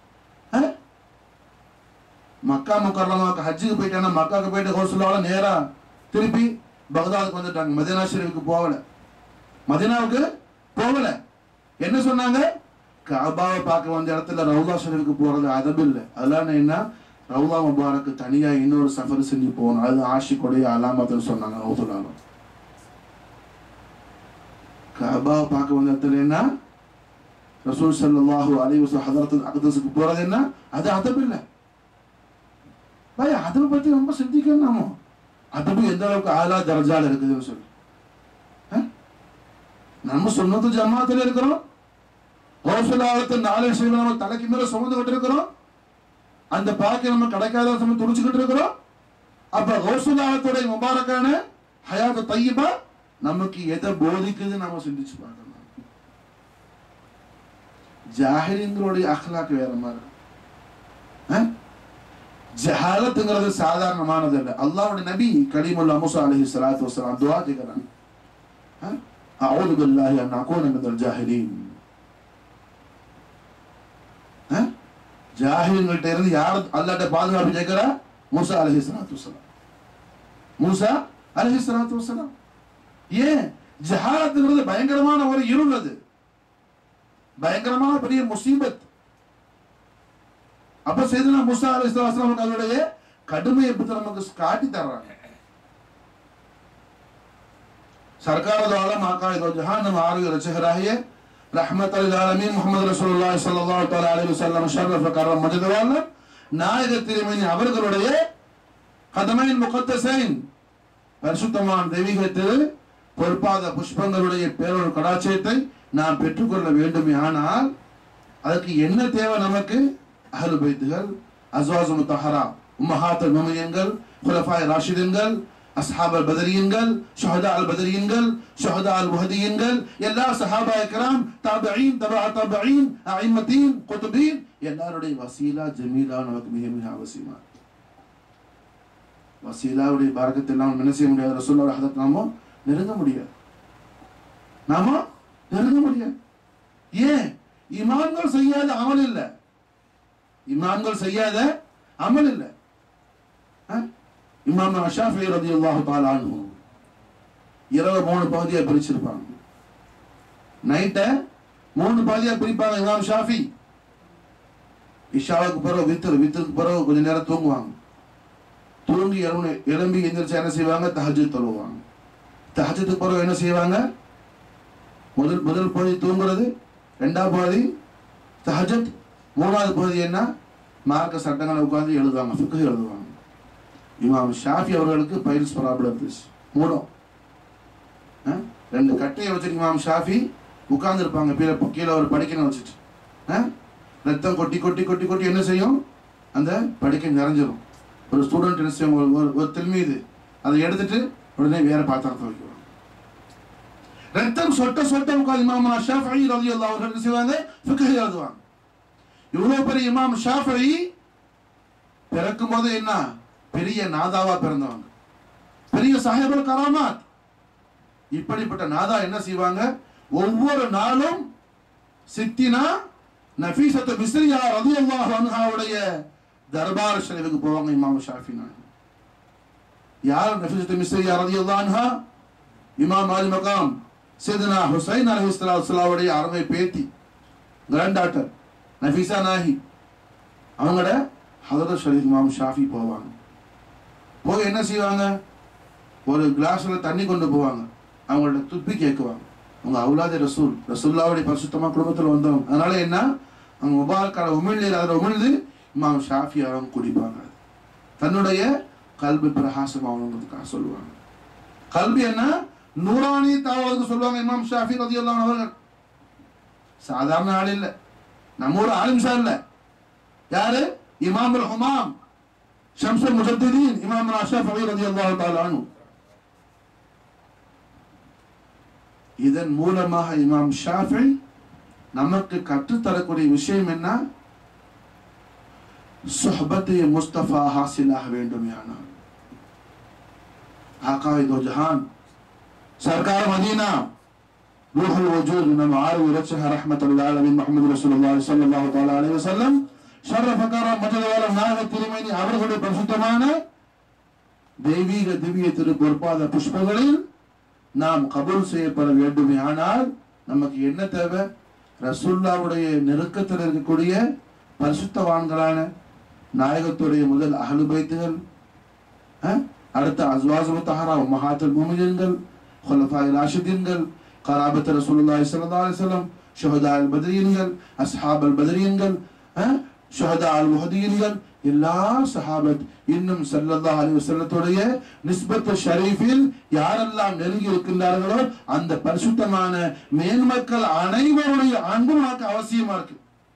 மக்கா முக்கர்ரமாவுக்கு ஹஜ்ஜுக்கு போயிட்டாங்க. மக்காவுக்கு போயிட்டு கௌசுல் ஆலம் நேரா திருப்பி பக்தாதுக்கு வந்துட்டாங்க. மதீனா ஷரீஃபுக்கு போகல, மதீனாவுக்கு போகல. என்ன சொன்னாங்க? கஅபாவை பார்க்க வந்த இடத்துல ரவுலா ஷரீஃபுக்கு போறது அதபு இல்லை. அதெல்லாம் என்ன, ரவுலா முபாரக்கு தனியா இன்னொரு சஃபர் செஞ்சு போகணும். அது ஆஷிக்குடைய அலாமத்துன்னு சொன்னாங்க. கௌசுல் ஆலம் கஅபாவை பார்க்க வந்த இடத்துல என்ன, ரசூல் ஸல்லல்லாஹு அலைஹி வஸல்லம் ஹதரத்துல் அக்தஸுக்கு போறது என்ன, அது அதபு இல்லை. பாய் அதபு பத்தி ரொம்ப சிந்திக்கணும். நாம அதபு எந்த அளவுக்கு ஆலா தரஜால இருக்குதுன்னு சொல்லி நம்ம சுன்னத்து ஜமாத்துல இருக்கிறோம். கௌசுல் ஆலத்தின் நாலு விஷயங்கள் நம்ம தலைக்கு மேல சுமந்துகிட்டு இருக்கிறோம். அந்த பாக்கி நம்ம கிடைக்காத சமயம் துடிச்சுக்கிட்டு இருக்கிறோம். அப்ப கௌசுல் ஆலத்துடைய முபாரக்கான ஹயாத் தய்யிபா நமக்கு எதை போதிக்குது நாம சிந்திச்சு பார்க்கணும். ஜாஹிலிங்களுடைய அஹ்லாக் வேற மாதிரி. ஜஹாலத்துங்கிறது சாதாரணமானது இல்லை. அல்லாஹ்வுடைய நபி கலீமுல்லாஹ் மூஸா அலைஹிஸ்ஸலாத்து வஸ்ஸலாம் துஆ கேக்குறாங்க, அஊது பில்லாஹி அன் அகூன மினல் ஜாஹிலீன். ஜாஹில்கிட்ட இருந்து யார் அல்லாஹ்ட்ட பாதுகாப்பு கேட்கிறா? மூஸா அலைஹிஸ்ஸலாத்து வஸ்ஸலாம். மூஸா அலைஹிஸ்ஸலாத்து வஸ்ஸலாம். ஏன்? ஜஹாலத்துங்கிறது பயங்கரமான ஒரு இருள், அது பயங்கரமான பெரிய முசீபத். அப்ப சையதுனா மூஸா அலைஹிஸ்ஸலாத்து வஸ்ஸலாம் அவருடைய கடுமையை பத்தி நமக்கு காட்டி தர்றாங்க. सरकार दो आलम आका दो जहान मारू रचहरा है रहमत लिल आलमीन முஹம்மது ரசூலுல்லாஹி ஸல்லல்லாஹு தஆலா அலைஹி வஸல்லம் ஷரஃப கரம் மஜ்து வல்ல நாயக திருமேனி அவர்களுடைய கதமைன் முகத்தஸைன் பரிசுத்தமான தெய்வீக திரு பொற்பாத புஷ்பங்களுடைய பேரொரு கடாட்சியத்தை நாம் பெற்றுக்கொள்ள வேண்டுமே. ஆனால் அதுக்கு என்ன தேவை? நமக்கு அஹ்லுல் பைத்துகள், அஸ்வாஜு முத்தஹரா, உம்மஹாத்துல் முமினீன்கள், குலஃபாய் ராஷிதீன்கள், அஸ்ஹாப் அல் பத்ரியன்கள், ஷுஹதா அல் பத்ரியன்கள், ஷுஹதா அல் முஹதியன்கள், எல்லா சஹாபாயே கிராம், தாபிஈன், தபா தாபிஈன், அஇம்மத்தீன், குதுபீன் எல்லாருடைய வசீலா ஜமீலா நமக்கு மிக மிக அவசியமா. வசீலாவுடைய பரக்கத்தை நாம் என்ன செய்ய முடியாது? ரசூலுல்லாஹ் ஹதரத் நாம நெருங்க முடியாது, நாம நெருங்க முடியாது. ஏன்? இமாம்கள் செய்யாத அமல் இல்லை, இமாம்கள் செய்யாத அமல் இல்லை. இமாம் ஷாஃபி ரலியல்லாஹு தஆலா அன்ஹு இரவு மூணு பகுதியா பிரிச்சிருப்பாங்க. நைட்ட மூணு பகுதியா பிரிப்பாங்க இமாம் ஷாஃபி. இஷாவுக்கு பிறகு வித்ர், வித்ருக்கு பிறகு கொஞ்ச நேரம் தூங்குவாங்க. தூங்கி எழும்பி எழும்பி எந்திரிச்சு என்ன செய்வாங்க? தஹஜ்ஜுத் தொழுவாங்க. தஹஜ்ஜுத்துக்கு பிறகு என்ன செய்வாங்க? முதல் முதல் பகுதி தூங்குறது, ரெண்டாவது பகுதி தஹஜ்ஜுத், மூணாவது பகுதி என்ன? மார்க்க சட்டங்களை உட்கார்ந்து எழுதுவாங்க, ஃபிக்ஹ் எழுதுவாங்க. இமாம் ஷாஃபி அவர்களுக்கு பைல்ஸ் ப்ராப்ளம் இருந்துச்சு, மூலம். ரெண்டு கட்டையை வச்சுட்டு இமாம் ஷாஃபி உட்கார்ந்து இருப்பாங்க, கீழே கீழே ஒரு படுக்கையை வச்சுட்டு. ரத்தம் கொட்டி கொட்டி கொட்டி கொட்டி என்ன செய்யும்? அந்த படுக்கை நிறைஞ்சிடும். ஒரு ஸ்டூடெண்ட் என்ன செய்யும்? ஒரு ஒரு திருமீது அதை எடுத்துட்டு உடனே வேற பாத்திரத்தை வைக்குவாங்க. ரத்தம் சொட்ட சொட்ட உட்கார்ந்து இமாம் ஷாஃபி ரலியல்லாஹு அன்ஹு என்ன செய்வாங்க? ஃபிக்ஹ் எழுதுவாங்க. இவ்வளவு பெரிய இமாம் ஷாஃபி பிறக்கும் போது என்ன பெரிய நாதாவா பிறந்தவங்க, பெரிய சாஹிபுல் கராமாத். இப்படிப்பட்ட நாதா என்ன செய்வாங்க? ஒவ்வொரு நாளும் சித்தினா நஃபீஸத்து மிஸ்ரியா ரலியல்லாஹு அன்ஹாவுடைய தர்பார் ஷரீஃபுக்கு போவாங்க இமாம் ஷாஃபி. யார் நஃபீஸத்து மிஸ்ரியா ரலியல்லாஹு அன்ஹா? இமாம் அலி மகாம் சையதுனா ஹுசைன் அலைஹிஸ்ஸலாத்து வஸ்ஸலாமுடைய அருமை பேத்தி, கிராண்ட் டாட்டர் நஃபீஸா நாஹி. அவங்களோட ஹதரத் ஷரீஃப் இமாம் ஷாஃபி போவாங்க. போய் என்ன செய்வாங்க? ஒரு கிளாஸ்ல தண்ணி கொண்டு போவாங்க. அவங்கள்ட்ட துப்பி கேட்குவாங்க, அவங்க அவுலாதே ரசூல், ரசூலுல்லாஹ்வுடைய பரிசுத்தமா குடும்பத்தில் வந்தவங்க. அதனால என்ன, அவங்க முபாரக்கான உமிழ்நீர் அதில் உமிழ்ந்து இமாம் ஷாஃபி அவங்க குடிப்பாங்க. தன்னுடைய கல்வி பிரகாசம் அவங்களுக்காக சொல்லுவாங்க. கல்வி என்ன? நூறானி தாவதுக்கு சொல்லுவாங்க இமாம் ஷாஃபி ரலியல்லாஹு அன்ஹு அவர்கள். சாதாரண ஆள் இல்லை, நம்ம ஒரு ஆலிம்சா இல்லை. யாரு? இமாம் அல் ஹுமாம் ஷம்சுல் முஜத்திதீன் இமாம் ஷாஃபி ரலியல்லாஹு தஆலா அன்ஹு. இதன் மூலமாக இமாம் ஷாஃபி நமக்கு கற்றுத்தரக்கூடிய விஷயம் என்ன? சுஹ்பத் முஸ்தபா ஹாசிலாக வேண்டுமானால் ஆகாய் தோ ஜஹான் सरकार मदीना रूहुल वजूद नम आरु रचह रहमतुल्लाह अलैहि मुहम्मद रसूलुल्लाह सल्लल्लाहु तआला अलैहि वसल्லம் ஷரஃப கரம் மஜ்தவால நாக திருமேனி அவர்களுடைய பரிசுத்தமான தெய்வீக திவ்ய திரு பொற்பாத புஷ்பங்களில் நாம் கபூல் செய்யப்பட வேண்டுமே. ஆனால் நமக்கு என்ன தேவை? ரசூலுல்லாஹ்வுடைய நெருக்கத்தில் இருக்கக்கூடிய பரிசுத்தவான்களான நாயகத்துடைய முதல் அஹ்லு பைத்துகள், அடுத்த அஸ்வாஜ் முத்தஹரா உம்மஹாத்துல் முஃமினீன்கள், خلفاء ராஷிதீன்கள், கராபத் ரசூலுல்லாஹி ஸல்லல்லாஹு அலைஹி வஸல்லம், ஷுஹதா அல் பத்ரீன்கள், அஸ்ஹாப் அல் பத்ரீன்கள், ஷுஹதா அல் முஹதீன்கள், எல்லா சஹாபத் இன்னும் ஸல்லல்லாஹு அலைஹி வஸல்லத்துடைய நிஸ்பத் ஷரீஃபில் யாரெல்லாம் நெருங்கி இருக்கின்றார்களோ அந்த பரிசுத்தமான மேன்மக்கள் அனைவருடைய அன்பு நமக்கு அவசியமா இருக்கு.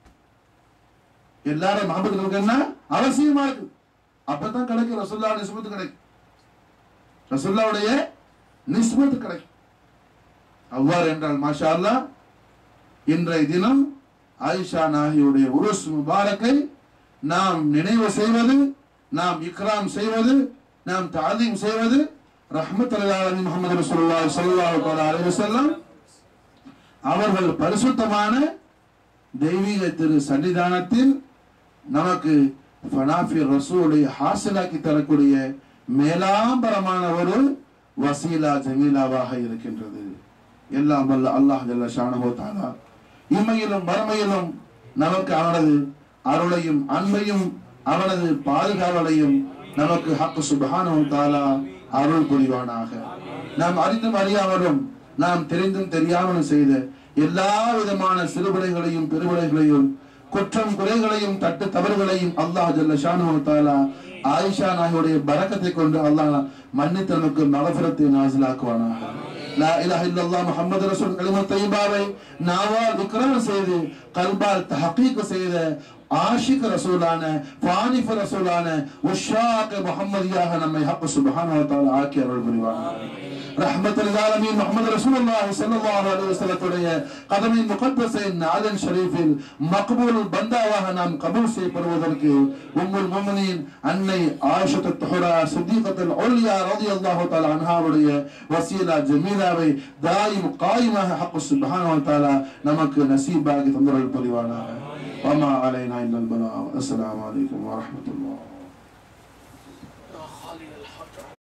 எல்லாரும் மஹபத் இருக்குன்னா அவசியமா இருக்கு. அப்பதான் கிடைக்கும் ரசூலுல்லாஹ் நிஸ்பத் கிடைக்கும், ரசூலுல்லாஹ்வுடைய நிஸ்பத் கிடைக்கும். அவ்வாறு என்றால் மாஷா அல்லாஹ் இன்றைய தினம் ஆயிஷா நாயகியுடைய உருஸ் முபாரக்கை நாம் நினைவு செய்வது, நாம் இக்ராம் செய்வது, நாம் தஅதீம் செய்வது ரஹ்மத்துல் ஆலமீன் முஹம்மது ரசூலுல்லாஹி ஸல்லல்லாஹு அலைஹி வஸல்லம் அவர்கள் பரிசுத்தமான தெய்வீக திரு சன்னிதானத்தில் நமக்கு ஃபனாஃபி ரசூலுடைய ஹாசிலாக்கி தரக்கூடிய மேலாம்பரமான ஒரு வசீலா ஜமீலாவாக இருக்கின்றது. எல்லாம் வல்ல அல்லாஹ் ஜல்ல ஷானஹு வ தஆலா இம்மையிலும் மறுமையிலும் நமக்கு அவனது அருளையும் அன்பையும் அவனது பாதுகாவலையும் நமக்கு ஹக் சுப்ஹானஹு வ தஆலா அருள் புரிவானாக. நாம் அறிந்தும் அறியாமலும் நாம் தெரிந்தும் தெரியாமலும் செய்த எல்லா விதமான சிறுபிழைகளையும் பெருபிழைகளையும் குற்றம் குறைகளையும் தட்டு தவறுகளையும் அல்லாஹ் ஜல்ல ஷானஹு வ தஆலா ஆயிஷா நாயகியுடைய பரக்கத்தை கொண்டு அல்லாஹ் மன்னித்து நமக்கு மகஃபிரத்தை நாஸிலாக்குவானாக. லா இலாஹ இல்லல்லாஹ் முஹம்மது ரசூல் கலிமத் தய்யிபாவை நாவால் இக்ரார் செய்து கல்பால் தஹகீக் செய்த ஆஷிக் ரசூலான ஃபானிஃப் ரசூலான உஷாக் முஹம்மதியாக நம்மை ஹக் சுப்ஹானஹு வ தஆலா ஆக்கி அருள் புரிவானாக. ரஹ்மத்துல் ஆலமீன் முஹம்மது ரசூலுல்லாஹி ஸல்லல்லாஹு அலைஹி வஸல்லத்துடைய கதமின் முகத்தஸின் நாதன் ஷரீஃபில் மக்பூல் பந்தாவாக நாம் கபூல் செய்யப்படுவதற்கு உம்முல் முஃமினீன் அன்னை ஆயிஷா துஹரா சித்திகத்துல் உல்யா ரலியல்லாஹு தஆலா அன்ஹாவுடைய வசீலா ஜமீலாவை தாயிம் காயிமாக ஹக் சுப்ஹானஹு வ தஆலா நமக்கு நசீபாகி தந்தருள் புரிவானாக. வமா அலைனா இல்லல் பலாக். அஸ்ஸலாமு அலைக்கும் வ ரஹ்மத்துல்லாஹ்.